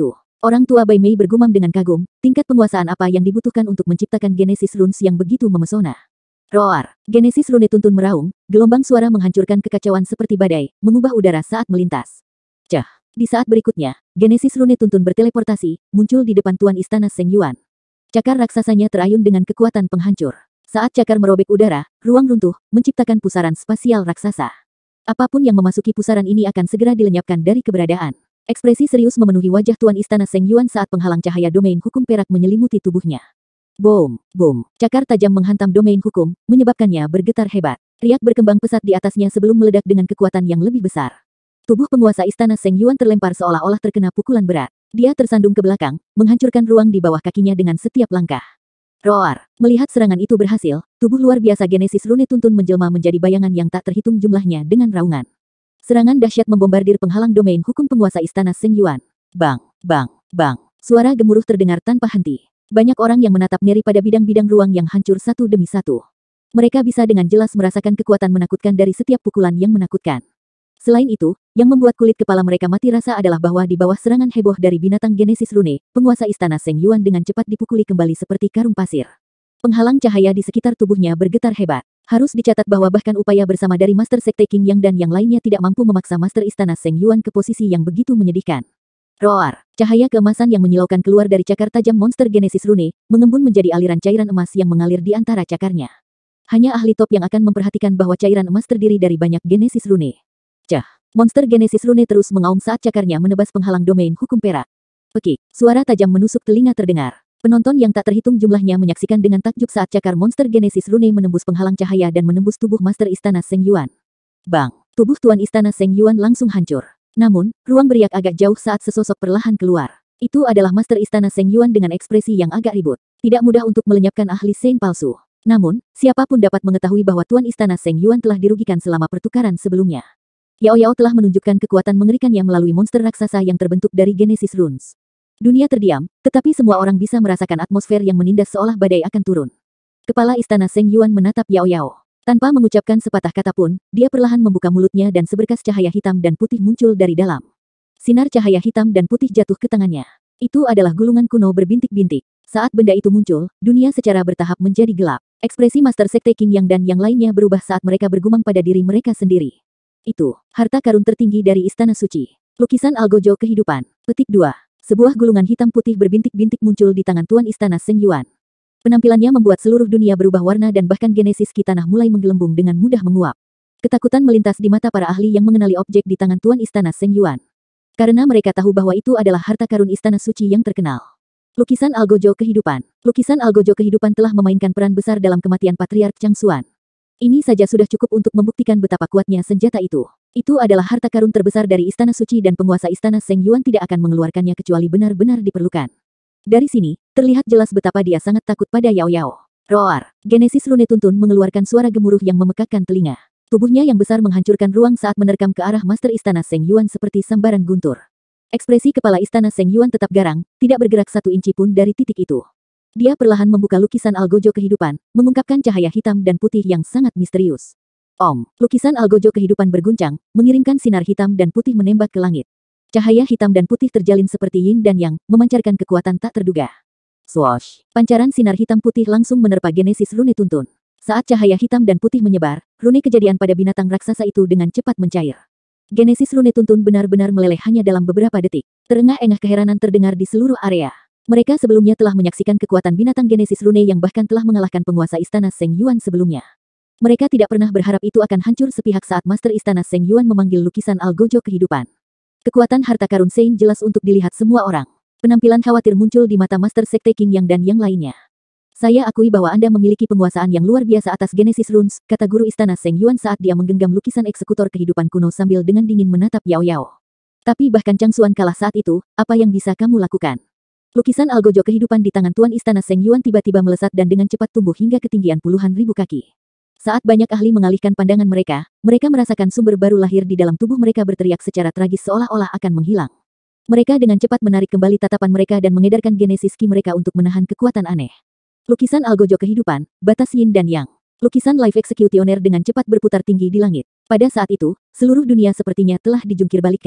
Orang tua Bai Mei bergumam dengan kagum, tingkat penguasaan apa yang dibutuhkan untuk menciptakan Genesis Runes yang begitu memesona. Roar! Genesis Rune tuntun meraung, gelombang suara menghancurkan kekacauan seperti badai, mengubah udara saat melintas. Cah! Di saat berikutnya, Genesis Rune tuntun berteleportasi, muncul di depan Tuan Istana Seng Yuan. Cakar raksasanya terayun dengan kekuatan penghancur. Saat cakar merobek udara, ruang runtuh, menciptakan pusaran spasial raksasa. Apapun yang memasuki pusaran ini akan segera dilenyapkan dari keberadaan. Ekspresi serius memenuhi wajah Tuan Istana Seng Yuan saat penghalang cahaya domain hukum perak menyelimuti tubuhnya. Boom, boom, cakar tajam menghantam domain hukum, menyebabkannya bergetar hebat. Riak berkembang pesat di atasnya sebelum meledak dengan kekuatan yang lebih besar. Tubuh penguasa Istana Seng Yuan terlempar seolah-olah terkena pukulan berat. Dia tersandung ke belakang, menghancurkan ruang di bawah kakinya dengan setiap langkah. Roar! Melihat serangan itu berhasil, tubuh luar biasa Genesis Rune tuntun menjelma menjadi bayangan yang tak terhitung jumlahnya dengan raungan. Serangan dahsyat membombardir penghalang domain hukum penguasa Istana Seng Yuan. Bang, bang, bang. Suara gemuruh terdengar tanpa henti. Banyak orang yang menatap ngeri pada bidang-bidang ruang yang hancur satu demi satu. Mereka bisa dengan jelas merasakan kekuatan menakutkan dari setiap pukulan yang menakutkan. Selain itu, yang membuat kulit kepala mereka mati rasa adalah bahwa di bawah serangan heboh dari binatang Genesis Rune, penguasa Istana Seng Yuan dengan cepat dipukuli kembali seperti karung pasir. Penghalang cahaya di sekitar tubuhnya bergetar hebat. Harus dicatat bahwa bahkan upaya bersama dari Master Sekte King Yang dan yang lainnya tidak mampu memaksa Master Istana Seng Yuan ke posisi yang begitu menyedihkan. Roar! Cahaya keemasan yang menyilaukan keluar dari cakar tajam monster Genesis Rune, mengembun menjadi aliran cairan emas yang mengalir di antara cakarnya. Hanya ahli top yang akan memperhatikan bahwa cairan emas terdiri dari banyak Genesis Rune. Cah! Monster Genesis Rune terus mengaum saat cakarnya menebas penghalang domain hukum perak. Pekik! Suara tajam menusuk telinga terdengar. Penonton yang tak terhitung jumlahnya menyaksikan dengan takjub saat cakar monster Genesis Rune menembus penghalang cahaya dan menembus tubuh Master Istana Seng Yuan. Bang! Tubuh Tuan Istana Seng Yuan langsung hancur. Namun, ruang beriak agak jauh saat sesosok perlahan keluar. Itu adalah Master Istana Seng Yuan dengan ekspresi yang agak ribut. Tidak mudah untuk melenyapkan ahli Saint palsu. Namun, siapapun dapat mengetahui bahwa Tuan Istana Seng Yuan telah dirugikan selama pertukaran sebelumnya. Yao Yao telah menunjukkan kekuatan mengerikannya melalui monster raksasa yang terbentuk dari Genesis Runes. Dunia terdiam, tetapi semua orang bisa merasakan atmosfer yang menindas seolah badai akan turun. Kepala Istana Seng Yuan menatap Yao Yao. Tanpa mengucapkan sepatah kata pun, dia perlahan membuka mulutnya dan seberkas cahaya hitam dan putih muncul dari dalam. Sinar cahaya hitam dan putih jatuh ke tangannya. Itu adalah gulungan kuno berbintik-bintik. Saat benda itu muncul, dunia secara bertahap menjadi gelap. Ekspresi Master Sekte King Yang dan yang lainnya berubah saat mereka bergumam pada diri mereka sendiri. Itu, harta karun tertinggi dari Istana Suci. Lukisan Algojo Kehidupan. Petik dua. Sebuah gulungan hitam putih berbintik-bintik muncul di tangan Tuan Istana Seng Yuan. Penampilannya membuat seluruh dunia berubah warna dan bahkan Genesis Ki tanah mulai menggelembung dengan mudah menguap. Ketakutan melintas di mata para ahli yang mengenali objek di tangan Tuan Istana Seng Yuan. Karena mereka tahu bahwa itu adalah harta karun Istana Suci yang terkenal. Lukisan Algojo Kehidupan. Lukisan Algojo Kehidupan telah memainkan peran besar dalam kematian Patriark Chang Xuan. Ini saja sudah cukup untuk membuktikan betapa kuatnya senjata itu. Itu adalah harta karun terbesar dari Istana Suci dan penguasa Istana Seng Yuan tidak akan mengeluarkannya kecuali benar-benar diperlukan. Dari sini, terlihat jelas betapa dia sangat takut pada Yao Yao. Roar! Genesis Rune tuntun mengeluarkan suara gemuruh yang memekakkan telinga. Tubuhnya yang besar menghancurkan ruang saat menerkam ke arah Master Istana Seng Yuan seperti sambaran guntur. Ekspresi kepala Istana Seng Yuan tetap garang, tidak bergerak satu inci pun dari titik itu. Dia perlahan membuka lukisan Algojo Kehidupan, mengungkapkan cahaya hitam dan putih yang sangat misterius. Om, lukisan Algojo Kehidupan berguncang, mengirimkan sinar hitam dan putih menembak ke langit. Cahaya hitam dan putih terjalin seperti yin dan yang, memancarkan kekuatan tak terduga. Swoosh! Pancaran sinar hitam putih langsung menerpa Genesis Rune tuntun. Saat cahaya hitam dan putih menyebar, rune kejadian pada binatang raksasa itu dengan cepat mencair. Genesis Rune tuntun benar-benar meleleh hanya dalam beberapa detik. Terengah-engah keheranan terdengar di seluruh area. Mereka sebelumnya telah menyaksikan kekuatan binatang Genesis Rune yang bahkan telah mengalahkan penguasa Istana Seng Yuan sebelumnya. Mereka tidak pernah berharap itu akan hancur sepihak saat Master Istana Seng Yuan memanggil lukisan Algojo Kehidupan. Kekuatan harta karun Sein jelas untuk dilihat semua orang. Penampilan khawatir muncul di mata Master Sekte King Yang dan yang lainnya. Saya akui bahwa Anda memiliki penguasaan yang luar biasa atas Genesis Runes, kata guru Istana Seng Yuan saat dia menggenggam lukisan eksekutor kehidupan kuno sambil dengan dingin menatap Yao Yao. Tapi bahkan Chang Xuan kalah saat itu, apa yang bisa kamu lakukan? Lukisan Algojo Kehidupan di tangan Tuan Istana Seng Yuan tiba-tiba melesat dan dengan cepat tumbuh hingga ketinggian puluhan ribu kaki. Saat banyak ahli mengalihkan pandangan mereka, mereka merasakan sumber baru lahir di dalam tubuh mereka berteriak secara tragis seolah-olah akan menghilang. Mereka dengan cepat menarik kembali tatapan mereka dan mengedarkan Genesis Ki mereka untuk menahan kekuatan aneh. Lukisan Algojo Kehidupan, batas yin dan yang. Lukisan Life Executioner dengan cepat berputar tinggi di langit. Pada saat itu, seluruh dunia sepertinya telah dijungkir balikkan.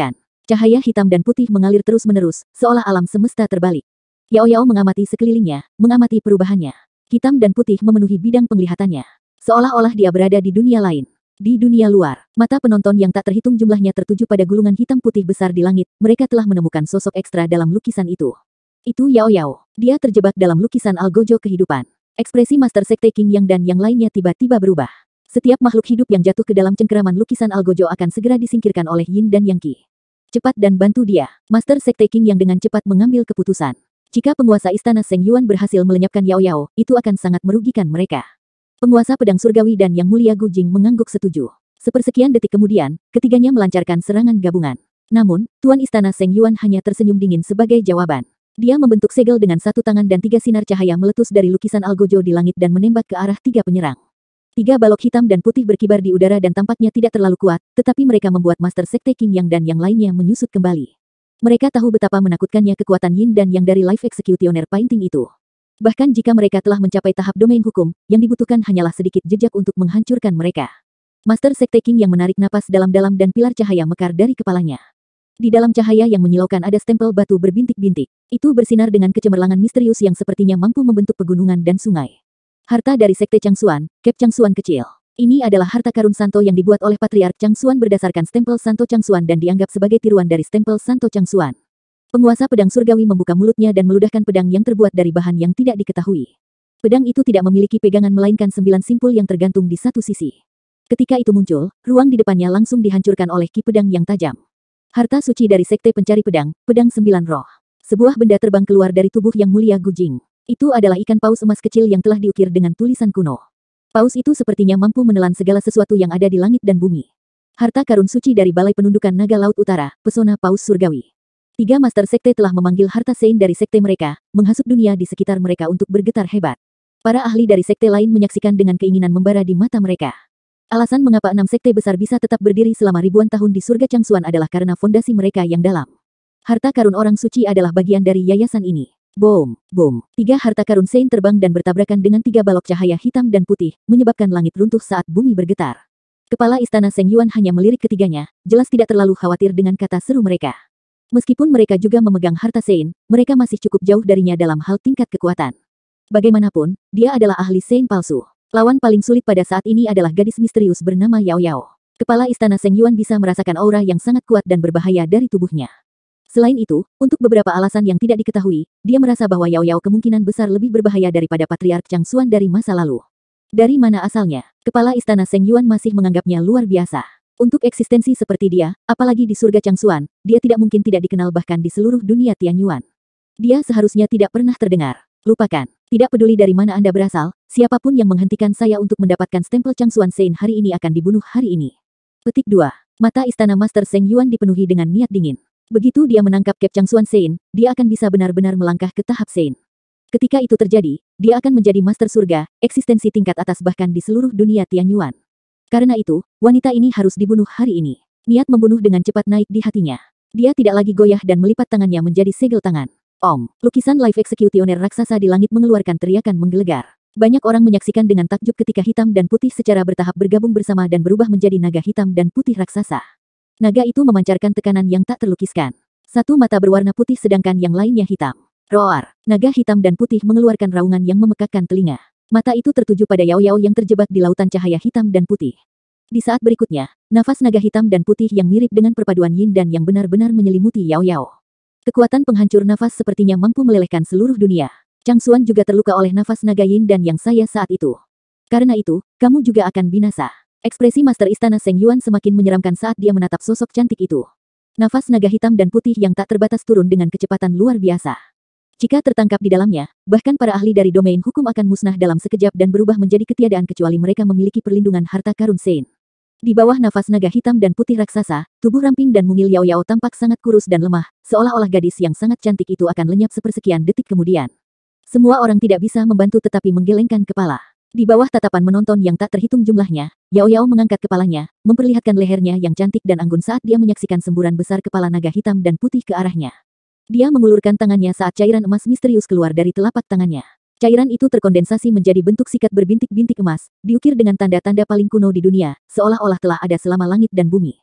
Cahaya hitam dan putih mengalir terus-menerus, seolah alam semesta terbalik. Yao Yao mengamati sekelilingnya, mengamati perubahannya. Hitam dan putih memenuhi bidang penglihatannya. Seolah-olah dia berada di dunia lain. Di dunia luar, mata penonton yang tak terhitung jumlahnya tertuju pada gulungan hitam putih besar di langit. Mereka telah menemukan sosok ekstra dalam lukisan itu. Itu Yao Yao. Dia terjebak dalam lukisan algojo kehidupan. Ekspresi Master Sekte King Yang dan yang lainnya tiba-tiba berubah. Setiap makhluk hidup yang jatuh ke dalam cengkeraman lukisan algojo akan segera disingkirkan oleh Yin dan Yang Qi. Cepat dan bantu dia. Master Sekte King Yang dengan cepat mengambil keputusan. Jika penguasa istana Seng Yuan berhasil melenyapkan Yao Yao, itu akan sangat merugikan mereka. Penguasa pedang surgawi dan Yang Mulia Gu Jing mengangguk setuju. Sepersekian detik kemudian, ketiganya melancarkan serangan gabungan. Namun, Tuan Istana Seng Yuan hanya tersenyum dingin sebagai jawaban. Dia membentuk segel dengan satu tangan dan tiga sinar cahaya meletus dari lukisan algojo di langit dan menembak ke arah tiga penyerang. Tiga balok hitam dan putih berkibar di udara dan tampaknya tidak terlalu kuat, tetapi mereka membuat Master Sekte King Yang dan yang lainnya menyusut kembali. Mereka tahu betapa menakutkannya kekuatan Yin dan Yang dari Life Executioner Painting itu. Bahkan jika mereka telah mencapai tahap domain hukum, yang dibutuhkan hanyalah sedikit jejak untuk menghancurkan mereka. Master Sekte King Yang menarik napas dalam-dalam dan pilar cahaya mekar dari kepalanya. Di dalam cahaya yang menyilaukan ada stempel batu berbintik-bintik. Itu bersinar dengan kecemerlangan misterius yang sepertinya mampu membentuk pegunungan dan sungai. Harta dari Sekte Changsuan, Kep Changsuan kecil. Ini adalah harta karun Santo yang dibuat oleh Patriark Changsuan berdasarkan stempel Santo Changsuan dan dianggap sebagai tiruan dari stempel Santo Changsuan. Penguasa pedang surgawi membuka mulutnya dan meludahkan pedang yang terbuat dari bahan yang tidak diketahui. Pedang itu tidak memiliki pegangan melainkan sembilan simpul yang tergantung di satu sisi. Ketika itu muncul, ruang di depannya langsung dihancurkan oleh ki pedang yang tajam. Harta suci dari Sekte Pencari Pedang, Pedang Sembilan Roh. Sebuah benda terbang keluar dari tubuh Yang Mulia Gu Jing. Itu adalah ikan paus emas kecil yang telah diukir dengan tulisan kuno. Paus itu sepertinya mampu menelan segala sesuatu yang ada di langit dan bumi. Harta karun suci dari Balai Penundukan Naga Laut Utara, Pesona Paus Surgawi. Tiga Master Sekte telah memanggil harta Sein dari sekte mereka, menghasut dunia di sekitar mereka untuk bergetar hebat. Para ahli dari sekte lain menyaksikan dengan keinginan membara di mata mereka. Alasan mengapa enam sekte besar bisa tetap berdiri selama ribuan tahun di surga Changsuan adalah karena fondasi mereka yang dalam. Harta karun orang suci adalah bagian dari yayasan ini. Boom, boom. Tiga harta karun Sein terbang dan bertabrakan dengan tiga balok cahaya hitam dan putih, menyebabkan langit runtuh saat bumi bergetar. Kepala istana Seng Yuan hanya melirik ketiganya, jelas tidak terlalu khawatir dengan kata seru mereka. Meskipun mereka juga memegang harta Sein, mereka masih cukup jauh darinya dalam hal tingkat kekuatan. Bagaimanapun, dia adalah ahli Sein palsu. Lawan paling sulit pada saat ini adalah gadis misterius bernama Yao Yao. Kepala istana Seng Yuan bisa merasakan aura yang sangat kuat dan berbahaya dari tubuhnya. Selain itu, untuk beberapa alasan yang tidak diketahui, dia merasa bahwa Yao Yao kemungkinan besar lebih berbahaya daripada Patriark Changsuan dari masa lalu. Dari mana asalnya? Kepala istana Seng Yuan masih menganggapnya luar biasa. Untuk eksistensi seperti dia, apalagi di surga Changsuan, dia tidak mungkin tidak dikenal bahkan di seluruh dunia Tianyuan. Dia seharusnya tidak pernah terdengar. Lupakan. Tidak peduli dari mana Anda berasal, siapapun yang menghentikan saya untuk mendapatkan stempel Changsuan Sein hari ini akan dibunuh hari ini. Petik dua. Mata istana Master Seng Yuan dipenuhi dengan niat dingin. Begitu dia menangkap Kep Changsuan Sein, dia akan bisa benar-benar melangkah ke tahap Sein. Ketika itu terjadi, dia akan menjadi Master Surga, eksistensi tingkat atas bahkan di seluruh dunia Tianyuan. Karena itu, wanita ini harus dibunuh hari ini. Niat membunuh dengan cepat naik di hatinya. Dia tidak lagi goyah dan melipat tangannya menjadi segel tangan. Om, lukisan Life Executioner raksasa di langit mengeluarkan teriakan menggelegar. Banyak orang menyaksikan dengan takjub ketika hitam dan putih secara bertahap bergabung bersama dan berubah menjadi naga hitam dan putih raksasa. Naga itu memancarkan tekanan yang tak terlukiskan. Satu mata berwarna putih sedangkan yang lainnya hitam. Roar, naga hitam dan putih mengeluarkan raungan yang memekakkan telinga. Mata itu tertuju pada Yao Yao yang terjebak di lautan cahaya hitam dan putih. Di saat berikutnya, nafas naga hitam dan putih yang mirip dengan perpaduan yin dan yang benar-benar menyelimuti Yao Yao. Kekuatan penghancur nafas sepertinya mampu melelehkan seluruh dunia. Changsuan juga terluka oleh nafas naga yin dan yang saya saat itu. Karena itu, kamu juga akan binasa. Ekspresi Master Istana Seng Yuan semakin menyeramkan saat dia menatap sosok cantik itu. Nafas naga hitam dan putih yang tak terbatas turun dengan kecepatan luar biasa. Jika tertangkap di dalamnya, bahkan para ahli dari domain hukum akan musnah dalam sekejap dan berubah menjadi ketiadaan kecuali mereka memiliki perlindungan harta karun Sein. Di bawah nafas naga hitam dan putih raksasa, tubuh ramping dan mungil Yao Yao tampak sangat kurus dan lemah, seolah-olah gadis yang sangat cantik itu akan lenyap sepersekian detik kemudian. Semua orang tidak bisa membantu tetapi menggelengkan kepala. Di bawah tatapan menonton yang tak terhitung jumlahnya, Yao Yao mengangkat kepalanya, memperlihatkan lehernya yang cantik dan anggun saat dia menyaksikan semburan besar kepala naga hitam dan putih ke arahnya. Dia mengulurkan tangannya saat cairan emas misterius keluar dari telapak tangannya. Cairan itu terkondensasi menjadi bentuk sikat berbintik-bintik emas, diukir dengan tanda-tanda paling kuno di dunia, seolah-olah telah ada selama langit dan bumi.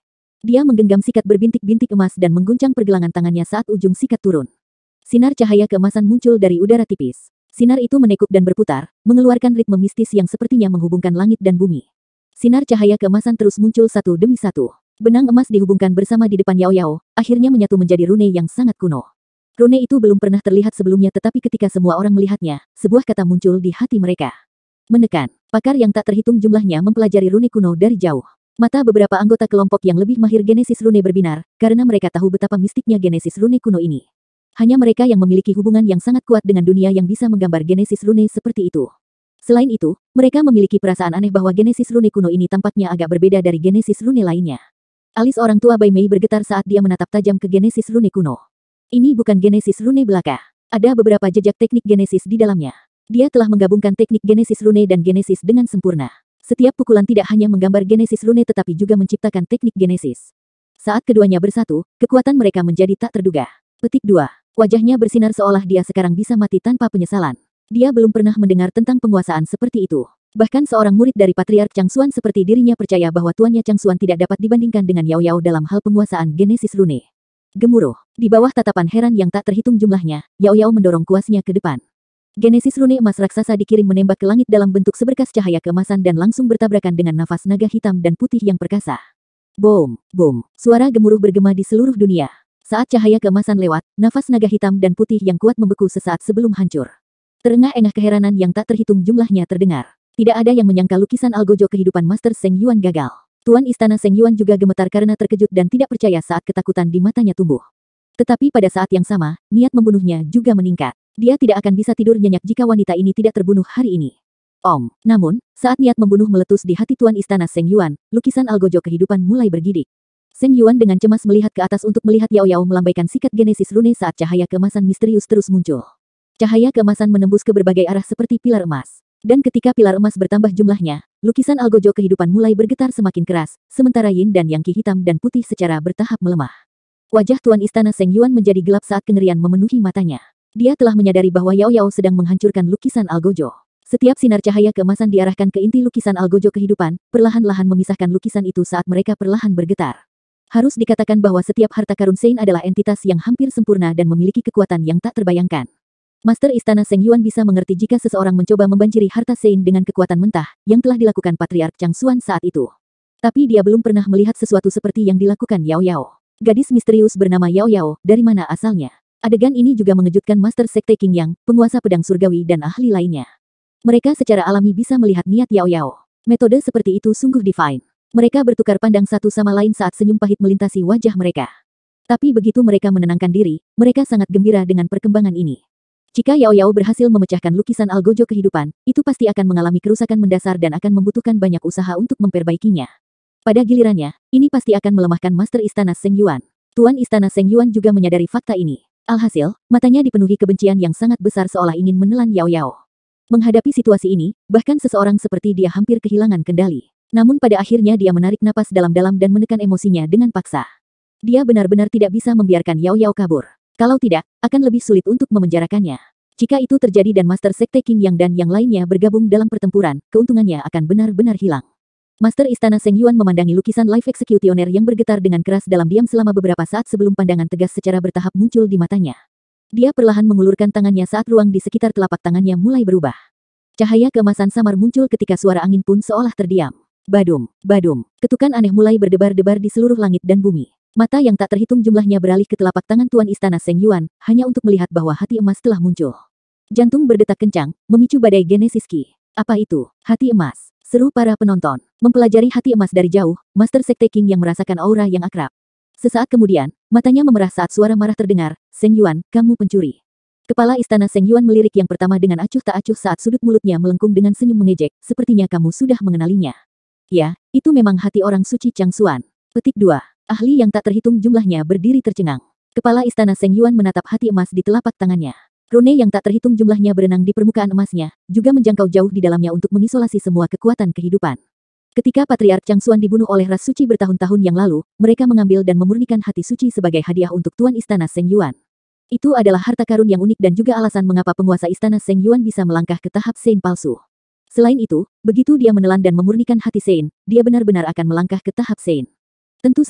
Dia menggenggam sikat berbintik-bintik emas dan mengguncang pergelangan tangannya saat ujung sikat turun. Sinar cahaya keemasan muncul dari udara tipis. Sinar itu menekuk dan berputar, mengeluarkan ritme mistis yang sepertinya menghubungkan langit dan bumi. Sinar cahaya keemasan terus muncul satu demi satu. Benang emas dihubungkan bersama di depan Yao Yao, akhirnya menyatu menjadi rune yang sangat kuno. Rune itu belum pernah terlihat sebelumnya, tetapi ketika semua orang melihatnya, sebuah kata muncul di hati mereka. Menekan. Pakar yang tak terhitung jumlahnya mempelajari rune kuno dari jauh. Mata beberapa anggota kelompok yang lebih mahir genesis rune berbinar, karena mereka tahu betapa mistiknya genesis rune kuno ini. Hanya mereka yang memiliki hubungan yang sangat kuat dengan dunia yang bisa menggambar genesis rune seperti itu. Selain itu, mereka memiliki perasaan aneh bahwa genesis rune kuno ini tampaknya agak berbeda dari genesis rune lainnya. Alis orang tua Bai Mei bergetar saat dia menatap tajam ke genesis rune kuno. Ini bukan genesis rune belaka. Ada beberapa jejak teknik genesis di dalamnya. Dia telah menggabungkan teknik genesis rune dan genesis dengan sempurna. Setiap pukulan tidak hanya menggambar genesis rune tetapi juga menciptakan teknik genesis. Saat keduanya bersatu, kekuatan mereka menjadi tak terduga. Petik dua. Wajahnya bersinar seolah dia sekarang bisa mati tanpa penyesalan. Dia belum pernah mendengar tentang penguasaan seperti itu. Bahkan seorang murid dari Patriark Changsuan seperti dirinya percaya bahwa tuannya Changsuan tidak dapat dibandingkan dengan Yao Yao dalam hal penguasaan genesis rune. Gemuruh. Di bawah tatapan heran yang tak terhitung jumlahnya, Yao Yao mendorong kuasnya ke depan. Genesis rune emas raksasa dikirim menembak ke langit dalam bentuk seberkas cahaya keemasan dan langsung bertabrakan dengan nafas naga hitam dan putih yang perkasa. Boom, boom. Suara gemuruh bergema di seluruh dunia. Saat cahaya keemasan lewat, nafas naga hitam dan putih yang kuat membeku sesaat sebelum hancur. Terengah-engah keheranan yang tak terhitung jumlahnya terdengar. Tidak ada yang menyangka lukisan algojo kehidupan Master Seng Yuan gagal. Tuan Istana Seng Yuan juga gemetar karena terkejut dan tidak percaya saat ketakutan di matanya tumbuh. Tetapi pada saat yang sama, niat membunuhnya juga meningkat. Dia tidak akan bisa tidur nyenyak jika wanita ini tidak terbunuh hari ini. Om. Namun, saat niat membunuh meletus di hati Tuan Istana Seng Yuan, lukisan algojo kehidupan mulai bergidik. Seng Yuan dengan cemas melihat ke atas untuk melihat Yao Yao melambaikan sikat genesis rune saat cahaya keemasan misterius terus muncul. Cahaya keemasan menembus ke berbagai arah seperti pilar emas. Dan ketika pilar emas bertambah jumlahnya, lukisan algojo kehidupan mulai bergetar semakin keras, sementara yin dan yang qi hitam dan putih secara bertahap melemah. Wajah Tuan Istana Seng Yuan menjadi gelap saat kengerian memenuhi matanya. Dia telah menyadari bahwa Yao Yao sedang menghancurkan lukisan algojo. Setiap sinar cahaya keemasan diarahkan ke inti lukisan algojo kehidupan, perlahan-lahan memisahkan lukisan itu saat mereka perlahan bergetar. Harus dikatakan bahwa setiap harta karun Sein adalah entitas yang hampir sempurna dan memiliki kekuatan yang tak terbayangkan. Master Istana Seng Yuan bisa mengerti jika seseorang mencoba membanjiri harta Sein dengan kekuatan mentah, yang telah dilakukan Patriark Changsuan saat itu. Tapi dia belum pernah melihat sesuatu seperti yang dilakukan Yao Yao. Gadis misterius bernama Yao Yao, dari mana asalnya? Adegan ini juga mengejutkan Master Sekte King Yang, penguasa pedang surgawi dan ahli lainnya. Mereka secara alami bisa melihat niat Yao Yao. Metode seperti itu sungguh divine. Mereka bertukar pandang satu sama lain saat senyum pahit melintasi wajah mereka. Tapi begitu mereka menenangkan diri, mereka sangat gembira dengan perkembangan ini. Jika Yao Yao berhasil memecahkan lukisan algojo kehidupan, itu pasti akan mengalami kerusakan mendasar dan akan membutuhkan banyak usaha untuk memperbaikinya. Pada gilirannya, ini pasti akan melemahkan Master Istana Seng Yuan. Tuan Istana Seng Yuan juga menyadari fakta ini. Alhasil, matanya dipenuhi kebencian yang sangat besar seolah ingin menelan Yao Yao. Menghadapi situasi ini, bahkan seseorang seperti dia hampir kehilangan kendali. Namun pada akhirnya dia menarik napas dalam-dalam dan menekan emosinya dengan paksa. Dia benar-benar tidak bisa membiarkan Yao Yao kabur. Kalau tidak, akan lebih sulit untuk memenjarakannya. Jika itu terjadi dan Master Sekte King Yang dan yang lainnya bergabung dalam pertempuran, keuntungannya akan benar-benar hilang. Master Istana Seng Yuan memandangi lukisan Life Executioner yang bergetar dengan keras dalam diam selama beberapa saat sebelum pandangan tegas secara bertahap muncul di matanya. Dia perlahan mengulurkan tangannya saat ruang di sekitar telapak tangannya mulai berubah. Cahaya keemasan samar muncul ketika suara angin pun seolah terdiam. Badum, badum, ketukan aneh mulai berdebar-debar di seluruh langit dan bumi. Mata yang tak terhitung jumlahnya beralih ke telapak tangan Tuan Istana Seng Yuan, hanya untuk melihat bahwa hati emas telah muncul. Jantung berdetak kencang, memicu badai genesis qi. Apa itu? Hati emas. Seru para penonton. Mempelajari hati emas dari jauh, Master Sekte King yang merasakan aura yang akrab. Sesaat kemudian, matanya memerah saat suara marah terdengar, Seng Yuan, kamu pencuri. Kepala Istana Seng Yuan melirik yang pertama dengan acuh tak acuh saat sudut mulutnya melengkung dengan senyum mengejek, sepertinya kamu sudah mengenalinya. Ya, itu memang hati orang suci Changsuan. Petik dua. Ahli yang tak terhitung jumlahnya berdiri tercengang. Kepala Istana Seng Yuan menatap hati emas di telapak tangannya. Rune yang tak terhitung jumlahnya berenang di permukaan emasnya, juga menjangkau jauh di dalamnya untuk mengisolasi semua kekuatan kehidupan. Ketika Patriark Changsuan dibunuh oleh ras suci bertahun-tahun yang lalu, mereka mengambil dan memurnikan hati suci sebagai hadiah untuk Tuan Istana Seng Yuan. Itu adalah harta karun yang unik dan juga alasan mengapa penguasa Istana Seng Yuan bisa melangkah ke tahap Sein palsu. Selain itu, begitu dia menelan dan memurnikan hati Sein, dia benar-benar akan melangkah ke tahap Sein. Tentu saja,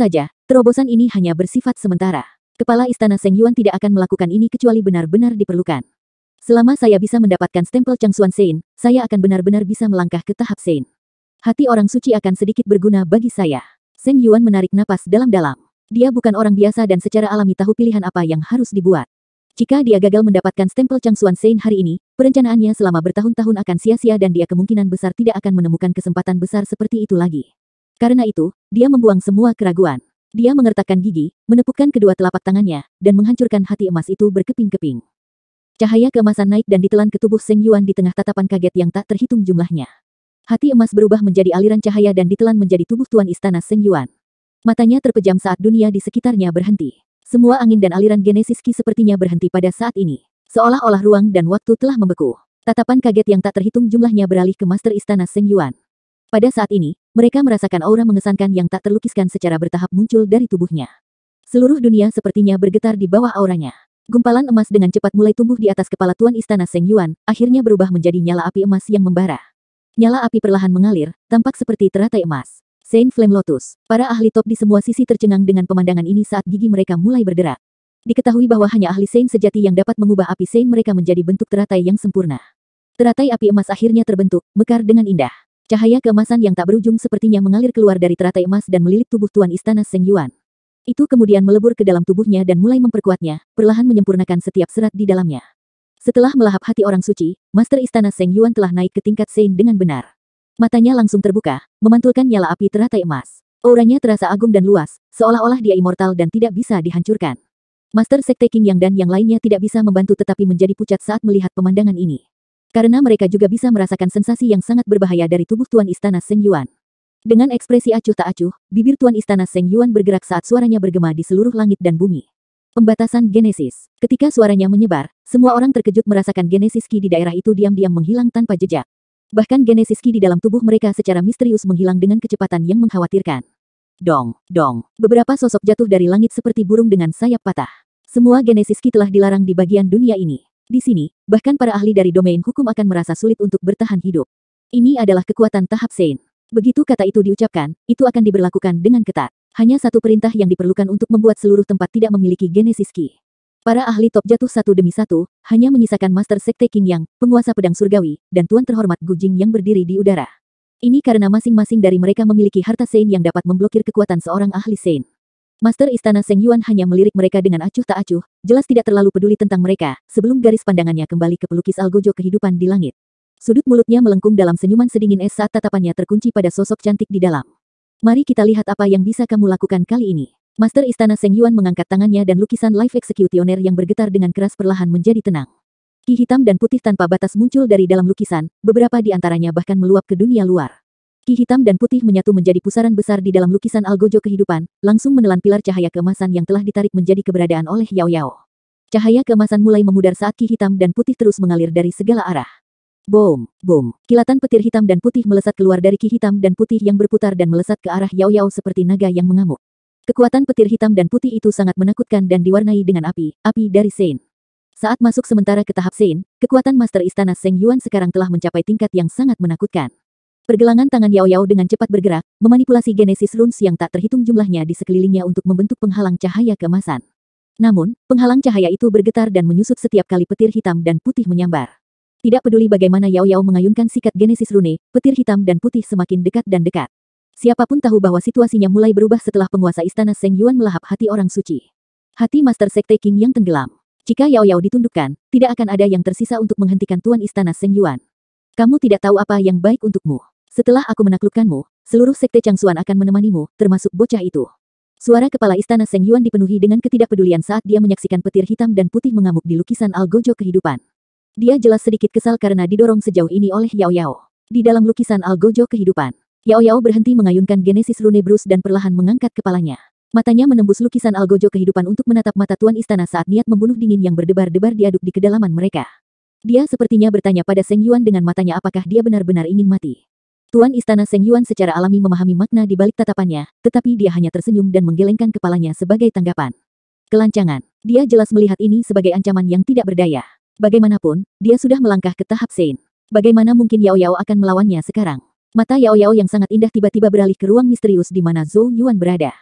Terobosan ini hanya bersifat sementara. Kepala Istana Seng Yuan tidak akan melakukan ini kecuali benar-benar diperlukan. Selama saya bisa mendapatkan stempel Changsuan Sein, saya akan benar-benar bisa melangkah ke tahap Sein. Hati orang suci akan sedikit berguna bagi saya. Seng Yuan menarik napas dalam-dalam. Dia bukan orang biasa dan secara alami tahu pilihan apa yang harus dibuat. Jika dia gagal mendapatkan stempel Changsuan Sein hari ini, perencanaannya selama bertahun-tahun akan sia-sia dan dia kemungkinan besar tidak akan menemukan kesempatan besar seperti itu lagi. Karena itu, dia membuang semua keraguan. Dia mengertakkan gigi, menepukkan kedua telapak tangannya, dan menghancurkan hati emas itu berkeping-keping. Cahaya keemasan naik dan ditelan ke tubuh Seng Yuan di tengah tatapan kaget yang tak terhitung jumlahnya. Hati emas berubah menjadi aliran cahaya dan ditelan menjadi tubuh Tuan Istana Seng Yuan. Matanya terpejam saat dunia di sekitarnya berhenti. Semua angin dan aliran genesis Qi sepertinya berhenti pada saat ini. Seolah-olah ruang dan waktu telah membeku. Tatapan kaget yang tak terhitung jumlahnya beralih ke Master Istana Seng Yuan. Pada saat ini, mereka merasakan aura mengesankan yang tak terlukiskan secara bertahap muncul dari tubuhnya. Seluruh dunia sepertinya bergetar di bawah auranya. Gumpalan emas dengan cepat mulai tumbuh di atas kepala Tuan Istana Seng Yuan, akhirnya berubah menjadi nyala api emas yang membara. Nyala api perlahan mengalir, tampak seperti teratai emas. Saint Flame Lotus. Para ahli top di semua sisi tercengang dengan pemandangan ini saat gigi mereka mulai berderak. Diketahui bahwa hanya ahli Saint sejati yang dapat mengubah api Saint mereka menjadi bentuk teratai yang sempurna. Teratai api emas akhirnya terbentuk, mekar dengan indah. Cahaya keemasan yang tak berujung sepertinya mengalir keluar dari teratai emas dan melilit tubuh Tuan Istana Seng Yuan. Itu kemudian melebur ke dalam tubuhnya dan mulai memperkuatnya, perlahan menyempurnakan setiap serat di dalamnya. Setelah melahap hati orang suci, Master Istana Seng Yuan telah naik ke tingkat Sein dengan benar. Matanya langsung terbuka, memantulkan nyala api teratai emas. Auranya terasa agung dan luas, seolah-olah dia immortal dan tidak bisa dihancurkan. Master Sekte King Yang dan yang lainnya tidak bisa membantu tetapi menjadi pucat saat melihat pemandangan ini. Karena mereka juga bisa merasakan sensasi yang sangat berbahaya dari tubuh Tuan Istana Seng Yuan. Dengan ekspresi acuh tak acuh, bibir Tuan Istana Seng Yuan bergerak saat suaranya bergema di seluruh langit dan bumi. Pembatasan genesis. Ketika suaranya menyebar, semua orang terkejut merasakan genesis Qi di daerah itu diam-diam menghilang tanpa jejak. Bahkan genesis Qi di dalam tubuh mereka secara misterius menghilang dengan kecepatan yang mengkhawatirkan. Dong, dong. Beberapa sosok jatuh dari langit seperti burung dengan sayap patah. Semua genesis Qi telah dilarang di bagian dunia ini. Di sini, bahkan para ahli dari domain hukum akan merasa sulit untuk bertahan hidup. Ini adalah kekuatan tahap Sein. Begitu kata itu diucapkan, itu akan diberlakukan dengan ketat. Hanya satu perintah yang diperlukan untuk membuat seluruh tempat tidak memiliki genesis Qi. Para ahli top jatuh satu demi satu, hanya menyisakan Master Sekte King Yang, penguasa pedang surgawi, dan Tuan terhormat Gu Jing yang berdiri di udara. Ini karena masing-masing dari mereka memiliki harta Sein yang dapat memblokir kekuatan seorang ahli Sein. Master Istana Seng Yuan hanya melirik mereka dengan acuh tak acuh, jelas tidak terlalu peduli tentang mereka, sebelum garis pandangannya kembali ke pelukis algojo kehidupan di langit. Sudut mulutnya melengkung dalam senyuman sedingin es saat tatapannya terkunci pada sosok cantik di dalam. Mari kita lihat apa yang bisa kamu lakukan kali ini. Master Istana Seng Yuan mengangkat tangannya dan lukisan Life Executioner yang bergetar dengan keras perlahan menjadi tenang. Qi hitam dan putih tanpa batas muncul dari dalam lukisan, beberapa di antaranya bahkan meluap ke dunia luar. Qi hitam dan putih menyatu menjadi pusaran besar di dalam lukisan algojo kehidupan, langsung menelan pilar cahaya keemasan yang telah ditarik menjadi keberadaan oleh Yao Yao. Cahaya keemasan mulai memudar saat Qi hitam dan putih terus mengalir dari segala arah. Boom, boom. Kilatan petir hitam dan putih melesat keluar dari Qi hitam dan putih yang berputar dan melesat ke arah Yao Yao seperti naga yang mengamuk. Kekuatan petir hitam dan putih itu sangat menakutkan dan diwarnai dengan api, api dari Sein. Saat masuk sementara ke tahap Sein, kekuatan Master Istana Seng Yuan sekarang telah mencapai tingkat yang sangat menakutkan. Pergelangan tangan Yao Yao dengan cepat bergerak, memanipulasi genesis runes yang tak terhitung jumlahnya di sekelilingnya untuk membentuk penghalang cahaya keemasan. Namun, penghalang cahaya itu bergetar dan menyusut setiap kali petir hitam dan putih menyambar. Tidak peduli bagaimana Yao Yao mengayunkan sikat genesis rune, petir hitam dan putih semakin dekat dan dekat. Siapapun tahu bahwa situasinya mulai berubah setelah penguasa Istana Seng Yuan melahap hati orang suci. Hati Master Sekte King yang tenggelam. Jika Yao Yao ditundukkan, tidak akan ada yang tersisa untuk menghentikan Tuan Istana Seng Yuan. Kamu tidak tahu apa yang baik untukmu. Setelah aku menaklukkanmu, seluruh Sekte Changsuan akan menemanimu, termasuk bocah itu. Suara kepala Istana Seng Yuan dipenuhi dengan ketidakpedulian saat dia menyaksikan petir hitam dan putih mengamuk di lukisan algojo kehidupan. Dia jelas sedikit kesal karena didorong sejauh ini oleh Yao Yao. Di dalam lukisan algojo kehidupan, Yao Yao berhenti mengayunkan genesis rune Bruce dan perlahan mengangkat kepalanya. Matanya menembus lukisan algojo kehidupan untuk menatap mata Tuan Istana saat niat membunuh dingin yang berdebar-debar diaduk di kedalaman mereka. Dia sepertinya bertanya pada Seng Yuan dengan matanya apakah dia benar-benar ingin mati. Tuan Istana Seng Yuan secara alami memahami makna di balik tatapannya, tetapi dia hanya tersenyum dan menggelengkan kepalanya sebagai tanggapan. Kelancangan. Dia jelas melihat ini sebagai ancaman yang tidak berdaya. Bagaimanapun, dia sudah melangkah ke tahap Sein. Bagaimana mungkin Yao Yao akan melawannya sekarang? Mata Yao Yao yang sangat indah tiba-tiba beralih ke ruang misterius di mana Zhou Yuan berada.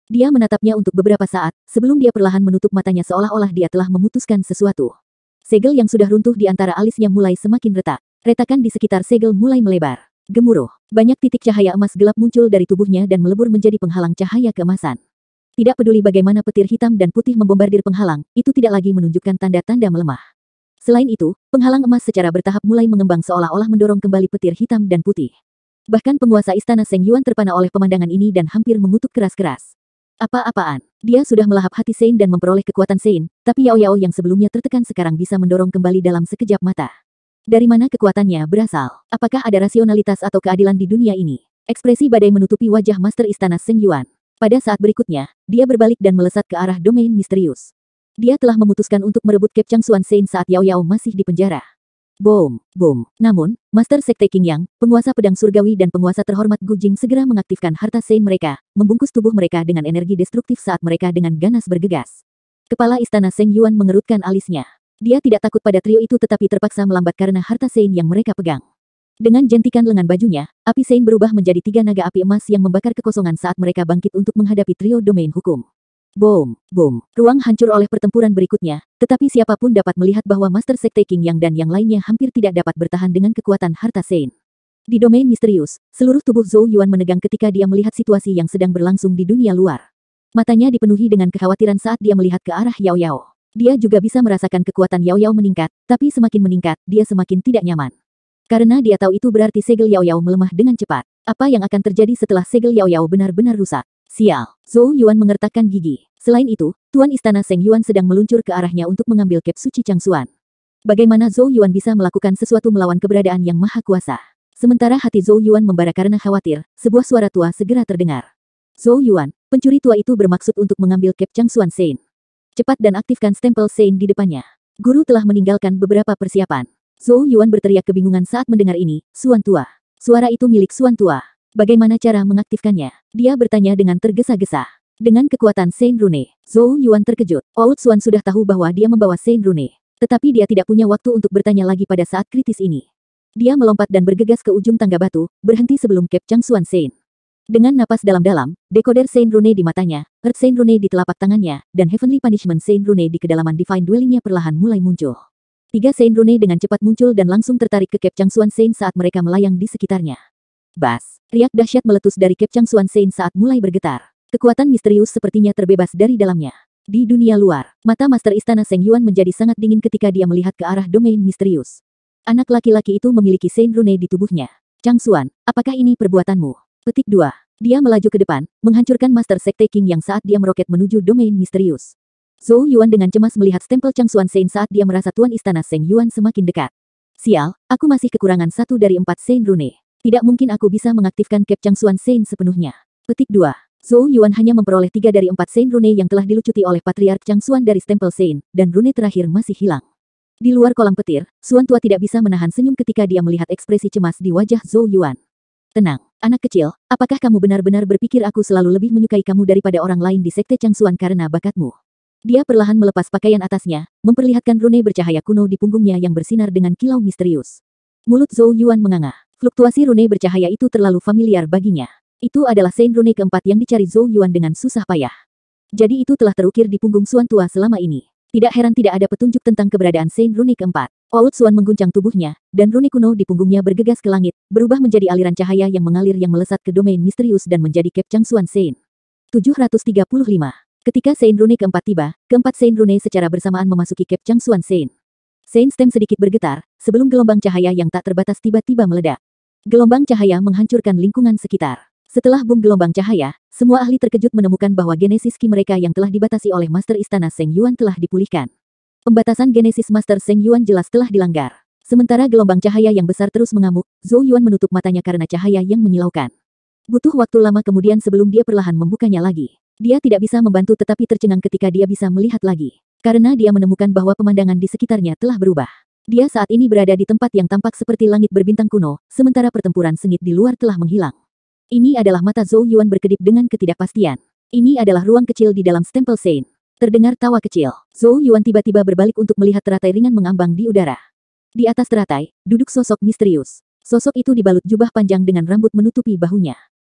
Dia menatapnya untuk beberapa saat, sebelum dia perlahan menutup matanya seolah-olah dia telah memutuskan sesuatu. Segel yang sudah runtuh di antara alisnya mulai semakin retak. Retakan di sekitar segel mulai melebar. Gemuruh. Banyak titik cahaya emas gelap muncul dari tubuhnya dan melebur menjadi penghalang cahaya keemasan. Tidak peduli bagaimana petir hitam dan putih membombardir penghalang, itu tidak lagi menunjukkan tanda-tanda melemah. Selain itu, penghalang emas secara bertahap mulai mengembang seolah-olah mendorong kembali petir hitam dan putih. Bahkan penguasa istana Seng Yuan terpana oleh pemandangan ini dan hampir mengutuk keras-keras. Apa-apaan? Dia sudah melahap hati Sein dan memperoleh kekuatan Sein, tapi Yao Yao yang sebelumnya tertekan sekarang bisa mendorong kembali dalam sekejap mata. Dari mana kekuatannya berasal? Apakah ada rasionalitas atau keadilan di dunia ini? Ekspresi badai menutupi wajah Master Istana Seng Yuan. Pada saat berikutnya, dia berbalik dan melesat ke arah domain misterius. Dia telah memutuskan untuk merebut Kep Changsuan Sein saat Yao Yao masih di penjara. Boom, boom. Namun, Master Sekte Qing Yang, penguasa pedang surgawi dan penguasa terhormat Gu Jing segera mengaktifkan harta Sein mereka, membungkus tubuh mereka dengan energi destruktif saat mereka dengan ganas bergegas. Kepala istana Seng Yuan mengerutkan alisnya. Dia tidak takut pada trio itu tetapi terpaksa melambat karena harta Sein yang mereka pegang. Dengan jentikan lengan bajunya, api Sein berubah menjadi tiga naga api emas yang membakar kekosongan saat mereka bangkit untuk menghadapi trio domain hukum. Boom, boom. Ruang hancur oleh pertempuran berikutnya, tetapi siapapun dapat melihat bahwa Master Sekte Qing Yang dan yang lainnya hampir tidak dapat bertahan dengan kekuatan harta Sein. Di domain misterius, seluruh tubuh Zhou Yuan menegang ketika dia melihat situasi yang sedang berlangsung di dunia luar. Matanya dipenuhi dengan kekhawatiran saat dia melihat ke arah Yao Yao. Dia juga bisa merasakan kekuatan Yao Yao meningkat, tapi semakin meningkat, dia semakin tidak nyaman. Karena dia tahu itu berarti segel Yao Yao melemah dengan cepat. Apa yang akan terjadi setelah segel Yao Yao benar-benar rusak? Sial. Zhou Yuan mengertakkan gigi. Selain itu, Tuan Istana Seng Yuan sedang meluncur ke arahnya untuk mengambil Kep Suci Changsuan. Bagaimana Zhou Yuan bisa melakukan sesuatu melawan keberadaan yang maha kuasa? Sementara hati Zhou Yuan membara karena khawatir, sebuah suara tua segera terdengar. Zhou Yuan, pencuri tua itu bermaksud untuk mengambil Kep Changsuan Sein. Cepat dan aktifkan stempel Sein di depannya. Guru telah meninggalkan beberapa persiapan. Zhou Yuan berteriak kebingungan saat mendengar ini. Suan tua. Suara itu milik Suan tua. Bagaimana cara mengaktifkannya? Dia bertanya dengan tergesa-gesa. Dengan kekuatan Sein Rune, Zhou Yuan terkejut. Oud Suan sudah tahu bahwa dia membawa Sein Rune. Tetapi dia tidak punya waktu untuk bertanya lagi pada saat kritis ini. Dia melompat dan bergegas ke ujung tangga batu, berhenti sebelum Kep Changsuan Sein. Dengan napas dalam-dalam, dekoder Sein Rune di matanya, Earth Sein Rune di telapak tangannya, dan Heavenly Punishment Sein Rune di kedalaman Divine Dwellingnya perlahan mulai muncul. Tiga Sein Rune dengan cepat muncul dan langsung tertarik ke Kep Changsuan Sein saat mereka melayang di sekitarnya. Bas! Riak dahsyat meletus dari Kep Changsuan Sein saat mulai bergetar. Kekuatan misterius sepertinya terbebas dari dalamnya. Di dunia luar, mata Master Istana Seng Yuan menjadi sangat dingin ketika dia melihat ke arah domain misterius. Anak laki-laki itu memiliki Sein Rune di tubuhnya. Changsuan, apakah ini perbuatanmu? Petik dua. Dia melaju ke depan, menghancurkan Master Sekte Qing Yang saat dia meroket menuju domain misterius. Zhou Yuan dengan cemas melihat stempel Changsuan Sein saat dia merasa Tuan Istana Seng Yuan semakin dekat. Sial, aku masih kekurangan satu dari empat Sein Rune. Tidak mungkin aku bisa mengaktifkan Kep Changsuan Sein sepenuhnya. Petik dua. Zhou Yuan hanya memperoleh tiga dari empat Sein Rune yang telah dilucuti oleh Patriark Changsuan dari stempel Sein, dan rune terakhir masih hilang. Di luar kolam petir, Suan tua tidak bisa menahan senyum ketika dia melihat ekspresi cemas di wajah Zhou Yuan. Tenang, anak kecil, apakah kamu benar-benar berpikir aku selalu lebih menyukai kamu daripada orang lain di Sekte Changsuan karena bakatmu? Dia perlahan melepas pakaian atasnya, memperlihatkan rune bercahaya kuno di punggungnya yang bersinar dengan kilau misterius. Mulut Zhou Yuan menganga. Fluktuasi rune bercahaya itu terlalu familiar baginya. Itu adalah Sein Rune keempat yang dicari Zhou Yuan dengan susah payah. Jadi itu telah terukir di punggung Suan tua selama ini. Tidak heran tidak ada petunjuk tentang keberadaan Sein Rune keempat. Oud Suan mengguncang tubuhnya, dan rune kuno di punggungnya bergegas ke langit, berubah menjadi aliran cahaya yang mengalir yang melesat ke domain misterius dan menjadi Kep Changsuan Sein. tujuh ratus tiga puluh lima. Ketika Sein Rune keempat tiba, keempat Sein Rune secara bersamaan memasuki Kep Changsuan Sein. Sein Stem sedikit bergetar, sebelum gelombang cahaya yang tak terbatas tiba-tiba meledak. Gelombang cahaya menghancurkan lingkungan sekitar. Setelah boom gelombang cahaya, semua ahli terkejut menemukan bahwa genesis ki mereka yang telah dibatasi oleh Master Istana Seng Yuan telah dipulihkan. Pembatasan genesis Master Seng Yuan jelas telah dilanggar. Sementara gelombang cahaya yang besar terus mengamuk, Zhou Yuan menutup matanya karena cahaya yang menyilaukan. Butuh waktu lama kemudian sebelum dia perlahan membukanya lagi. Dia tidak bisa membantu tetapi tercengang ketika dia bisa melihat lagi. Karena dia menemukan bahwa pemandangan di sekitarnya telah berubah. Dia saat ini berada di tempat yang tampak seperti langit berbintang kuno, sementara pertempuran sengit di luar telah menghilang. Ini adalah mata Zhou Yuan berkedip dengan ketidakpastian. Ini adalah ruang kecil di dalam stempel Sein. Terdengar tawa kecil. Zhou Yuan tiba-tiba berbalik untuk melihat teratai ringan mengambang di udara. Di atas teratai, duduk sosok misterius. Sosok itu dibalut jubah panjang dengan rambut menutupi bahunya.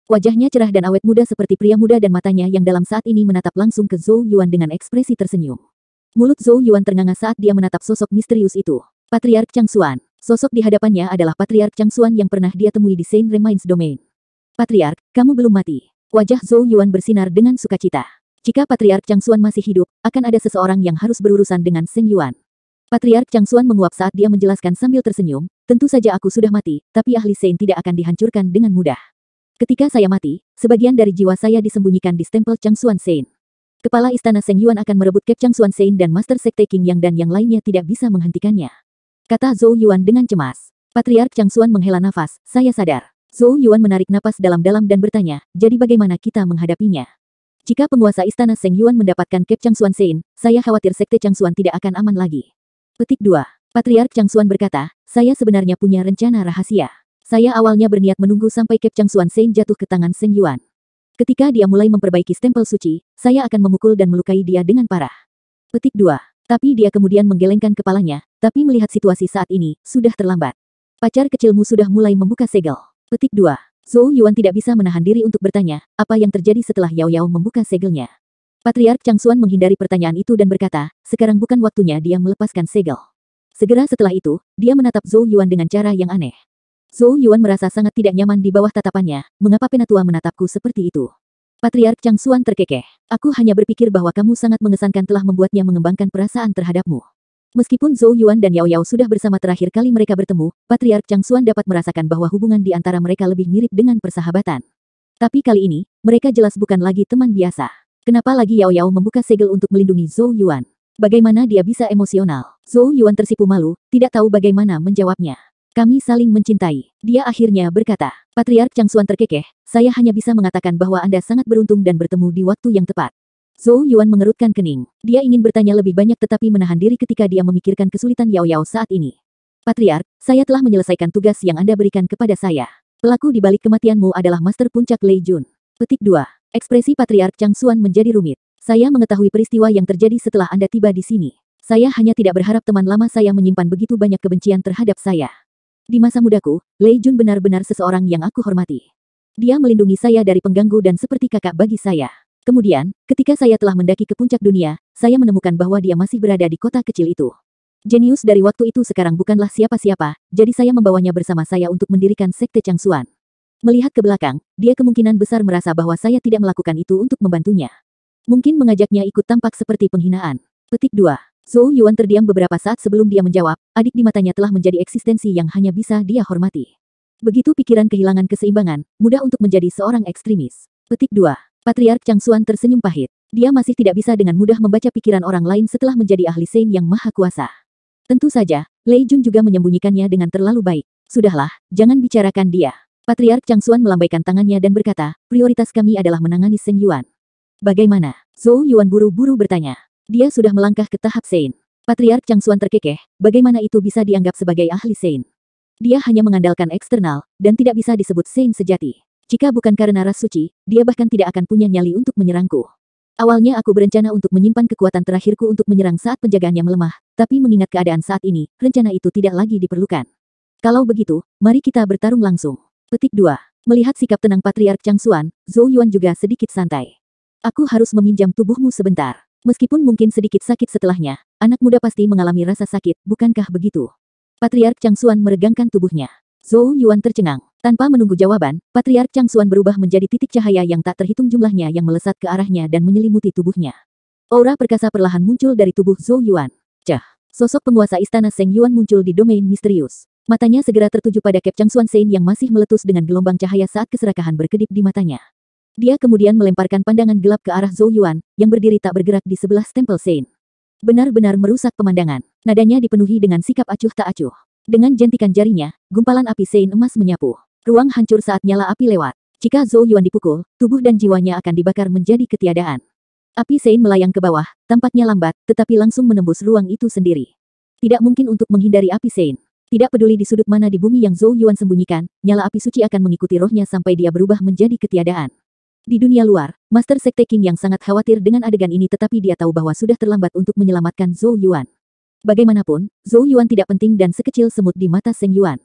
Wajahnya cerah dan awet muda seperti pria muda dan matanya yang dalam saat ini menatap langsung ke Zhou Yuan dengan ekspresi tersenyum. Mulut Zhou Yuan ternganga saat dia menatap sosok misterius itu. Patriark Chang Xuan. Sosok di hadapannya adalah Patriark Chang Xuan yang pernah dia temui di Saint Remains Domain. Patriark, kamu belum mati. Wajah Zhou Yuan bersinar dengan sukacita. Jika Patriark Chang Xuan masih hidup, akan ada seseorang yang harus berurusan dengan Seng Yuan. Patriark Chang Xuan menguap saat dia menjelaskan sambil tersenyum, tentu saja aku sudah mati, tapi ahli Saint tidak akan dihancurkan dengan mudah. Ketika saya mati, sebagian dari jiwa saya disembunyikan di stempel Chang Xuan Saint. Kepala istana Seng Yuan akan merebut Cap Chang Xuan Saint dan Master Sekte King Yang dan yang lainnya tidak bisa menghentikannya. Kata Zhou Yuan dengan cemas. Patriark Chang Xuan menghela nafas, saya sadar. Zhou Yuan menarik napas dalam-dalam dan bertanya, jadi bagaimana kita menghadapinya? Jika penguasa istana Seng Yuan mendapatkan Cap Chang Xuan Saint, saya khawatir Sekte Chang Xuan tidak akan aman lagi. Petik dua. Patriark Chang Xuan berkata, saya sebenarnya punya rencana rahasia. Saya awalnya berniat menunggu sampai Cap Chang Xuan Saint jatuh ke tangan Seng Yuan. Ketika dia mulai memperbaiki stempel suci, saya akan memukul dan melukai dia dengan parah. Petik dua. Tapi dia kemudian menggelengkan kepalanya, tapi melihat situasi saat ini, sudah terlambat. Pacar kecilmu sudah mulai membuka segel. Petik dua. Zhou Yuan tidak bisa menahan diri untuk bertanya, apa yang terjadi setelah Yao Yao membuka segelnya. Patriark Chang Xuan menghindari pertanyaan itu dan berkata, sekarang bukan waktunya dia melepaskan segel. Segera setelah itu, dia menatap Zhou Yuan dengan cara yang aneh. Zhou Yuan merasa sangat tidak nyaman di bawah tatapannya, mengapa penatua menatapku seperti itu? Patriark Chang Xuan terkekeh. Aku hanya berpikir bahwa kamu sangat mengesankan telah membuatnya mengembangkan perasaan terhadapmu. Meskipun Zhou Yuan dan Yao Yao sudah bersama terakhir kali mereka bertemu, Patriark Chang Xuan dapat merasakan bahwa hubungan di antara mereka lebih mirip dengan persahabatan. Tapi kali ini, mereka jelas bukan lagi teman biasa. Kenapa lagi Yao Yao membuka segel untuk melindungi Zhou Yuan? Bagaimana dia bisa emosional? Zhou Yuan tersipu malu, tidak tahu bagaimana menjawabnya. Kami saling mencintai. Dia akhirnya berkata. Patriark Chang Xuan terkekeh, saya hanya bisa mengatakan bahwa Anda sangat beruntung dan bertemu di waktu yang tepat. Zhou Yuan mengerutkan kening. Dia ingin bertanya lebih banyak tetapi menahan diri ketika dia memikirkan kesulitan Yao Yao saat ini. Patriark, saya telah menyelesaikan tugas yang Anda berikan kepada saya. Pelaku di balik kematianmu adalah Master Puncak Lei Jun. Petik dua. Ekspresi Patriark Chang Xuan menjadi rumit. Saya mengetahui peristiwa yang terjadi setelah Anda tiba di sini. Saya hanya tidak berharap teman lama saya menyimpan begitu banyak kebencian terhadap saya. Di masa mudaku, Lei Jun benar-benar seseorang yang aku hormati. Dia melindungi saya dari pengganggu dan seperti kakak bagi saya. Kemudian, ketika saya telah mendaki ke puncak dunia, saya menemukan bahwa dia masih berada di kota kecil itu. Jenius dari waktu itu sekarang bukanlah siapa-siapa, jadi saya membawanya bersama saya untuk mendirikan Sekte Chang Xuan. Melihat ke belakang, dia kemungkinan besar merasa bahwa saya tidak melakukan itu untuk membantunya. Mungkin mengajaknya ikut tampak seperti penghinaan. Petik dua. Zhou Yuan terdiam beberapa saat sebelum dia menjawab, adik di matanya telah menjadi eksistensi yang hanya bisa dia hormati. Begitu pikiran kehilangan keseimbangan, mudah untuk menjadi seorang ekstremis. Petik dua. Patriark Chang Xuan tersenyum pahit. Dia masih tidak bisa dengan mudah membaca pikiran orang lain setelah menjadi ahli Saint yang maha kuasa. Tentu saja, Lei Jun juga menyembunyikannya dengan terlalu baik. Sudahlah, jangan bicarakan dia. Patriark Chang Xuan melambaikan tangannya dan berkata, prioritas kami adalah menangani Seng Yuan. Bagaimana? Zhou Yuan buru-buru bertanya. Dia sudah melangkah ke tahap Saint. Patriark Chang Xuan terkekeh, bagaimana itu bisa dianggap sebagai ahli Saint? Dia hanya mengandalkan eksternal, dan tidak bisa disebut Saint sejati. Jika bukan karena ras suci, dia bahkan tidak akan punya nyali untuk menyerangku. Awalnya aku berencana untuk menyimpan kekuatan terakhirku untuk menyerang saat penjagaannya melemah, tapi mengingat keadaan saat ini, rencana itu tidak lagi diperlukan. Kalau begitu, mari kita bertarung langsung. Petik dua. Melihat sikap tenang Patriark Chang Xuan, Zhou Yuan juga sedikit santai. Aku harus meminjam tubuhmu sebentar. Meskipun mungkin sedikit sakit setelahnya, anak muda pasti mengalami rasa sakit, bukankah begitu? Patriark Chang Xuan meregangkan tubuhnya. Zhou Yuan tercengang. Tanpa menunggu jawaban, Patriark Chang Xuan berubah menjadi titik cahaya yang tak terhitung jumlahnya yang melesat ke arahnya dan menyelimuti tubuhnya. Aura perkasa perlahan muncul dari tubuh Zhou Yuan. Cah! Sosok penguasa istana Seng Yuan muncul di domain misterius. Matanya segera tertuju pada Cap Chang Xuan Saint yang masih meletus dengan gelombang cahaya saat keserakahan berkedip di matanya. Dia kemudian melemparkan pandangan gelap ke arah Zhou Yuan, yang berdiri tak bergerak di sebelah stempel Saint. Benar-benar merusak pemandangan. Nadanya dipenuhi dengan sikap acuh tak acuh. Dengan jentikan jarinya, gumpalan api Saint emas menyapu. Ruang hancur saat nyala api lewat. Jika Zhou Yuan dipukul, tubuh dan jiwanya akan dibakar menjadi ketiadaan. Api Saint melayang ke bawah, tampaknya lambat, tetapi langsung menembus ruang itu sendiri. Tidak mungkin untuk menghindari api Saint. Tidak peduli di sudut mana di bumi yang Zhou Yuan sembunyikan, nyala api suci akan mengikuti rohnya sampai dia berubah menjadi ketiadaan. Di dunia luar, Master Sekte King yang sangat khawatir dengan adegan ini tetapi dia tahu bahwa sudah terlambat untuk menyelamatkan Zhou Yuan. Bagaimanapun, Zhou Yuan tidak penting dan sekecil semut di mata Seng Yuan.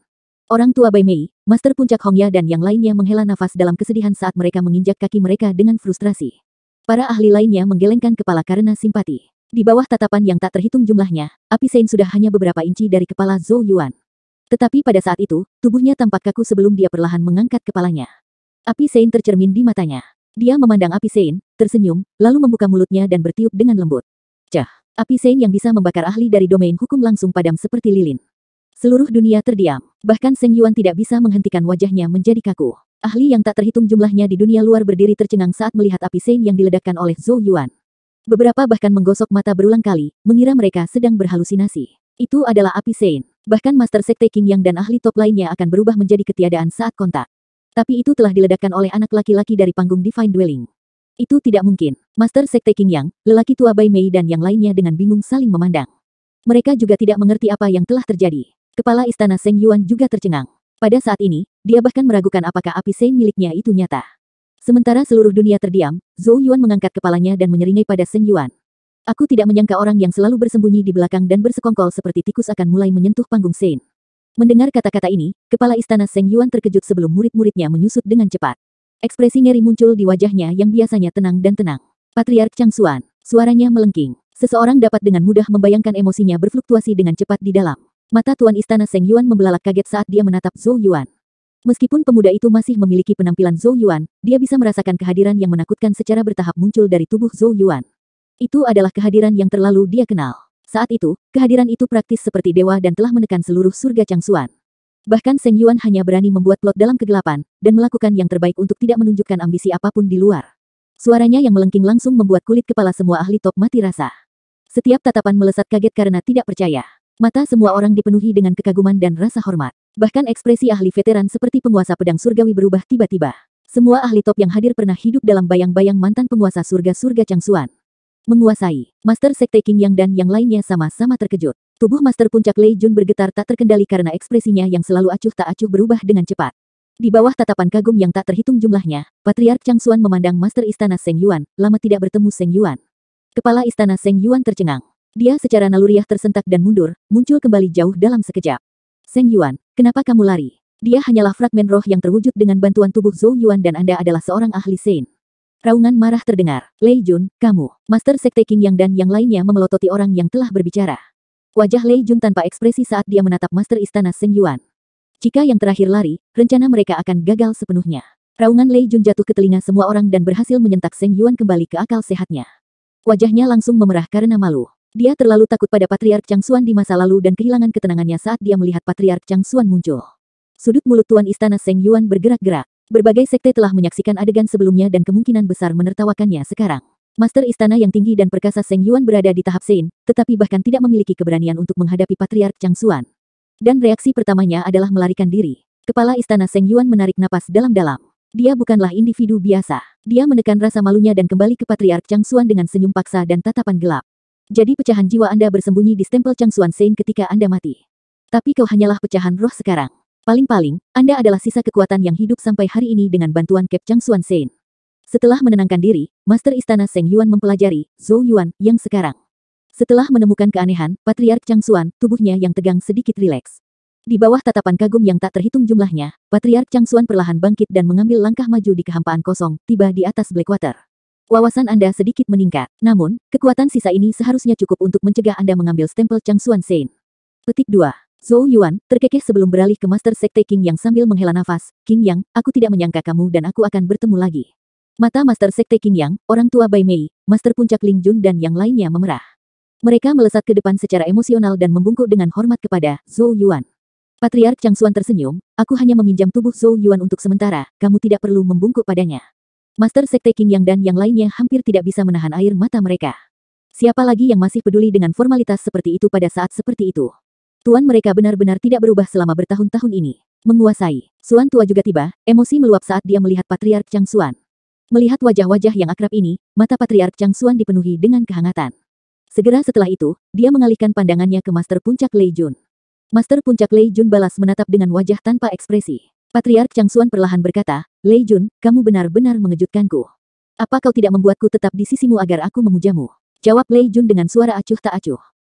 Orang tua Bai Mei, Master Puncak Hongya dan yang lainnya menghela nafas dalam kesedihan saat mereka menginjak kaki mereka dengan frustrasi. Para ahli lainnya menggelengkan kepala karena simpati. Di bawah tatapan yang tak terhitung jumlahnya, api Sein sudah hanya beberapa inci dari kepala Zhou Yuan. Tetapi pada saat itu, tubuhnya tampak kaku sebelum dia perlahan mengangkat kepalanya. Api Sein tercermin di matanya. Dia memandang api Sein, tersenyum, lalu membuka mulutnya dan bertiup dengan lembut. Cah! Api Sein yang bisa membakar ahli dari domain hukum langsung padam seperti lilin. Seluruh dunia terdiam. Bahkan Seng Yuan tidak bisa menghentikan wajahnya menjadi kaku. Ahli yang tak terhitung jumlahnya di dunia luar berdiri tercengang saat melihat api Sein yang diledakkan oleh Zhou Yuan. Beberapa bahkan menggosok mata berulang kali, mengira mereka sedang berhalusinasi. Itu adalah api Sein. Bahkan Master Sekte Qing Yang dan ahli top lainnya akan berubah menjadi ketiadaan saat kontak. Tapi itu telah diledakkan oleh anak laki-laki dari panggung Divine Dwelling. Itu tidak mungkin. Master Sekte Qing Yang, lelaki tua Bai Mei dan yang lainnya dengan bingung saling memandang. Mereka juga tidak mengerti apa yang telah terjadi. Kepala istana Seng Yuan juga tercengang. Pada saat ini, dia bahkan meragukan apakah api Sein miliknya itu nyata. Sementara seluruh dunia terdiam, Zhou Yuan mengangkat kepalanya dan menyeringai pada Seng Yuan. Aku tidak menyangka orang yang selalu bersembunyi di belakang dan bersekongkol seperti tikus akan mulai menyentuh panggung Sein. Mendengar kata-kata ini, kepala istana Seng Yuan terkejut sebelum murid-muridnya menyusut dengan cepat. Ekspresi ngeri muncul di wajahnya yang biasanya tenang dan tenang. Patriark Chang Xuan, suaranya melengking. Seseorang dapat dengan mudah membayangkan emosinya berfluktuasi dengan cepat di dalam. Mata Tuan Istana Seng Yuan membelalak kaget saat dia menatap Zhou Yuan. Meskipun pemuda itu masih memiliki penampilan Zhou Yuan, dia bisa merasakan kehadiran yang menakutkan secara bertahap muncul dari tubuh Zhou Yuan. Itu adalah kehadiran yang terlalu dia kenal. Saat itu, kehadiran itu praktis seperti dewa dan telah menekan seluruh surga Chang Xuan. Bahkan Seng Yuan hanya berani membuat plot dalam kegelapan, dan melakukan yang terbaik untuk tidak menunjukkan ambisi apapun di luar. Suaranya yang melengking langsung membuat kulit kepala semua ahli top mati rasa. Setiap tatapan melesat kaget karena tidak percaya. Mata semua orang dipenuhi dengan kekaguman dan rasa hormat. Bahkan ekspresi ahli veteran seperti penguasa pedang surgawi berubah tiba-tiba. Semua ahli top yang hadir pernah hidup dalam bayang-bayang mantan penguasa surga-surga Chang Xuan. Menguasai. Master Sekte Qing Yang dan yang lainnya sama-sama terkejut. Tubuh Master Puncak Lei Jun bergetar tak terkendali karena ekspresinya yang selalu acuh tak acuh berubah dengan cepat. Di bawah tatapan kagum yang tak terhitung jumlahnya, Patriark Chang Xuan memandang Master Istana Seng Yuan, lama tidak bertemu Seng Yuan. Kepala Istana Seng Yuan tercengang. Dia secara naluriah tersentak dan mundur, muncul kembali jauh dalam sekejap. Seng Yuan, kenapa kamu lari? Dia hanyalah fragmen roh yang terwujud dengan bantuan tubuh Zhou Yuan dan Anda adalah seorang ahli Sein. Raungan marah terdengar. Lei Jun, kamu, Master Sekte Qing Yang dan yang lainnya memelototi orang yang telah berbicara. Wajah Lei Jun tanpa ekspresi saat dia menatap Master Istana Seng Yuan. Jika yang terakhir lari, rencana mereka akan gagal sepenuhnya. Raungan Lei Jun jatuh ke telinga semua orang dan berhasil menyentak Seng Yuan kembali ke akal sehatnya. Wajahnya langsung memerah karena malu. Dia terlalu takut pada Patriark Chang Xuan di masa lalu dan kehilangan ketenangannya saat dia melihat Patriark Chang Xuan muncul. Sudut mulut Tuan Istana Seng Yuan bergerak-gerak. Berbagai sekte telah menyaksikan adegan sebelumnya dan kemungkinan besar menertawakannya sekarang. Master Istana yang tinggi dan perkasa Seng Yuan berada di tahap Sein, tetapi bahkan tidak memiliki keberanian untuk menghadapi Patriark Chang Xuan. Dan reaksi pertamanya adalah melarikan diri. Kepala Istana Seng Yuan menarik napas dalam-dalam. Dia bukanlah individu biasa. Dia menekan rasa malunya dan kembali ke Patriark Chang Xuan dengan senyum paksa dan tatapan gelap. Jadi pecahan jiwa Anda bersembunyi di stempel Chang Xuan Sein ketika Anda mati. Tapi kau hanyalah pecahan roh sekarang. Paling-paling, Anda adalah sisa kekuatan yang hidup sampai hari ini dengan bantuan Cap Chang Xuan Sein. Setelah menenangkan diri, Master Istana Seng Yuan mempelajari Zhou Yuan yang sekarang. Setelah menemukan keanehan, Patriark Chang Xuan, tubuhnya yang tegang sedikit rileks. Di bawah tatapan kagum yang tak terhitung jumlahnya, Patriark Chang Xuan perlahan bangkit dan mengambil langkah maju di kehampaan kosong, tiba di atas Blackwater. Wawasan Anda sedikit meningkat, namun, kekuatan sisa ini seharusnya cukup untuk mencegah Anda mengambil stempel Chang Xuan Sein. Petik dua. Zhou Yuan, terkekeh sebelum beralih ke Master Sekte Qing Yang sambil menghela nafas. Qing Yang, aku tidak menyangka kamu dan aku akan bertemu lagi. Mata Master Sekte Qing Yang, orang tua Bai Mei, Master Puncak Ling Jun dan yang lainnya memerah. Mereka melesat ke depan secara emosional dan membungkuk dengan hormat kepada Zhou Yuan. Patriark Chang Xuan tersenyum, aku hanya meminjam tubuh Zhou Yuan untuk sementara, kamu tidak perlu membungkuk padanya. Master Sekte Qing Yang dan yang lainnya hampir tidak bisa menahan air mata mereka. Siapa lagi yang masih peduli dengan formalitas seperti itu pada saat seperti itu? Tuan mereka benar-benar tidak berubah selama bertahun-tahun ini. Menguasai. Xuan tua juga tiba, emosi meluap saat dia melihat Patriark Chang Xuan. Melihat wajah-wajah yang akrab ini, mata Patriark Chang Xuan dipenuhi dengan kehangatan. Segera setelah itu, dia mengalihkan pandangannya ke Master Puncak Lei Jun. Master Puncak Lei Jun balas menatap dengan wajah tanpa ekspresi. Patriark Chang Xuan perlahan berkata, Lei Jun, kamu benar-benar mengejutkanku. Apa kau tidak membuatku tetap di sisimu agar aku memujamu? Jawab Lei Jun dengan suara acuh tak acuh.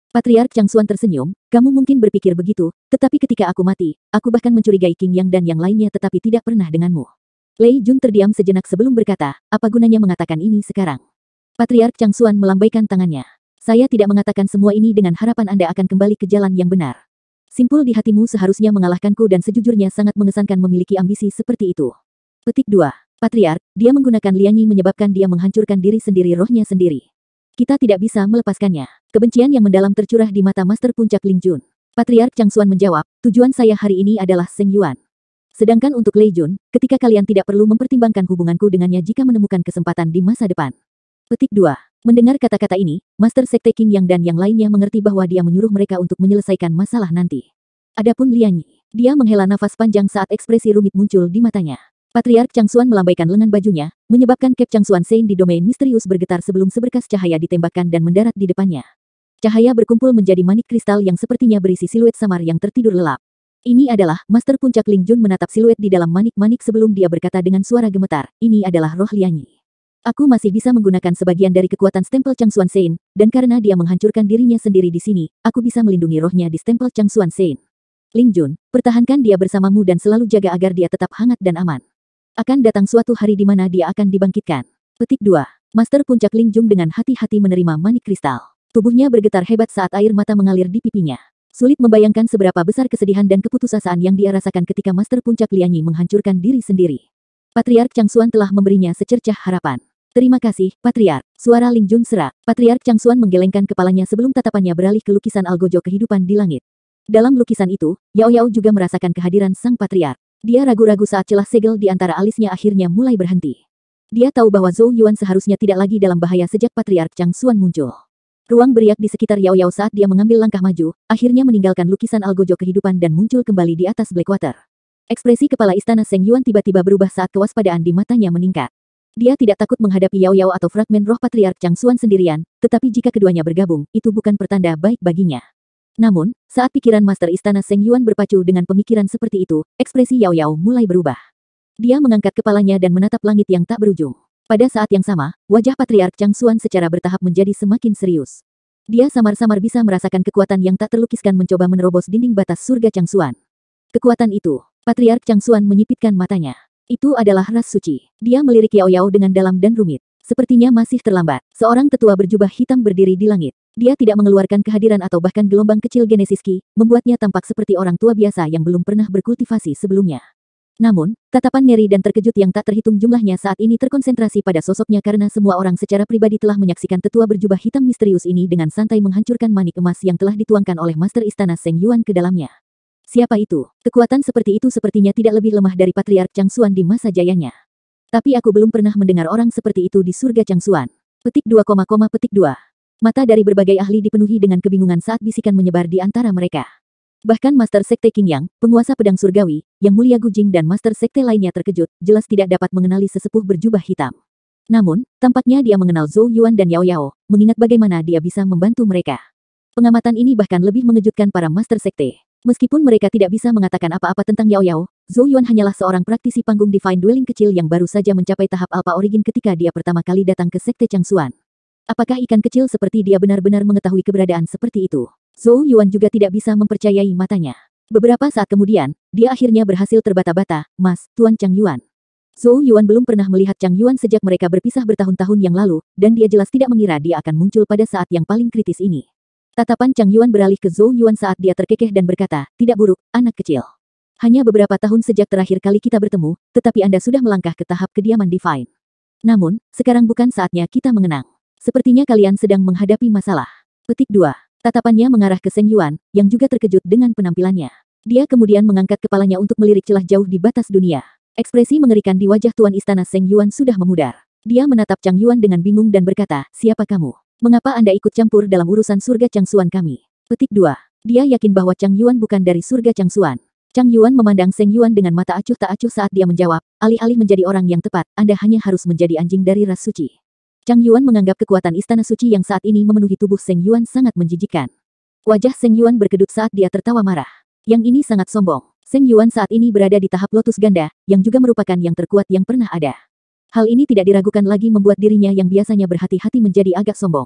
Patriark Changxuan tersenyum, kamu mungkin berpikir begitu, tetapi ketika aku mati, aku bahkan mencurigai Qing Yang dan yang lainnya tetapi tidak pernah denganmu. Lei Jun terdiam sejenak sebelum berkata, apa gunanya mengatakan ini sekarang? Patriark Changxuan melambaikan tangannya. Saya tidak mengatakan semua ini dengan harapan Anda akan kembali ke jalan yang benar. Simpul di hatimu seharusnya mengalahkanku dan sejujurnya sangat mengesankan memiliki ambisi seperti itu. Petik dua. Patriark, dia menggunakan Lianyi menyebabkan dia menghancurkan diri sendiri rohnya sendiri. Kita tidak bisa melepaskannya. Kebencian yang mendalam tercurah di mata Master Puncak Ling Jun. Patriark Changxuan menjawab, tujuan saya hari ini adalah Seng Yuan. Sedangkan untuk Lei Jun, ketika kalian tidak perlu mempertimbangkan hubunganku dengannya jika menemukan kesempatan di masa depan. Petik dua. Mendengar kata-kata ini, Master Sekte Qing Yang dan yang lainnya mengerti bahwa dia menyuruh mereka untuk menyelesaikan masalah nanti. Adapun Lianyi, dia menghela nafas panjang saat ekspresi rumit muncul di matanya. Patriark Changxuan melambaikan lengan bajunya, menyebabkan Cap Changxuan Sein di domain misterius bergetar sebelum seberkas cahaya ditembakkan dan mendarat di depannya. Cahaya berkumpul menjadi manik kristal yang sepertinya berisi siluet samar yang tertidur lelap. Ini adalah, Master Puncak Ling Jun menatap siluet di dalam manik-manik sebelum dia berkata dengan suara gemetar, ini adalah roh Lianyi. Aku masih bisa menggunakan sebagian dari kekuatan stempel Changxuan Sein, dan karena dia menghancurkan dirinya sendiri di sini, aku bisa melindungi rohnya di stempel Changxuan Sein. Ling Jun, pertahankan dia bersamamu dan selalu jaga agar dia tetap hangat dan aman. Akan datang suatu hari di mana dia akan dibangkitkan. Petik dua. Master Puncak Ling Jun dengan hati-hati menerima manik kristal. Tubuhnya bergetar hebat saat air mata mengalir di pipinya. Sulit membayangkan seberapa besar kesedihan dan keputusasaan yang dia rasakan ketika Master Puncak Lianyi menghancurkan diri sendiri. Patriark Changxuan telah memberinya secercah harapan. Terima kasih, Patriark. Suara Ling Jun serak. Patriark Changxuan menggelengkan kepalanya sebelum tatapannya beralih ke lukisan algojo kehidupan di langit. Dalam lukisan itu, Yao Yao juga merasakan kehadiran sang Patriark. Dia ragu-ragu saat celah segel di antara alisnya akhirnya mulai berhenti. Dia tahu bahwa Zhou Yuan seharusnya tidak lagi dalam bahaya sejak Patriark Changxuan muncul. Ruang beriak di sekitar Yao Yao saat dia mengambil langkah maju, akhirnya meninggalkan lukisan algojo kehidupan dan muncul kembali di atas Blackwater. Ekspresi kepala istana Seng Yuan tiba-tiba berubah saat kewaspadaan di matanya meningkat. Dia tidak takut menghadapi Yao Yao atau fragmen roh Patriark Changxuan sendirian, tetapi jika keduanya bergabung, itu bukan pertanda baik baginya. Namun, saat pikiran Master Istana Seng Yuan berpacu dengan pemikiran seperti itu, ekspresi Yao Yao mulai berubah. Dia mengangkat kepalanya dan menatap langit yang tak berujung. Pada saat yang sama, wajah Patriark Changxuan secara bertahap menjadi semakin serius. Dia samar-samar bisa merasakan kekuatan yang tak terlukiskan mencoba menerobos dinding batas surga Changxuan. Kekuatan itu, Patriark Changxuan menyipitkan matanya. Itu adalah ras suci. Dia melirik Yao Yao dengan dalam dan rumit. Sepertinya masih terlambat. Seorang tetua berjubah hitam berdiri di langit. Dia tidak mengeluarkan kehadiran atau bahkan gelombang kecil Genesis Ki, membuatnya tampak seperti orang tua biasa yang belum pernah berkultivasi sebelumnya. Namun, tatapan ngeri dan terkejut yang tak terhitung jumlahnya saat ini terkonsentrasi pada sosoknya karena semua orang secara pribadi telah menyaksikan tetua berjubah hitam misterius ini dengan santai menghancurkan manik emas yang telah dituangkan oleh Master Istana Seng Yuan ke dalamnya. Siapa itu? Kekuatan seperti itu sepertinya tidak lebih lemah dari Patriark Changxuan di masa jayanya. Tapi aku belum pernah mendengar orang seperti itu di surga Changxuan. Petik dua, petik dua. Mata dari berbagai ahli dipenuhi dengan kebingungan saat bisikan menyebar di antara mereka. Bahkan Master Sekte Qing Yang, penguasa pedang surgawi, Yang Mulia Gujing dan Master Sekte lainnya terkejut, jelas tidak dapat mengenali sesepuh berjubah hitam. Namun, tampaknya dia mengenal Zhou Yuan dan Yao Yao, mengingat bagaimana dia bisa membantu mereka. Pengamatan ini bahkan lebih mengejutkan para Master Sekte. Meskipun mereka tidak bisa mengatakan apa-apa tentang Yao Yao, Zhou Yuan hanyalah seorang praktisi panggung Divine Dwelling kecil yang baru saja mencapai tahap Alpha Origin ketika dia pertama kali datang ke Sekte Changxuan. Apakah ikan kecil seperti dia benar-benar mengetahui keberadaan seperti itu? Zhou Yuan juga tidak bisa mempercayai matanya. Beberapa saat kemudian, dia akhirnya berhasil terbata-bata, Mas, Tuan Chang Yuan. Zhou Yuan belum pernah melihat Chang Yuan sejak mereka berpisah bertahun-tahun yang lalu, dan dia jelas tidak mengira dia akan muncul pada saat yang paling kritis ini. Tatapan Chang Yuan beralih ke Zhou Yuan saat dia terkekeh dan berkata, tidak buruk, anak kecil. Hanya beberapa tahun sejak terakhir kali kita bertemu, tetapi Anda sudah melangkah ke tahap kediaman Divine. Namun, sekarang bukan saatnya kita mengenang. Sepertinya kalian sedang menghadapi masalah. Petik dua. Tatapannya mengarah ke Seng Yuan, yang juga terkejut dengan penampilannya. Dia kemudian mengangkat kepalanya untuk melirik celah jauh di batas dunia. Ekspresi mengerikan di wajah Tuan Istana Seng Yuan sudah memudar. Dia menatap Chang Yuan dengan bingung dan berkata, siapa kamu? Mengapa Anda ikut campur dalam urusan surga Changxuan kami? Petik dua. Dia yakin bahwa Chang Yuan bukan dari surga Changxuan. Chang Yuan memandang Seng Yuan dengan mata acuh tak acuh saat dia menjawab, alih-alih menjadi orang yang tepat, Anda hanya harus menjadi anjing dari ras suci. Chang Yuan menganggap kekuatan istana suci yang saat ini memenuhi tubuh Seng Yuan sangat menjijikkan. Wajah Seng Yuan berkedut saat dia tertawa marah. Yang ini sangat sombong. Seng Yuan saat ini berada di tahap lotus ganda, yang juga merupakan yang terkuat yang pernah ada. Hal ini tidak diragukan lagi membuat dirinya yang biasanya berhati-hati menjadi agak sombong.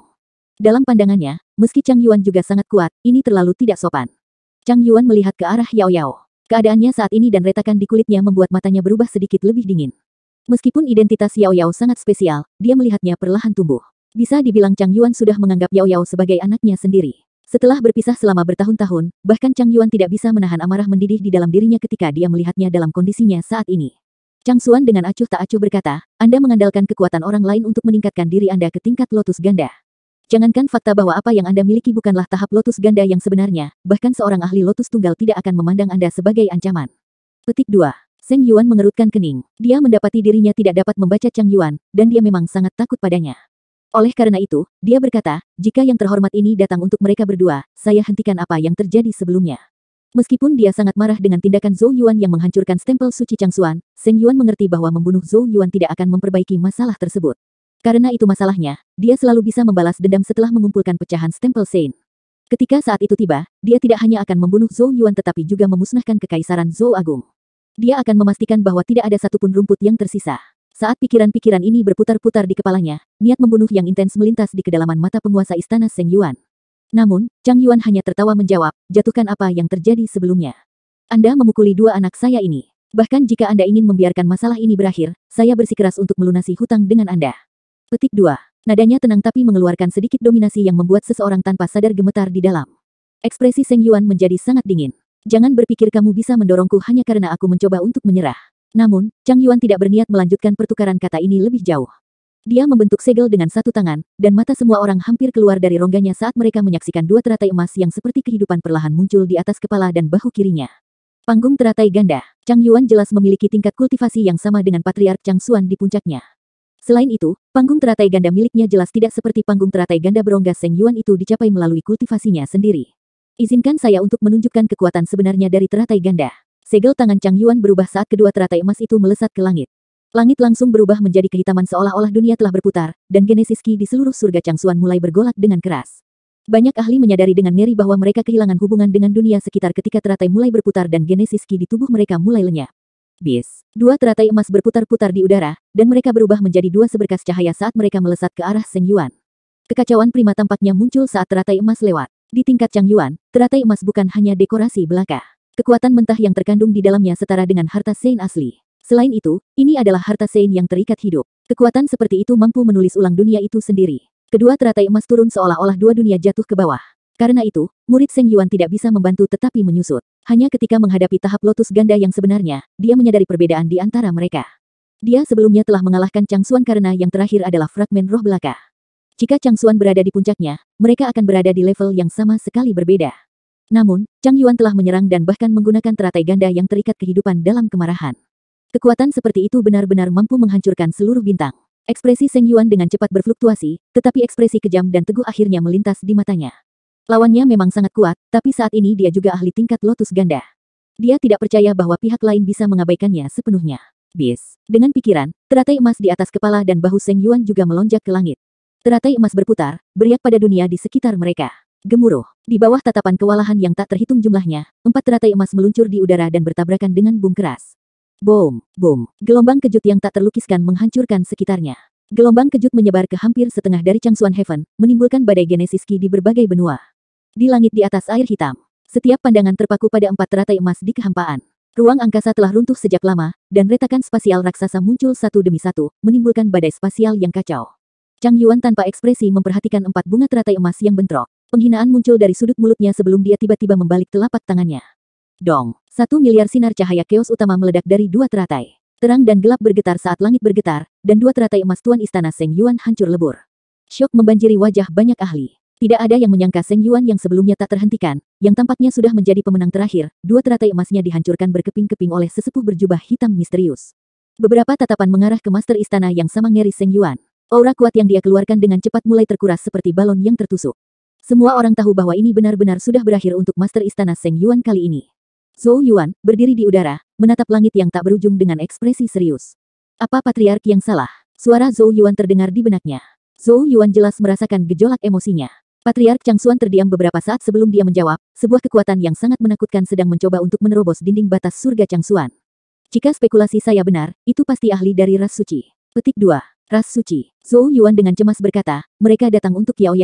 Dalam pandangannya, meski Chang Yuan juga sangat kuat, ini terlalu tidak sopan. Chang Yuan melihat ke arah Yao Yao. Keadaannya saat ini dan retakan di kulitnya membuat matanya berubah sedikit lebih dingin. Meskipun identitas Yao Yao sangat spesial, dia melihatnya perlahan tumbuh. Bisa dibilang Chang Yuan sudah menganggap Yao Yao sebagai anaknya sendiri. Setelah berpisah selama bertahun-tahun, bahkan Chang Yuan tidak bisa menahan amarah mendidih di dalam dirinya ketika dia melihatnya dalam kondisinya saat ini. Chang Xuan dengan acuh tak acuh berkata, Anda mengandalkan kekuatan orang lain untuk meningkatkan diri Anda ke tingkat lotus ganda. Jangankan fakta bahwa apa yang Anda miliki bukanlah tahap lotus ganda yang sebenarnya, bahkan seorang ahli lotus tunggal tidak akan memandang Anda sebagai ancaman. Petik dua. Seng Yuan mengerutkan kening. Dia mendapati dirinya tidak dapat membaca Chang Yuan, dan dia memang sangat takut padanya. Oleh karena itu, dia berkata, jika yang terhormat ini datang untuk mereka berdua, saya hentikan apa yang terjadi sebelumnya. Meskipun dia sangat marah dengan tindakan Zhou Yuan yang menghancurkan stempel suci Chang Xuan, Seng Yuan mengerti bahwa membunuh Zhou Yuan tidak akan memperbaiki masalah tersebut. Karena itu masalahnya, dia selalu bisa membalas dendam setelah mengumpulkan pecahan stempel Sein. Ketika saat itu tiba, dia tidak hanya akan membunuh Zhou Yuan tetapi juga memusnahkan kekaisaran Zhou Agung. Dia akan memastikan bahwa tidak ada satupun rumput yang tersisa. Saat pikiran-pikiran ini berputar-putar di kepalanya, niat membunuh yang intens melintas di kedalaman mata penguasa istana Seng Yuan. Namun, Chang Yuan hanya tertawa menjawab, jatuhkan apa yang terjadi sebelumnya. Anda memukuli dua anak saya ini. Bahkan jika Anda ingin membiarkan masalah ini berakhir, saya bersikeras untuk melunasi hutang dengan Anda. Petik dua. Nadanya tenang tapi mengeluarkan sedikit dominasi yang membuat seseorang tanpa sadar gemetar di dalam. Ekspresi Seng Yuan menjadi sangat dingin. Jangan berpikir kamu bisa mendorongku hanya karena aku mencoba untuk menyerah. Namun, Chang Yuan tidak berniat melanjutkan pertukaran kata ini lebih jauh. Dia membentuk segel dengan satu tangan, dan mata semua orang hampir keluar dari rongganya saat mereka menyaksikan dua teratai emas yang seperti kehidupan perlahan muncul di atas kepala dan bahu kirinya. Panggung teratai ganda. Chang Yuan jelas memiliki tingkat kultivasi yang sama dengan Patriark Chang Xuan di puncaknya. Selain itu, panggung teratai ganda miliknya jelas tidak seperti panggung teratai ganda berongga Seng Yuan itu dicapai melalui kultivasinya sendiri. Izinkan saya untuk menunjukkan kekuatan sebenarnya dari teratai ganda. Segel tangan Chang Yuan berubah saat kedua teratai emas itu melesat ke langit. Langit langsung berubah menjadi kehitaman seolah-olah dunia telah berputar, dan Genesis Ki di seluruh surga Chang Xuan mulai bergolak dengan keras. Banyak ahli menyadari dengan ngeri bahwa mereka kehilangan hubungan dengan dunia sekitar ketika teratai mulai berputar dan Genesis Ki di tubuh mereka mulai lenyap. Bis. Dua teratai emas berputar-putar di udara, dan mereka berubah menjadi dua seberkas cahaya saat mereka melesat ke arah Seng Yuan. Kekacauan prima tampaknya muncul saat teratai emas lewat. Di tingkat Chang Yuan, teratai emas bukan hanya dekorasi belaka. Kekuatan mentah yang terkandung di dalamnya setara dengan harta Sein asli. Selain itu, ini adalah harta Sein yang terikat hidup. Kekuatan seperti itu mampu menulis ulang dunia itu sendiri. Kedua teratai emas turun seolah-olah dua dunia jatuh ke bawah. Karena itu, murid Seng Yuan tidak bisa membantu tetapi menyusut. Hanya ketika menghadapi tahap lotus ganda yang sebenarnya, dia menyadari perbedaan di antara mereka. Dia sebelumnya telah mengalahkan Chang Xuan karena yang terakhir adalah fragmen roh belaka. Jika Chang Xuan berada di puncaknya, mereka akan berada di level yang sama sekali berbeda. Namun, Chang Yuan telah menyerang dan bahkan menggunakan teratai ganda yang terikat kehidupan dalam kemarahan. Kekuatan seperti itu benar-benar mampu menghancurkan seluruh bintang. Ekspresi Seng Yuan dengan cepat berfluktuasi, tetapi ekspresi kejam dan teguh akhirnya melintas di matanya. Lawannya memang sangat kuat, tapi saat ini dia juga ahli tingkat lotus ganda. Dia tidak percaya bahwa pihak lain bisa mengabaikannya sepenuhnya. Bis. Dengan pikiran, teratai emas di atas kepala dan bahu Seng Yuan juga melonjak ke langit. Teratai emas berputar, beriak pada dunia di sekitar mereka. Gemuruh. Di bawah tatapan kewalahan yang tak terhitung jumlahnya, empat teratai emas meluncur di udara dan bertabrakan dengan bum keras. Boom, boom. Gelombang kejut yang tak terlukiskan menghancurkan sekitarnya. Gelombang kejut menyebar ke hampir setengah dari Chang Xuan Heaven, menimbulkan badai Genesis Ki di berbagai benua. Di langit di atas air hitam, setiap pandangan terpaku pada empat teratai emas di kehampaan. Ruang angkasa telah runtuh sejak lama, dan retakan spasial raksasa muncul satu demi satu, menimbulkan badai spasial yang kacau. Chang Yuan tanpa ekspresi memperhatikan empat bunga teratai emas yang bentrok. Penghinaan muncul dari sudut mulutnya sebelum dia tiba-tiba membalik telapak tangannya. Dong, satu miliar sinar cahaya keos utama meledak dari dua teratai. Terang dan gelap bergetar saat langit bergetar, dan dua teratai emas tuan istana Seng Yuan hancur lebur. Syok membanjiri wajah banyak ahli. Tidak ada yang menyangka Seng Yuan yang sebelumnya tak terhentikan, yang tampaknya sudah menjadi pemenang terakhir, dua teratai emasnya dihancurkan berkeping-keping oleh sesepuh berjubah hitam misterius. Beberapa tatapan mengarah ke master istana yang sama ngeri Seng Yuan. Aura kuat yang dia keluarkan dengan cepat mulai terkuras seperti balon yang tertusuk. Semua orang tahu bahwa ini benar-benar sudah berakhir untuk master istana Seng Yuan kali ini. Zhou Yuan, berdiri di udara, menatap langit yang tak berujung dengan ekspresi serius. Apa patriark yang salah? Suara Zhou Yuan terdengar di benaknya. Zhou Yuan jelas merasakan gejolak emosinya. Patriark Chang Xuan terdiam beberapa saat sebelum dia menjawab, sebuah kekuatan yang sangat menakutkan sedang mencoba untuk menerobos dinding batas surga Chang Xuan. Jika spekulasi saya benar, itu pasti ahli dari ras suci. Petik dua. Ras suci. Zhou Yuan dengan cemas berkata, mereka datang untuk Yao Yao.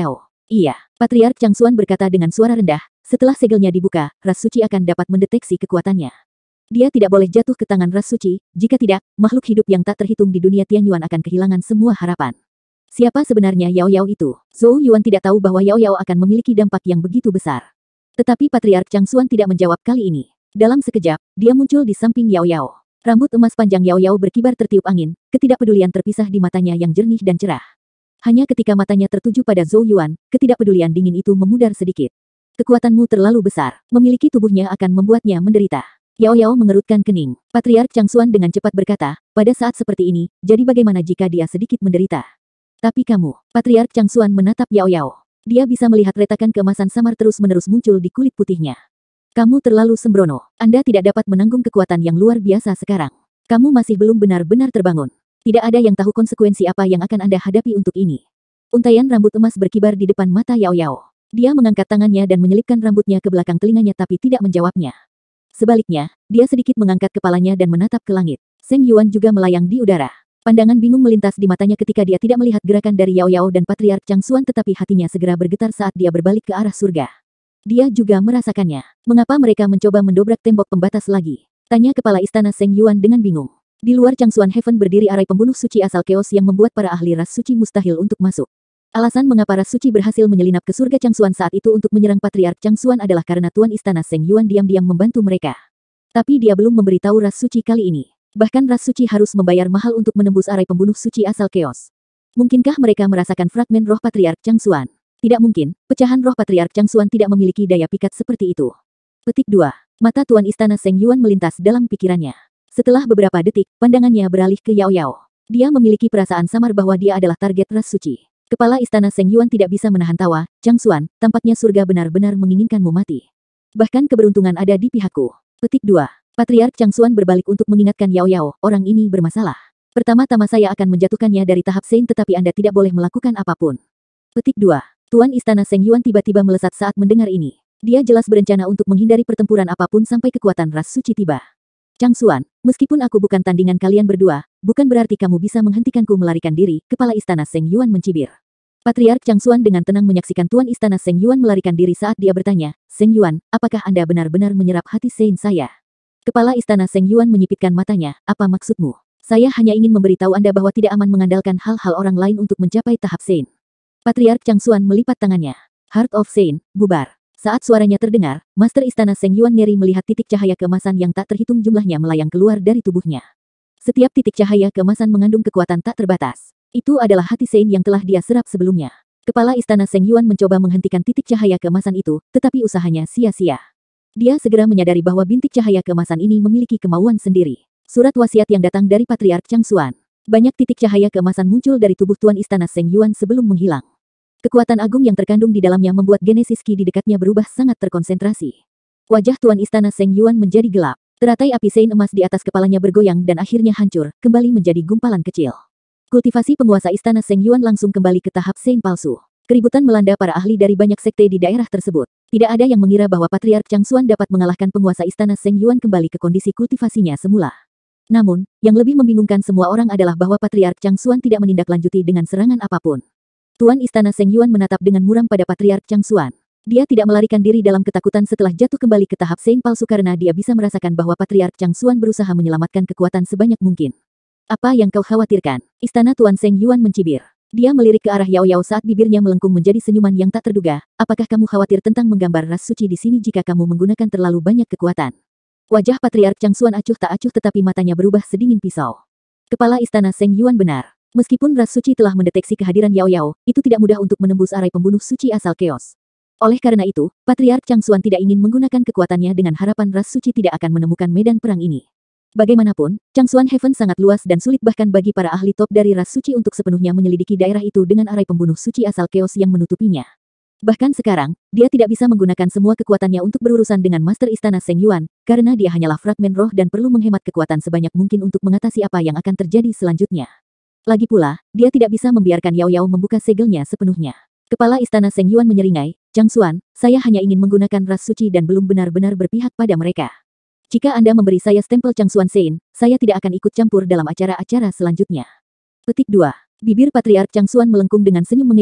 Iya, Patriark Chang Xuan berkata dengan suara rendah, setelah segelnya dibuka, ras suci akan dapat mendeteksi kekuatannya. Dia tidak boleh jatuh ke tangan ras suci, jika tidak, makhluk hidup yang tak terhitung di dunia Tianyuan akan kehilangan semua harapan. Siapa sebenarnya Yao Yao itu? Zhou Yuan tidak tahu bahwa Yao Yao akan memiliki dampak yang begitu besar. Tetapi Patriark Chang Xuan tidak menjawab kali ini. Dalam sekejap, dia muncul di samping Yao Yao. Rambut emas panjang Yao Yao berkibar tertiup angin, ketidakpedulian terpisah di matanya yang jernih dan cerah. Hanya ketika matanya tertuju pada Zhou Yuan, ketidakpedulian dingin itu memudar sedikit. Kekuatanmu terlalu besar, memiliki tubuhnya akan membuatnya menderita. Yao Yao mengerutkan kening. Patriark Chang Xuan dengan cepat berkata, pada saat seperti ini, jadi bagaimana jika dia sedikit menderita? Tapi kamu, Patriark Chang Xuan menatap Yao Yao. Dia bisa melihat retakan keemasan samar terus-menerus muncul di kulit putihnya. Kamu terlalu sembrono. Anda tidak dapat menanggung kekuatan yang luar biasa sekarang. Kamu masih belum benar-benar terbangun. Tidak ada yang tahu konsekuensi apa yang akan Anda hadapi untuk ini. Untaian rambut emas berkibar di depan mata Yao Yao. Dia mengangkat tangannya dan menyelipkan rambutnya ke belakang telinganya tapi tidak menjawabnya. Sebaliknya, dia sedikit mengangkat kepalanya dan menatap ke langit. Seng Yuan juga melayang di udara. Pandangan bingung melintas di matanya ketika dia tidak melihat gerakan dari Yao Yao dan Patriark Chang Xuan tetapi hatinya segera bergetar saat dia berbalik ke arah surga. Dia juga merasakannya. Mengapa mereka mencoba mendobrak tembok pembatas lagi? Tanya kepala istana Seng Yuan dengan bingung. Di luar Changsuan Heaven berdiri arai pembunuh suci asal keos yang membuat para ahli ras suci mustahil untuk masuk. Alasan mengapa ras suci berhasil menyelinap ke surga Changsuan saat itu untuk menyerang Patriark Changsuan adalah karena Tuan Istana Seng Yuan diam-diam membantu mereka. Tapi dia belum memberitahu ras suci kali ini. Bahkan ras suci harus membayar mahal untuk menembus arai pembunuh suci asal keos. Mungkinkah mereka merasakan fragmen roh Patriark Changsuan? Tidak mungkin, pecahan roh Patriark Changsuan tidak memiliki daya pikat seperti itu. Petik dua. Mata Tuan Istana Seng Yuan melintas dalam pikirannya. Setelah beberapa detik, pandangannya beralih ke Yao Yao. Dia memiliki perasaan samar bahwa dia adalah target ras suci. Kepala Istana Seng Yuan tidak bisa menahan tawa. Changsuan, tampaknya surga benar-benar menginginkanmu mati. Bahkan keberuntungan ada di pihakku. Petik dua. Patriark Changsuan berbalik untuk mengingatkan Yao Yao, orang ini bermasalah. Pertama-tama saya akan menjatuhkannya dari tahap Sein tetapi Anda tidak boleh melakukan apapun. Petik dua. Tuan Istana Seng Yuan tiba-tiba melesat saat mendengar ini. Dia jelas berencana untuk menghindari pertempuran apapun sampai kekuatan ras suci tiba. Changsuan, meskipun aku bukan tandingan kalian berdua, bukan berarti kamu bisa menghentikanku melarikan diri, Kepala Istana Seng Yuan mencibir. Patriark Changsuan dengan tenang menyaksikan Tuan Istana Seng Yuan melarikan diri saat dia bertanya, Seng Yuan, apakah Anda benar-benar menyerap hati Sein saya? Kepala Istana Seng Yuan menyipitkan matanya, apa maksudmu? Saya hanya ingin memberitahu Anda bahwa tidak aman mengandalkan hal-hal orang lain untuk mencapai tahap Sein. Patriark Changsuan melipat tangannya. Heart of Sein, bubar. Saat suaranya terdengar, Master Istana Seng Yuan ngeri melihat titik cahaya keemasan yang tak terhitung jumlahnya melayang keluar dari tubuhnya. Setiap titik cahaya keemasan mengandung kekuatan tak terbatas. Itu adalah hati Sein yang telah dia serap sebelumnya. Kepala Istana Seng Yuan mencoba menghentikan titik cahaya keemasan itu, tetapi usahanya sia-sia. Dia segera menyadari bahwa bintik cahaya keemasan ini memiliki kemauan sendiri. Surat wasiat yang datang dari Patriark Changsuan. Banyak titik cahaya keemasan muncul dari tubuh Tuan Istana Seng Yuan sebelum menghilang. Kekuatan agung yang terkandung di dalamnya membuat Genesis Ki di dekatnya berubah sangat terkonsentrasi. Wajah Tuan Istana Seng Yuan menjadi gelap. Teratai api Sein emas di atas kepalanya bergoyang dan akhirnya hancur, kembali menjadi gumpalan kecil. Kultivasi penguasa Istana Seng Yuan langsung kembali ke tahap Sein palsu. Keributan melanda para ahli dari banyak sekte di daerah tersebut. Tidak ada yang mengira bahwa Patriark Changsuan dapat mengalahkan penguasa Istana Seng Yuan kembali ke kondisi kultivasinya semula. Namun, yang lebih membingungkan semua orang adalah bahwa Patriark Changsuan tidak menindaklanjuti dengan serangan apapun. Tuan Istana Seng Yuan menatap dengan muram pada Patriark Changsuan. Dia tidak melarikan diri dalam ketakutan setelah jatuh kembali ke tahap Sein palsu karena dia bisa merasakan bahwa Patriark Changsuan berusaha menyelamatkan kekuatan sebanyak mungkin. Apa yang kau khawatirkan? Istana Tuan Seng Yuan mencibir. Dia melirik ke arah Yao Yao saat bibirnya melengkung menjadi senyuman yang tak terduga. Apakah kamu khawatir tentang menggambar ras suci di sini jika kamu menggunakan terlalu banyak kekuatan? Wajah Patriark Changsuan acuh tak acuh tetapi matanya berubah sedingin pisau. Kepala Istana Seng Yuan benar. Meskipun ras suci telah mendeteksi kehadiran Yao Yao, itu tidak mudah untuk menembus arai pembunuh suci asal keos. Oleh karena itu, Patriark Changsuan tidak ingin menggunakan kekuatannya dengan harapan ras suci tidak akan menemukan medan perang ini. Bagaimanapun, Changsuan Heaven sangat luas dan sulit bahkan bagi para ahli top dari ras suci untuk sepenuhnya menyelidiki daerah itu dengan arai pembunuh suci asal keos yang menutupinya. Bahkan sekarang, dia tidak bisa menggunakan semua kekuatannya untuk berurusan dengan Master Istana Seng Yuan, karena dia hanyalah fragmen roh dan perlu menghemat kekuatan sebanyak mungkin untuk mengatasi apa yang akan terjadi selanjutnya. Lagi pula, dia tidak bisa membiarkan Yao Yao membuka segelnya sepenuhnya. Kepala Istana Seng Yuan menyeringai, Changsuan, saya hanya ingin menggunakan ras suci dan belum benar-benar berpihak pada mereka. Jika Anda memberi saya stempel Changsuan Sein, saya tidak akan ikut campur dalam acara-acara selanjutnya. Petik dua. Bibir Patriark Changsuan melengkung dengan senyum mengejek,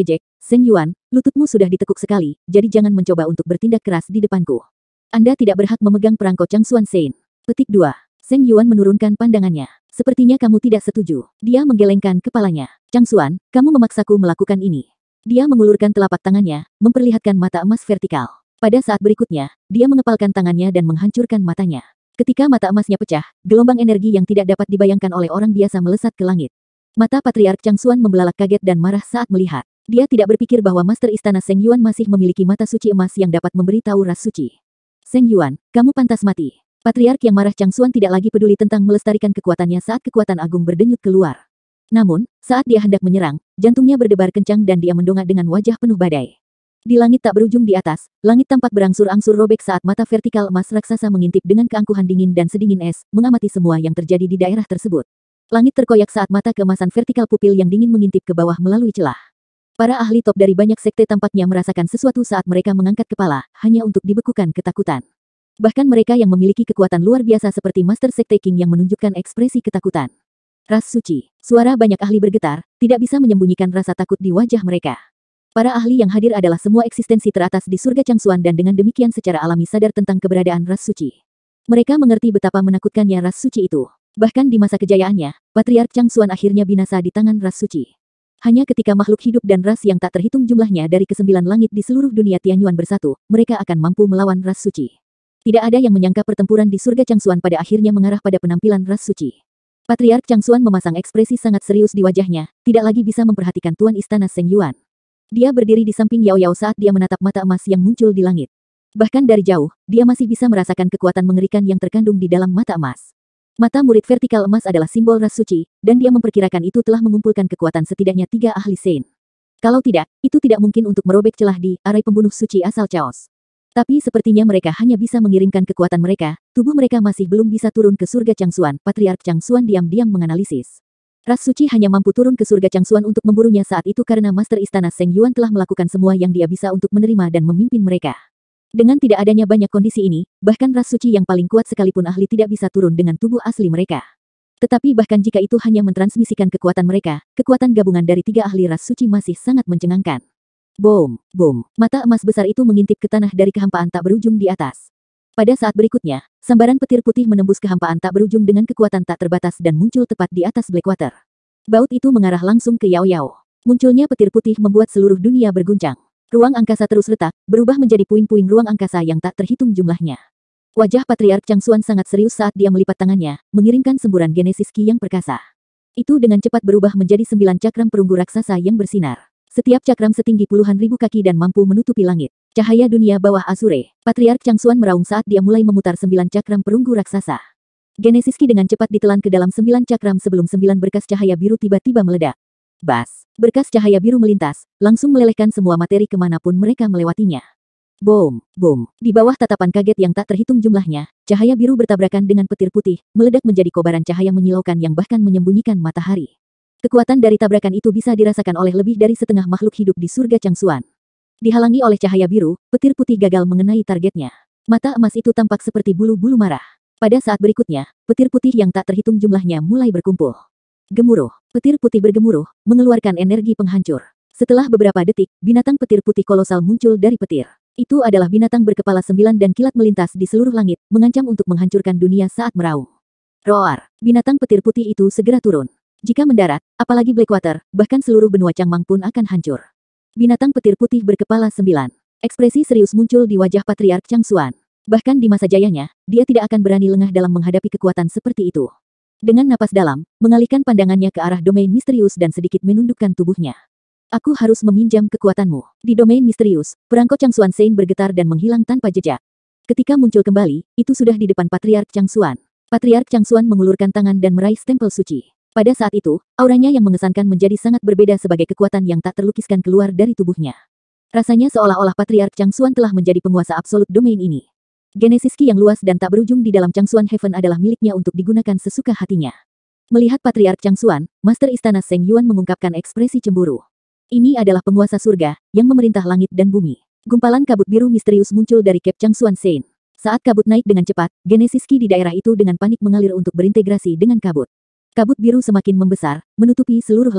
Seng Yuan, lututmu sudah ditekuk sekali, jadi jangan mencoba untuk bertindak keras di depanku. Anda tidak berhak memegang perangko Changsuan Sein. Petik dua. Seng Yuan menurunkan pandangannya. Sepertinya kamu tidak setuju. Dia menggelengkan kepalanya. Changsuan, kamu memaksaku melakukan ini. Dia mengulurkan telapak tangannya, memperlihatkan mata emas vertikal. Pada saat berikutnya, dia mengepalkan tangannya dan menghancurkan matanya. Ketika mata emasnya pecah, gelombang energi yang tidak dapat dibayangkan oleh orang biasa melesat ke langit. Mata Patriark Changsuan membelalak kaget dan marah saat melihat. Dia tidak berpikir bahwa Master Istana Seng Yuan masih memiliki mata suci emas yang dapat memberitahu ras suci. Seng Yuan, kamu pantas mati. Patriark yang marah Changsuan tidak lagi peduli tentang melestarikan kekuatannya saat kekuatan agung berdenyut keluar. Namun, saat dia hendak menyerang, jantungnya berdebar kencang dan dia mendongak dengan wajah penuh badai. Di langit tak berujung di atas, langit tampak berangsur-angsur robek saat mata vertikal emas raksasa mengintip dengan keangkuhan dingin dan sedingin es, mengamati semua yang terjadi di daerah tersebut. Langit terkoyak saat mata keemasan vertikal pupil yang dingin mengintip ke bawah melalui celah. Para ahli top dari banyak sekte tampaknya merasakan sesuatu saat mereka mengangkat kepala, hanya untuk dibekukan ketakutan. Bahkan mereka yang memiliki kekuatan luar biasa seperti Master Sekte King yang menunjukkan ekspresi ketakutan. Ras suci. Suara banyak ahli bergetar, tidak bisa menyembunyikan rasa takut di wajah mereka. Para ahli yang hadir adalah semua eksistensi teratas di surga Changsuan dan dengan demikian secara alami sadar tentang keberadaan ras suci. Mereka mengerti betapa menakutkannya ras suci itu. Bahkan di masa kejayaannya, Patriark Changsuan akhirnya binasa di tangan ras suci. Hanya ketika makhluk hidup dan ras yang tak terhitung jumlahnya dari kesembilan langit di seluruh dunia Tianyuan bersatu, mereka akan mampu melawan ras suci. Tidak ada yang menyangka pertempuran di surga Changsuan pada akhirnya mengarah pada penampilan ras suci. Patriark Changsuan memasang ekspresi sangat serius di wajahnya, tidak lagi bisa memperhatikan Tuan Istana Seng Yuan. Dia berdiri di samping Yao Yao saat dia menatap mata emas yang muncul di langit. Bahkan dari jauh, dia masih bisa merasakan kekuatan mengerikan yang terkandung di dalam mata emas. Mata murid vertikal emas adalah simbol ras suci, dan dia memperkirakan itu telah mengumpulkan kekuatan setidaknya tiga ahli Sein. Kalau tidak, itu tidak mungkin untuk merobek celah di arai pembunuh suci asal Chaos. Tapi sepertinya mereka hanya bisa mengirimkan kekuatan mereka, tubuh mereka masih belum bisa turun ke surga Changsuan. Patriark Changsuan diam-diam menganalisis. Ras suci hanya mampu turun ke surga Changsuan untuk memburunya saat itu karena Master Istana Seng Yuan telah melakukan semua yang dia bisa untuk menerima dan memimpin mereka. Dengan tidak adanya banyak kondisi ini, bahkan ras suci yang paling kuat sekalipun ahli tidak bisa turun dengan tubuh asli mereka. Tetapi bahkan jika itu hanya mentransmisikan kekuatan mereka, kekuatan gabungan dari tiga ahli ras suci masih sangat mencengangkan. Boom, boom, mata emas besar itu mengintip ke tanah dari kehampaan tak berujung di atas. Pada saat berikutnya, sambaran petir putih menembus kehampaan tak berujung dengan kekuatan tak terbatas dan muncul tepat di atas Blackwater. Baut itu mengarah langsung ke Yao Yao. Munculnya petir putih membuat seluruh dunia berguncang. Ruang angkasa terus retak, berubah menjadi puing-puing ruang angkasa yang tak terhitung jumlahnya. Wajah Patriark Changsuan sangat serius saat dia melipat tangannya, mengirimkan semburan Genesis Ki yang perkasa. Itu dengan cepat berubah menjadi sembilan cakram perunggu raksasa yang bersinar. Setiap cakram setinggi puluhan ribu kaki dan mampu menutupi langit. Cahaya dunia bawah Azure. Patriark Changsuan meraung saat dia mulai memutar sembilan cakram perunggu raksasa. Genesis Ki dengan cepat ditelan ke dalam sembilan cakram sebelum sembilan berkas cahaya biru tiba-tiba meledak. Bas. Berkas cahaya biru melintas, langsung melelehkan semua materi kemanapun mereka melewatinya. Boom, boom. Di bawah tatapan kaget yang tak terhitung jumlahnya, cahaya biru bertabrakan dengan petir putih, meledak menjadi kobaran cahaya menyilaukan yang bahkan menyembunyikan matahari. Kekuatan dari tabrakan itu bisa dirasakan oleh lebih dari setengah makhluk hidup di surga Changsuan. Dihalangi oleh cahaya biru, petir putih gagal mengenai targetnya. Mata emas itu tampak seperti bulu-bulu marah. Pada saat berikutnya, petir putih yang tak terhitung jumlahnya mulai berkumpul. Gemuruh. Petir putih bergemuruh, mengeluarkan energi penghancur. Setelah beberapa detik, binatang petir putih kolosal muncul dari petir. Itu adalah binatang berkepala sembilan dan kilat melintas di seluruh langit, mengancam untuk menghancurkan dunia saat meraung. Roar. Binatang petir putih itu segera turun. Jika mendarat, apalagi Blackwater, bahkan seluruh benua Changmang pun akan hancur. Binatang petir putih berkepala sembilan. Ekspresi serius muncul di wajah Patriark Changsuan. Bahkan di masa jayanya, dia tidak akan berani lengah dalam menghadapi kekuatan seperti itu. Dengan napas dalam, mengalihkan pandangannya ke arah domain misterius dan sedikit menundukkan tubuhnya. Aku harus meminjam kekuatanmu. Di domain misterius, perangko Changsuan Sein bergetar dan menghilang tanpa jejak. Ketika muncul kembali, itu sudah di depan Patriark Changsuan. Patriark Changsuan mengulurkan tangan dan meraih stempel suci. Pada saat itu, auranya yang mengesankan menjadi sangat berbeda sebagai kekuatan yang tak terlukiskan keluar dari tubuhnya. Rasanya seolah-olah Patriark Changsuan telah menjadi penguasa absolut domain ini. Genesis Ki yang luas dan tak berujung di dalam Changsuan Heaven adalah miliknya untuk digunakan sesuka hatinya. Melihat Patriark Changsuan, Master Istana Seng Yuan mengungkapkan ekspresi cemburu. Ini adalah penguasa surga, yang memerintah langit dan bumi. Gumpalan kabut biru misterius muncul dari Cape Changsuan Sein. Saat kabut naik dengan cepat, Genesis Ki di daerah itu dengan panik mengalir untuk berintegrasi dengan kabut. Kabut biru semakin membesar, menutupi seluruh langit.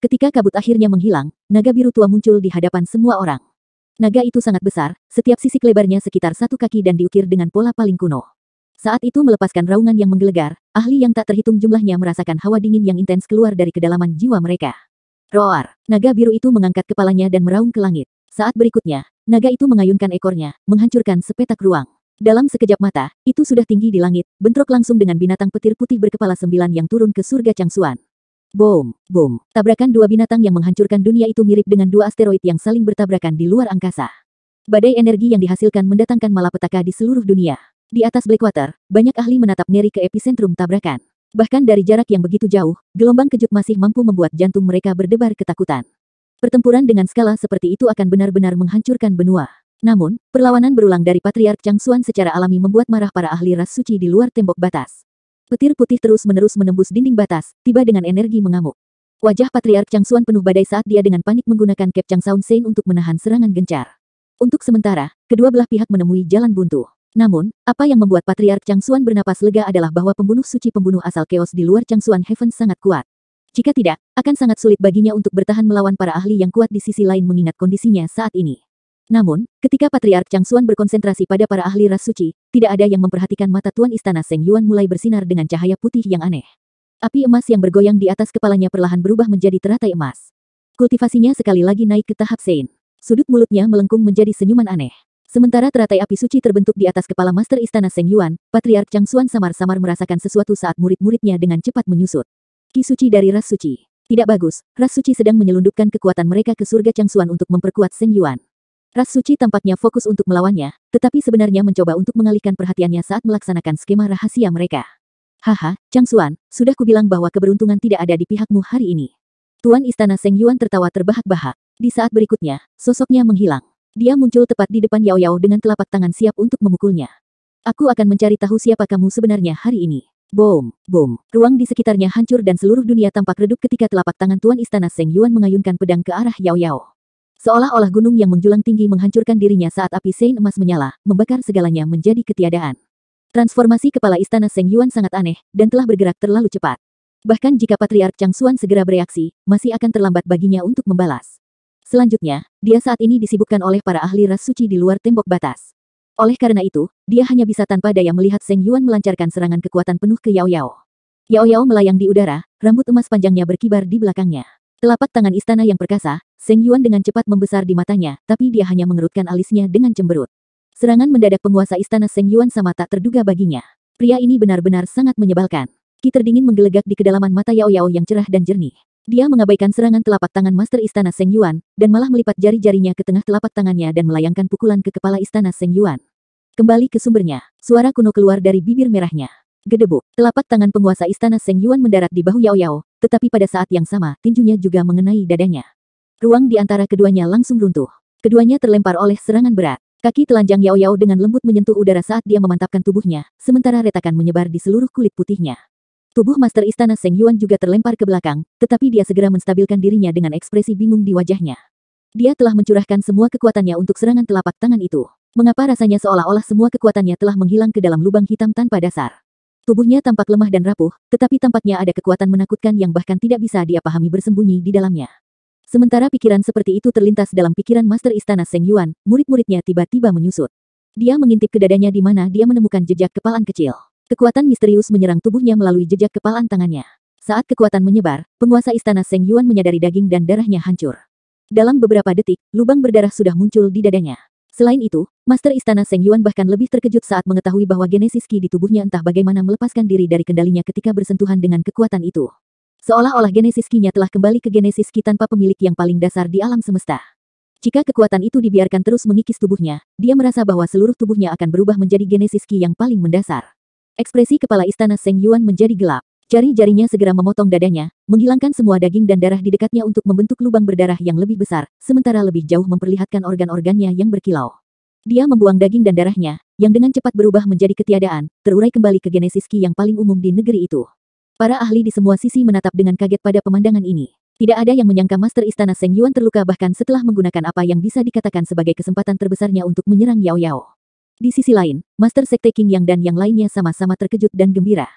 Ketika kabut akhirnya menghilang, naga biru tua muncul di hadapan semua orang. Naga itu sangat besar, setiap sisik lebarnya sekitar satu kaki dan diukir dengan pola paling kuno. Saat itu melepaskan raungan yang menggelegar, ahli yang tak terhitung jumlahnya merasakan hawa dingin yang intens keluar dari kedalaman jiwa mereka. Roar! Naga biru itu mengangkat kepalanya dan meraung ke langit. Saat berikutnya, naga itu mengayunkan ekornya, menghancurkan sepetak ruang. Dalam sekejap mata, itu sudah tinggi di langit, bentrok langsung dengan binatang petir putih berkepala sembilan yang turun ke surga Changsuan. Boom! Boom! Tabrakan dua binatang yang menghancurkan dunia itu mirip dengan dua asteroid yang saling bertabrakan di luar angkasa. Badai energi yang dihasilkan mendatangkan malapetaka di seluruh dunia. Di atas Blackwater, banyak ahli menatap Neri ke epicentrum tabrakan. Bahkan dari jarak yang begitu jauh, gelombang kejut masih mampu membuat jantung mereka berdebar ketakutan. Pertempuran dengan skala seperti itu akan benar-benar menghancurkan benua. Namun, perlawanan berulang dari Patriark Changsuan secara alami membuat marah para ahli ras suci di luar tembok batas. Petir putih terus-menerus menembus dinding batas, tiba dengan energi mengamuk. Wajah Patriark Changsuan penuh badai saat dia dengan panik menggunakan Cap Changsaun Sein untuk menahan serangan gencar. Untuk sementara, kedua belah pihak menemui jalan buntu. Namun, apa yang membuat Patriark Changsuan bernapas lega adalah bahwa pembunuh suci pembunuh asal Chaos di luar Changsuan Heaven sangat kuat. Jika tidak, akan sangat sulit baginya untuk bertahan melawan para ahli yang kuat di sisi lain mengingat kondisinya saat ini. Namun, ketika Patriark Changsuan berkonsentrasi pada para ahli ras suci, tidak ada yang memperhatikan mata Tuan Istana Seng Yuan mulai bersinar dengan cahaya putih yang aneh. Api emas yang bergoyang di atas kepalanya perlahan berubah menjadi teratai emas. Kultivasinya sekali lagi naik ke tahap Sein. Sudut mulutnya melengkung menjadi senyuman aneh. Sementara teratai api suci terbentuk di atas kepala Master Istana Seng Yuan, Patriark Changsuan samar-samar merasakan sesuatu saat murid-muridnya dengan cepat menyusut. Ki suci dari ras suci. Tidak bagus, ras suci sedang menyelundupkan kekuatan mereka ke surga Changsuan untuk memperkuat Seng Yuan. Ras suci tampaknya fokus untuk melawannya, tetapi sebenarnya mencoba untuk mengalihkan perhatiannya saat melaksanakan skema rahasia mereka. Haha, Changsuan, sudah kubilang bahwa keberuntungan tidak ada di pihakmu hari ini. Tuan Istana Seng Yuan tertawa terbahak-bahak. Di saat berikutnya, sosoknya menghilang. Dia muncul tepat di depan Yao Yao dengan telapak tangan siap untuk memukulnya. Aku akan mencari tahu siapa kamu sebenarnya hari ini. Boom, boom. Ruang di sekitarnya hancur dan seluruh dunia tampak redup ketika telapak tangan Tuan Istana Seng Yuan mengayunkan pedang ke arah Yao Yao. Seolah-olah gunung yang menjulang tinggi menghancurkan dirinya saat api Sein emas menyala, membakar segalanya menjadi ketiadaan. Transformasi kepala Istana Seng Yuan sangat aneh, dan telah bergerak terlalu cepat. Bahkan jika Patriark Changsuan segera bereaksi, masih akan terlambat baginya untuk membalas. Selanjutnya, dia saat ini disibukkan oleh para ahli ras suci di luar tembok batas. Oleh karena itu, dia hanya bisa tanpa daya melihat Seng Yuan melancarkan serangan kekuatan penuh ke Yao Yao. Yao Yao melayang di udara, rambut emas panjangnya berkibar di belakangnya. Telapak tangan istana yang perkasa, Seng Yuan dengan cepat membesar di matanya, tapi dia hanya mengerutkan alisnya dengan cemberut. Serangan mendadak penguasa istana Seng Yuan sama tak terduga baginya. Pria ini benar-benar sangat menyebalkan. Ki terdingin menggelegak di kedalaman mata Yao Yao yang cerah dan jernih. Dia mengabaikan serangan telapak tangan Master Istana Seng Yuan, dan malah melipat jari-jarinya ke tengah telapak tangannya dan melayangkan pukulan ke kepala Istana Seng Yuan. Kembali ke sumbernya, suara kuno keluar dari bibir merahnya. Gedebuk, telapak tangan penguasa Istana Seng Yuan mendarat di bahu Yao Yao, tetapi pada saat yang sama, tinjunya juga mengenai dadanya. Ruang di antara keduanya langsung runtuh. Keduanya terlempar oleh serangan berat. Kaki telanjang Yao Yao dengan lembut menyentuh udara saat dia memantapkan tubuhnya, sementara retakan menyebar di seluruh kulit putihnya. Tubuh Master Istana Seng Yuan juga terlempar ke belakang, tetapi dia segera menstabilkan dirinya dengan ekspresi bingung di wajahnya. Dia telah mencurahkan semua kekuatannya untuk serangan telapak tangan itu. Mengapa rasanya seolah-olah semua kekuatannya telah menghilang ke dalam lubang hitam tanpa dasar? Tubuhnya tampak lemah dan rapuh, tetapi tampaknya ada kekuatan menakutkan yang bahkan tidak bisa dia pahami bersembunyi di dalamnya. Sementara pikiran seperti itu terlintas dalam pikiran Master Istana Seng Yuan, murid-muridnya tiba-tiba menyusut. Dia mengintip ke dadanya di mana dia menemukan jejak kepalan kecil. Kekuatan misterius menyerang tubuhnya melalui jejak kepalan tangannya. Saat kekuatan menyebar, penguasa Istana Seng Yuan menyadari daging dan darahnya hancur. Dalam beberapa detik, lubang berdarah sudah muncul di dadanya. Selain itu, Master Istana Seng Yuan bahkan lebih terkejut saat mengetahui bahwa Genesis Ki di tubuhnya entah bagaimana melepaskan diri dari kendalinya ketika bersentuhan dengan kekuatan itu. Seolah-olah Genesis Ki-nya telah kembali ke Genesis Ki tanpa pemilik yang paling dasar di alam semesta. Jika kekuatan itu dibiarkan terus mengikis tubuhnya, dia merasa bahwa seluruh tubuhnya akan berubah menjadi Genesis Ki yang paling mendasar. Ekspresi kepala Istana Seng Yuan menjadi gelap. Jari-jarinya segera memotong dadanya, menghilangkan semua daging dan darah di dekatnya untuk membentuk lubang berdarah yang lebih besar, sementara lebih jauh memperlihatkan organ-organnya yang berkilau. Dia membuang daging dan darahnya, yang dengan cepat berubah menjadi ketiadaan, terurai kembali ke Genesis Ki yang paling umum di negeri itu. Para ahli di semua sisi menatap dengan kaget pada pemandangan ini. Tidak ada yang menyangka Master Istana Seng Yuan terluka bahkan setelah menggunakan apa yang bisa dikatakan sebagai kesempatan terbesarnya untuk menyerang Yao Yao. Di sisi lain, Master Sekte King Yang dan yang lainnya sama-sama terkejut dan gembira.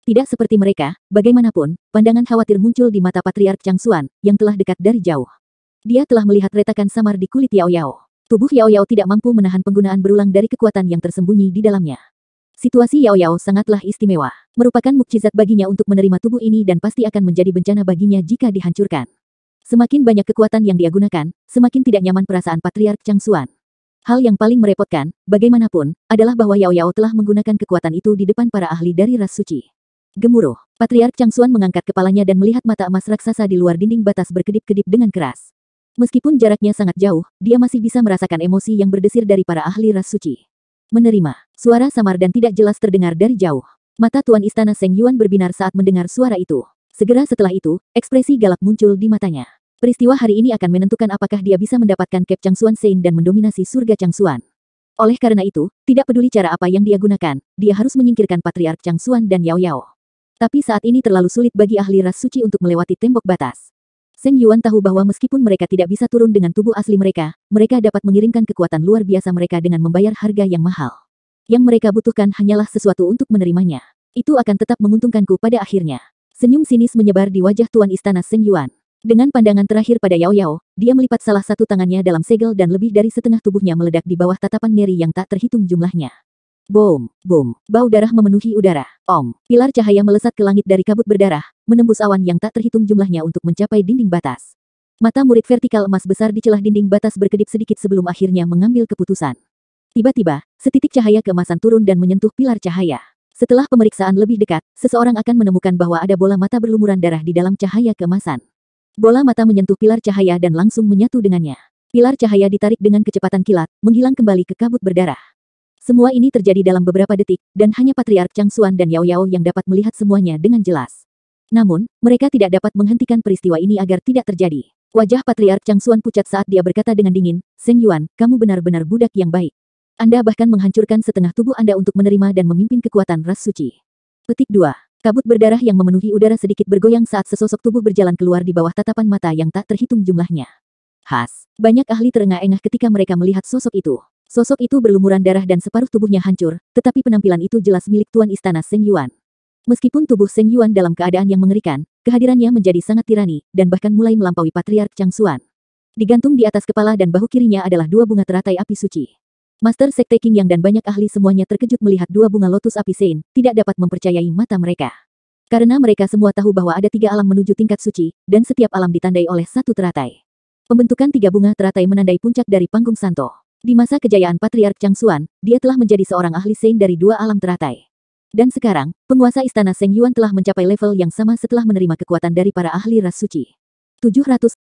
Tidak seperti mereka, bagaimanapun, pandangan khawatir muncul di mata Patriark Chang Xuan, yang telah dekat dari jauh. Dia telah melihat retakan samar di kulit Yao Yao. Tubuh Yao Yao tidak mampu menahan penggunaan berulang dari kekuatan yang tersembunyi di dalamnya. Situasi Yao Yao sangatlah istimewa. Merupakan mukjizat baginya untuk menerima tubuh ini dan pasti akan menjadi bencana baginya jika dihancurkan. Semakin banyak kekuatan yang dia gunakan, semakin tidak nyaman perasaan Patriark Chang Xuan. Hal yang paling merepotkan, bagaimanapun, adalah bahwa Yao Yao telah menggunakan kekuatan itu di depan para ahli dari ras suci. Gemuruh, Patriark Chang Xuan mengangkat kepalanya dan melihat mata emas raksasa di luar dinding batas berkedip-kedip dengan keras. Meskipun jaraknya sangat jauh, dia masih bisa merasakan emosi yang berdesir dari para ahli ras suci. Menerima. Suara samar dan tidak jelas terdengar dari jauh. Mata Tuan Istana Seng Yuan berbinar saat mendengar suara itu. Segera setelah itu, ekspresi galak muncul di matanya. Peristiwa hari ini akan menentukan apakah dia bisa mendapatkan Cap Chang Xuan Sein dan mendominasi surga Chang Xuan. Oleh karena itu, tidak peduli cara apa yang dia gunakan, dia harus menyingkirkan Patriark Chang Xuan dan Yao Yao. Tapi saat ini terlalu sulit bagi ahli ras suci untuk melewati tembok batas. Seng Yuan tahu bahwa meskipun mereka tidak bisa turun dengan tubuh asli mereka, mereka dapat mengirimkan kekuatan luar biasa mereka dengan membayar harga yang mahal. Yang mereka butuhkan hanyalah sesuatu untuk menerimanya. Itu akan tetap menguntungkanku pada akhirnya. Senyum sinis menyebar di wajah Tuan Istana Seng Yuan. Dengan pandangan terakhir pada Yao Yao, dia melipat salah satu tangannya dalam segel dan lebih dari setengah tubuhnya meledak di bawah tatapan ngeri yang tak terhitung jumlahnya. Boom, boom, bau darah memenuhi udara. Om, pilar cahaya melesat ke langit dari kabut berdarah, menembus awan yang tak terhitung jumlahnya untuk mencapai dinding batas. Mata murid vertikal emas besar di celah dinding batas berkedip sedikit sebelum akhirnya mengambil keputusan. Tiba-tiba, setitik cahaya keemasan turun dan menyentuh pilar cahaya. Setelah pemeriksaan lebih dekat, seseorang akan menemukan bahwa ada bola mata berlumuran darah di dalam cahaya keemasan. Bola mata menyentuh pilar cahaya dan langsung menyatu dengannya. Pilar cahaya ditarik dengan kecepatan kilat, menghilang kembali ke kabut berdarah. Semua ini terjadi dalam beberapa detik, dan hanya Patriark Chang Xuan dan Yao Yao yang dapat melihat semuanya dengan jelas. Namun, mereka tidak dapat menghentikan peristiwa ini agar tidak terjadi. Wajah Patriark Chang Xuan pucat saat dia berkata dengan dingin, Seng Yuan, kamu benar-benar budak yang baik. Anda bahkan menghancurkan setengah tubuh Anda untuk menerima dan memimpin kekuatan ras suci. Petik dua. Kabut berdarah yang memenuhi udara sedikit bergoyang saat sesosok tubuh berjalan keluar di bawah tatapan mata yang tak terhitung jumlahnya. Has, banyak ahli terengah-engah ketika mereka melihat sosok itu. Sosok itu berlumuran darah dan separuh tubuhnya hancur, tetapi penampilan itu jelas milik Tuan Istana Seng Yuan. Meskipun tubuh Seng Yuan dalam keadaan yang mengerikan, kehadirannya menjadi sangat tirani, dan bahkan mulai melampaui Patriark Chang Xuan. Digantung di atas kepala dan bahu kirinya adalah dua bunga teratai api suci. Master Sekte Qing Yang dan banyak ahli semuanya terkejut melihat dua bunga lotus api Sein, tidak dapat mempercayai mata mereka. Karena mereka semua tahu bahwa ada tiga alam menuju tingkat suci, dan setiap alam ditandai oleh satu teratai. Pembentukan tiga bunga teratai menandai puncak dari panggung Santo. Di masa kejayaan Patriark Chang Xuan, dia telah menjadi seorang ahli Sein dari dua alam teratai. Dan sekarang, penguasa istana Seng Yuan telah mencapai level yang sama setelah menerima kekuatan dari para ahli ras suci. tujuh ratus